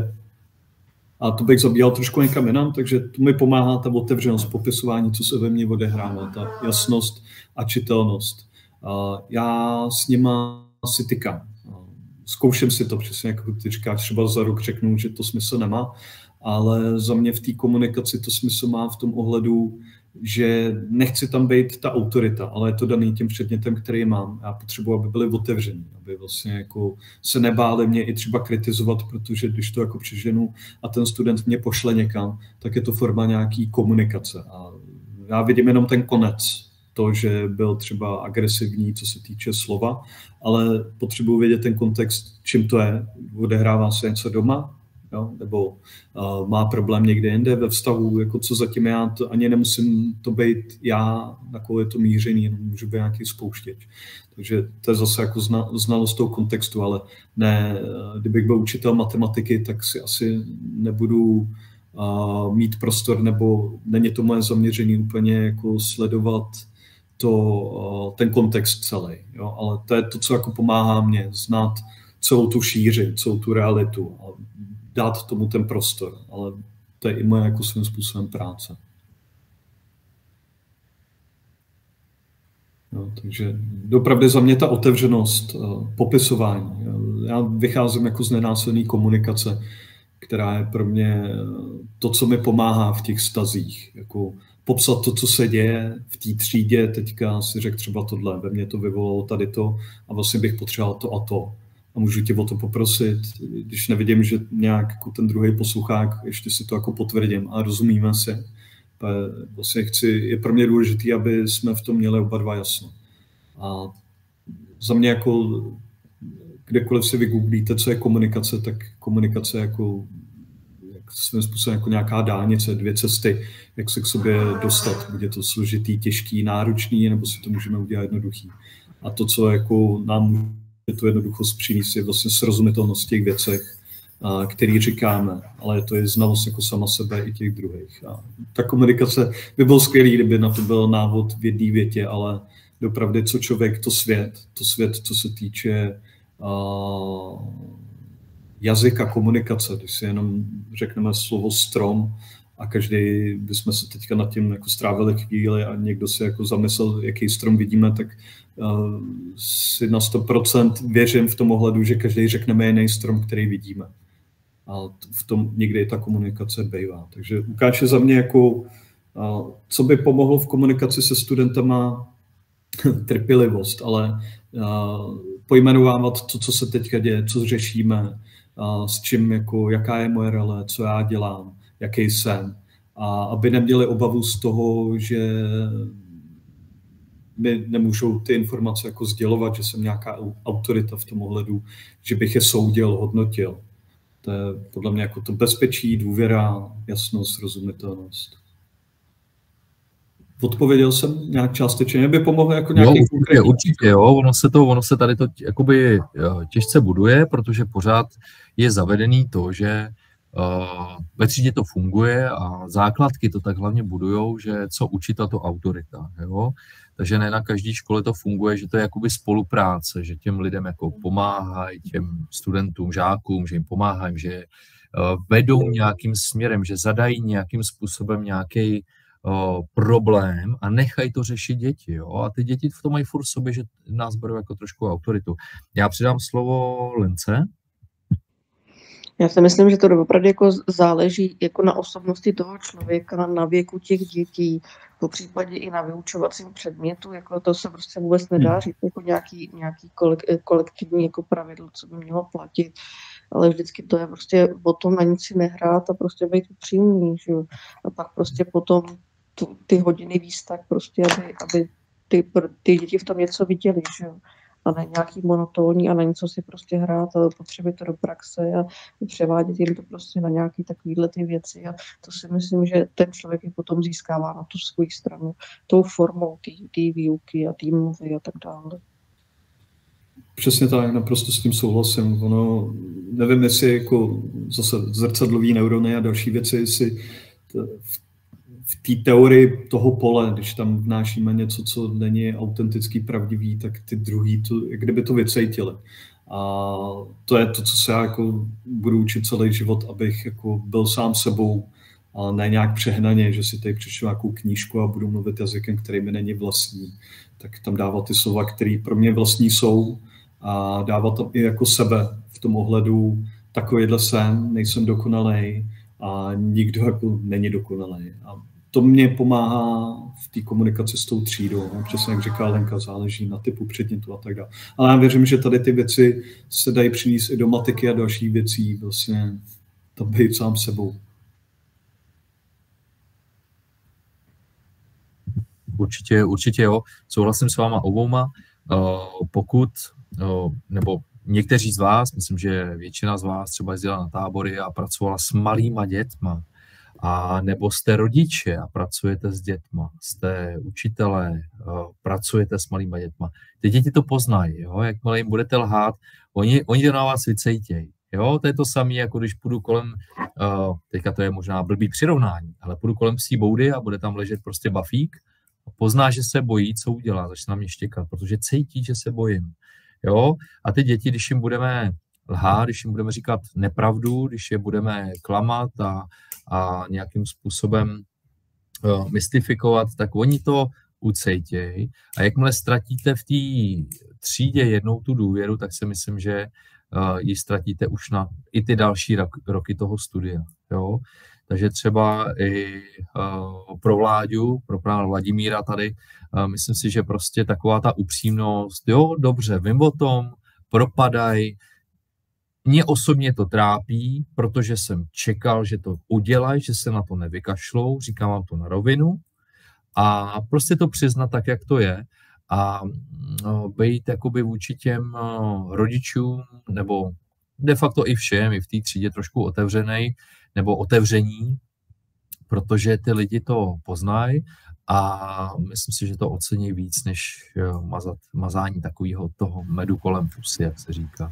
A to bych zabíjal trošku někam jinam, takže to mi pomáhá ta otevřenost, popisování, co se ve mně odehrává, ta jasnost a čitelnost. A já s nima si tykám. Zkouším si to přesně, jako ty říkáš, třeba za rok řeknu, že to smysl nemá, ale za mě v té komunikaci to smysl má v tom ohledu, že nechci tam být ta autorita, ale je to daný tím předmětem, který mám. Já potřebuji, aby byli otevření, aby vlastně jako se nebáli mě i třeba kritizovat, protože když to jako přeženu a ten student mě pošle někam, tak je to forma nějaký komunikace. A já vidím jenom ten konec, to, že byl třeba agresivní, co se týče slova, ale potřebuji vědět ten kontext, čím to je. Odehrává se něco doma, jo? Nebo uh, má problém někde jinde ve vztahu, jako co zatím já, to ani nemusím to být já, jako je to mířený, jenom můžu být nějaký spouštěč. Takže to je zase jako zna, znalost toho kontextu, ale ne, kdybych byl učitel matematiky, tak si asi nebudu uh, mít prostor, nebo není to moje zaměření úplně jako sledovat to, ten kontext celý, jo? Ale to je to, co jako pomáhá mě, znát celou tu šíři, celou tu realitu a dát tomu ten prostor, ale to je i moje jako svým způsobem práce. Jo, takže dopravdy za mě ta otevřenost, popisování. Já vycházím jako z nenásilné komunikace, která je pro mě to, co mi pomáhá v těch vztazích, jako popsat to, co se děje v té třídě, teďka si řekl třeba tohle, ve mně to vyvolalo tady to a vlastně bych potřeboval to a to. A můžu tě o to poprosit, když nevidím, že nějak jako ten druhý posluchák, ještě si to jako potvrdím a rozumíme si, Vlastně chci, je pro mě důležité, aby jsme v tom měli oba dva jasno. A za mě jako kdekoliv si vygooglíte, co je komunikace, tak komunikace jako svým způsobem jako nějaká dálnice, dvě cesty, jak se k sobě dostat. Bude to složitý, těžký, náročný, nebo si to můžeme udělat jednoduchý. A to, co jako nám může tu jednoduchost přinést, je vlastně srozumitelnost těch věcech, který říkáme, ale to je znalost jako sama sebe i těch druhých. A ta komunikace by byl skvělý, kdyby na to byl návod v jedné větě, ale dopravdy, co člověk, to svět, to svět, co se týče uh, jazyka komunikace, když si jenom řekneme slovo strom a každý bychom se teďka nad tím jako strávili chvíli a někdo si jako zamyslel, jaký strom vidíme, tak uh, si na sto procent věřím v tom ohledu, že každý řekneme jiný strom, který vidíme. A v tom někdy ta komunikace bývá. Takže ukáže za mě jako, uh, co by pomohlo v komunikaci se studentama, trpělivost, ale uh, pojmenovávat to, co se teďka děje, co řešíme, uh, s čím, jako, jaká je moje role, co já dělám, jaký jsem. A aby neměli obavu z toho, že mi nemůžou ty informace jako sdělovat, že jsem nějaká autorita v tom ohledu, že bych je soudil, hodnotil. To je podle mě jako to bezpečí, důvěra, jasnost, srozumitelnost. Odpověděl jsem nějak částečně, by pomohlo jako nějaký... Jo, určitě, určitě, jo, ono se, to, ono se tady to jakoby těžce buduje, protože pořád je zavedený to, že uh, ve třídě to funguje a základky to tak hlavně budujou, že co učitel, to autorita, jo. Takže ne na každé škole to funguje, že to je jakoby spolupráce, že těm lidem jako pomáhají, těm studentům, žákům, že jim pomáhají, že uh, vedou nějakým směrem, že zadají nějakým způsobem nějaký uh, problém a nechají to řešit děti. Jo? A ty děti v tom mají furt sobě, že nás berou jako trošku autoritu. Já přidám slovo Lence. Já si myslím, že to opravdu jako záleží jako na osobnosti toho člověka, na věku těch dětí, po případě i na vyučovacím předmětu, jako to se prostě vůbec nedá říct, jako nějaký, nějaký kolek, kolektivní jako pravidlo, co by mělo platit, ale vždycky to je prostě o tom na nic si nehrát a prostě být upřímný, že jo. A pak prostě potom tu, ty hodiny víc tak prostě, aby, aby ty, ty děti v tom něco viděli, že jo. A ne nějaký monotónní a na něco si prostě hrát, ale potřebuje to do praxe a převádět jim to prostě na nějaké takovéhle ty věci. A to si myslím, že ten člověk je potom získává na tu svou stranu tou formou té výuky a té mluvy a tak dále. Přesně tak, naprosto s tím souhlasím. Ono, nevím, jestli jako zase zrcadlový neurony a další věci, jestli v v té teorii toho pole, když tam vnášíme něco, co není autentický, pravdivý, tak ty druhý, to, jak kdyby to vycítili. A to je to, co se já jako budu učit celý život, abych jako byl sám sebou, ale ne nějak přehnaně, že si tady přečtu nějakou knížku a budu mluvit jazykem, který mi není vlastní. Tak tam dávat ty slova, které pro mě vlastní jsou a dávat tam i jako sebe v tom ohledu, takovýhle jsem, nejsem dokonalej a nikdo jako není dokonalej. A to mě pomáhá v té komunikaci s tou třídou. No, přesně jak říká Lenka, záleží na typu předmětu a tak dále. Ale já věřím, že tady ty věci se dají přinést i do matiky a dalších věcí. Vlastně to být sám sebou. Určitě, určitě jo. Souhlasím s váma obouma. Pokud, nebo někteří z vás, myslím, že většina z vás třeba jezdila na tábory a pracovala s malýma dětma, a nebo jste rodiče a pracujete s dětma, jste učitelé, pracujete s malýma dětma. Ty děti to poznají, jo? Jakmile jim budete lhát, oni, oni to na vás vycejtějí. Jo? To je to samé, jako když půjdu kolem, uh, teďka to je možná blbý přirovnání, ale půjdu kolem psí boudy a bude tam ležet prostě bafík a pozná, že se bojí, co udělá, začne na mě štěkat, protože cítí, že se bojím. Jo? A ty děti, když jim budeme lhát, když jim budeme říkat nepravdu, když je budeme klamat a, a nějakým způsobem uh, mystifikovat, tak oni to ucejtějí. A jakmile ztratíte v té třídě jednou tu důvěru, tak si myslím, že uh, ji ztratíte už na i ty další rok, roky toho studia. Jo? Takže třeba i uh, pro Vláďu, pro pana Vladimíra tady, uh, myslím si, že prostě taková ta upřímnost, jo, dobře, vím o tom, propadaj, mě osobně to trápí, protože jsem čekal, že to udělají, že se na to nevykašlou, říkám vám to na rovinu, a prostě to přiznat tak, jak to je, a no, být jakoby vůči těm no, rodičům, nebo de facto i všem, i v té třídě trošku otevřenej, nebo otevření, protože ty lidi to poznají a myslím si, že to ocení víc, než jo, mazat, mazání takového toho medu kolem pusy, jak se říká.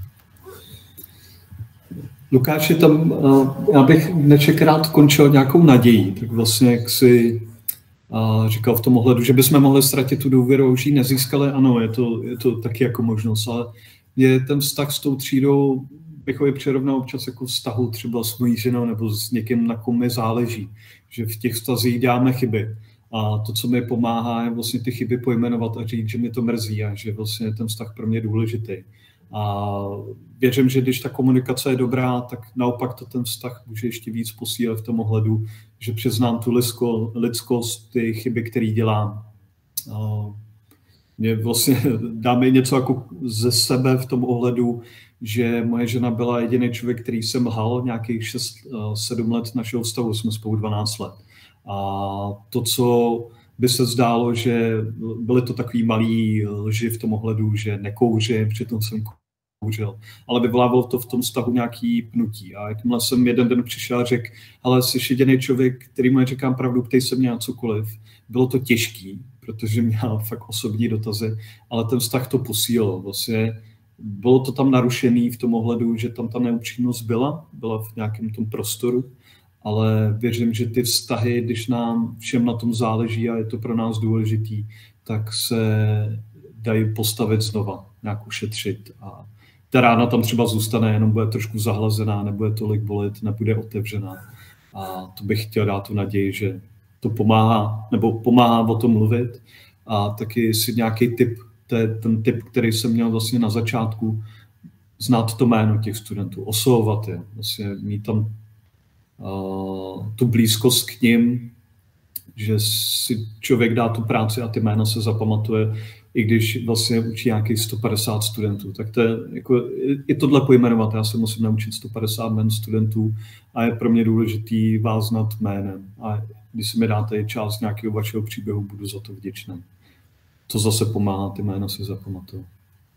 Lukáši, tam já bych nečekrát končil nějakou nadějí, tak vlastně jak si a říkal v tom ohledu, že bychom mohli ztratit tu důvěru, už ji nezískali, ano, je to, je to taky jako možnost, ale je ten vztah s tou třídou, bych ho je přirovnal občas jako vztahu třeba s mojí ženou nebo s někým, na kom mi záleží, že v těch vztazích děláme chyby a to, co mi pomáhá, je vlastně ty chyby pojmenovat a říct, že mě to mrzí a že vlastně ten vztah pro mě je důležitý. A věřím, že když ta komunikace je dobrá, tak naopak to ten vztah může ještě víc posílit v tom ohledu, že přiznám tu lidsko, lidskost, ty chyby, které dělám. A mě vlastně dá mi něco jako ze sebe v tom ohledu, že moje žena byla jediný člověk, který jsem lhal nějakých šest sedm let našeho vztahu, jsme spolu dvanáct let. A to, co by se zdálo, že byly to takový malý lži v tom ohledu, že nekouřím, přitom jsem kouřil, ale vyvolávalo to v tom vztahu nějaký pnutí. A jakmile jsem jeden den přišel a řekl, ale jsi jediný člověk, který mu říkám pravdu, ptej se mě na cokoliv. Bylo to těžký, protože měl fakt osobní dotazy, ale ten vztah to posílil. Vlastně bylo to tam narušený v tom ohledu, že tam ta neupřímnost byla, byla v nějakém tom prostoru, ale věřím, že ty vztahy, když nám všem na tom záleží a je to pro nás důležitý, tak se dají postavit znova, nějak ušetřit. A ta rána tam třeba zůstane, jenom bude trošku zahlazená, nebude tolik bolet, nebude otevřená. A to bych chtěl dát tu naději, že to pomáhá, nebo pomáhá o tom mluvit. A taky si nějaký tip, to je ten tip, který jsem měl vlastně na začátku, znát to jméno těch studentů, oslovovat je, vlastně mít tam Uh, tu blízkost k nim, že si člověk dá tu práci a ty jména se zapamatuje, i když vlastně učí nějakých sto padesát studentů. Tak to je, jako, i tohle pojmenovat. Já se musím naučit sto padesát jmen studentů a je pro mě důležitý vás znát jménem. A když si mi dáte část nějakého vašeho příběhu, budu za to vděčný. To zase pomáhá ty jména si zapamatovat.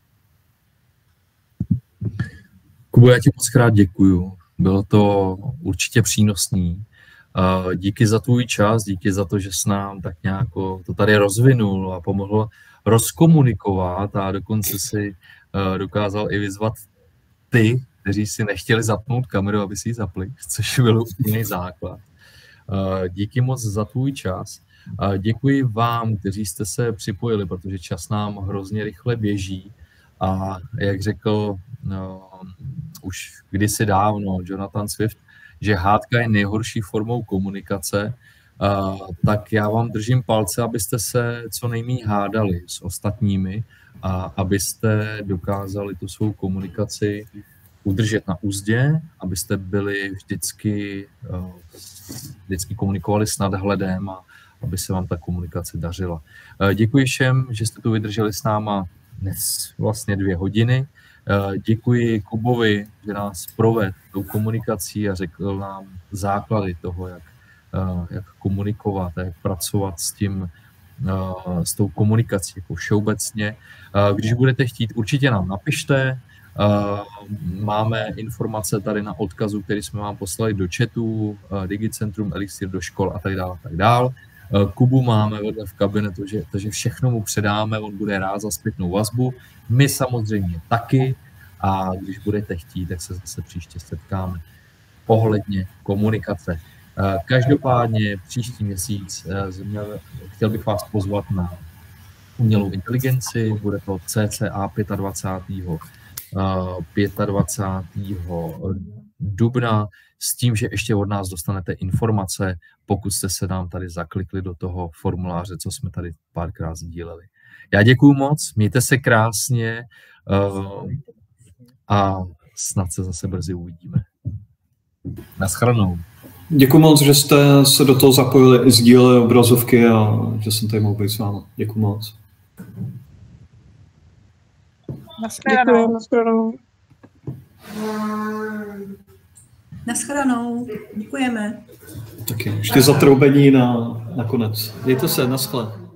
Kubo, já ti moc krát děkuju. Bylo to určitě přínosný. Díky za tvůj čas, díky za to, že jsi nám tak nějak to tady rozvinul a pomohl rozkomunikovat a dokonce si dokázal i vyzvat ty, kteří si nechtěli zapnout kameru, aby si ji zapli, což byl úplný základ. Díky moc za tvůj čas. Děkuji vám, kteří jste se připojili, protože čas nám hrozně rychle běží. A jak řekl no, už kdysi dávno Jonathan Swift, že hádka je nejhorší formou komunikace, uh, tak já vám držím palce, abyste se co nejméně hádali s ostatními a abyste dokázali tu svou komunikaci udržet na uzdě, abyste byli vždycky, uh, vždycky komunikovali s nadhledem a aby se vám ta komunikace dařila. Uh, děkuji všem, že jste tu vydrželi s náma dnes vlastně dvě hodiny. Děkuji Kubovi, že nás provedl tou komunikací a řekl nám základy toho, jak, jak komunikovat a jak pracovat s tím, s tou komunikací jako všeobecně. Když budete chtít, určitě nám napište. Máme informace tady na odkazu, který jsme vám poslali do chatu, Digicentrum, Elixir do škol a tak dále, a tak dále. Kubu máme vedle v kabinetu, že, takže všechno mu předáme, on bude rád za zpětnou vazbu. My samozřejmě taky a když budete chtít, tak se zase příště setkáme ohledně komunikace. Každopádně příští měsíc měl, chtěl bych vás pozvat na umělou inteligenci, bude to cca dvacátého pátého dvacátého dubna, s tím, že ještě od nás dostanete informace, pokud jste se nám tady zaklikli do toho formuláře, co jsme tady párkrát sdíleli. Já děkuju moc, mějte se krásně uh, a snad se zase brzy uvidíme. Naschledanou. Děkuju moc, že jste se do toho zapojili i sdíleli obrazovky a že jsem tady mohl být s vámi. Děkuju moc. Naschledanou. Naschledanou. Naschledanou. Děkujeme. Taky ještě zatroubení na, na konec. Dejte se, naschle.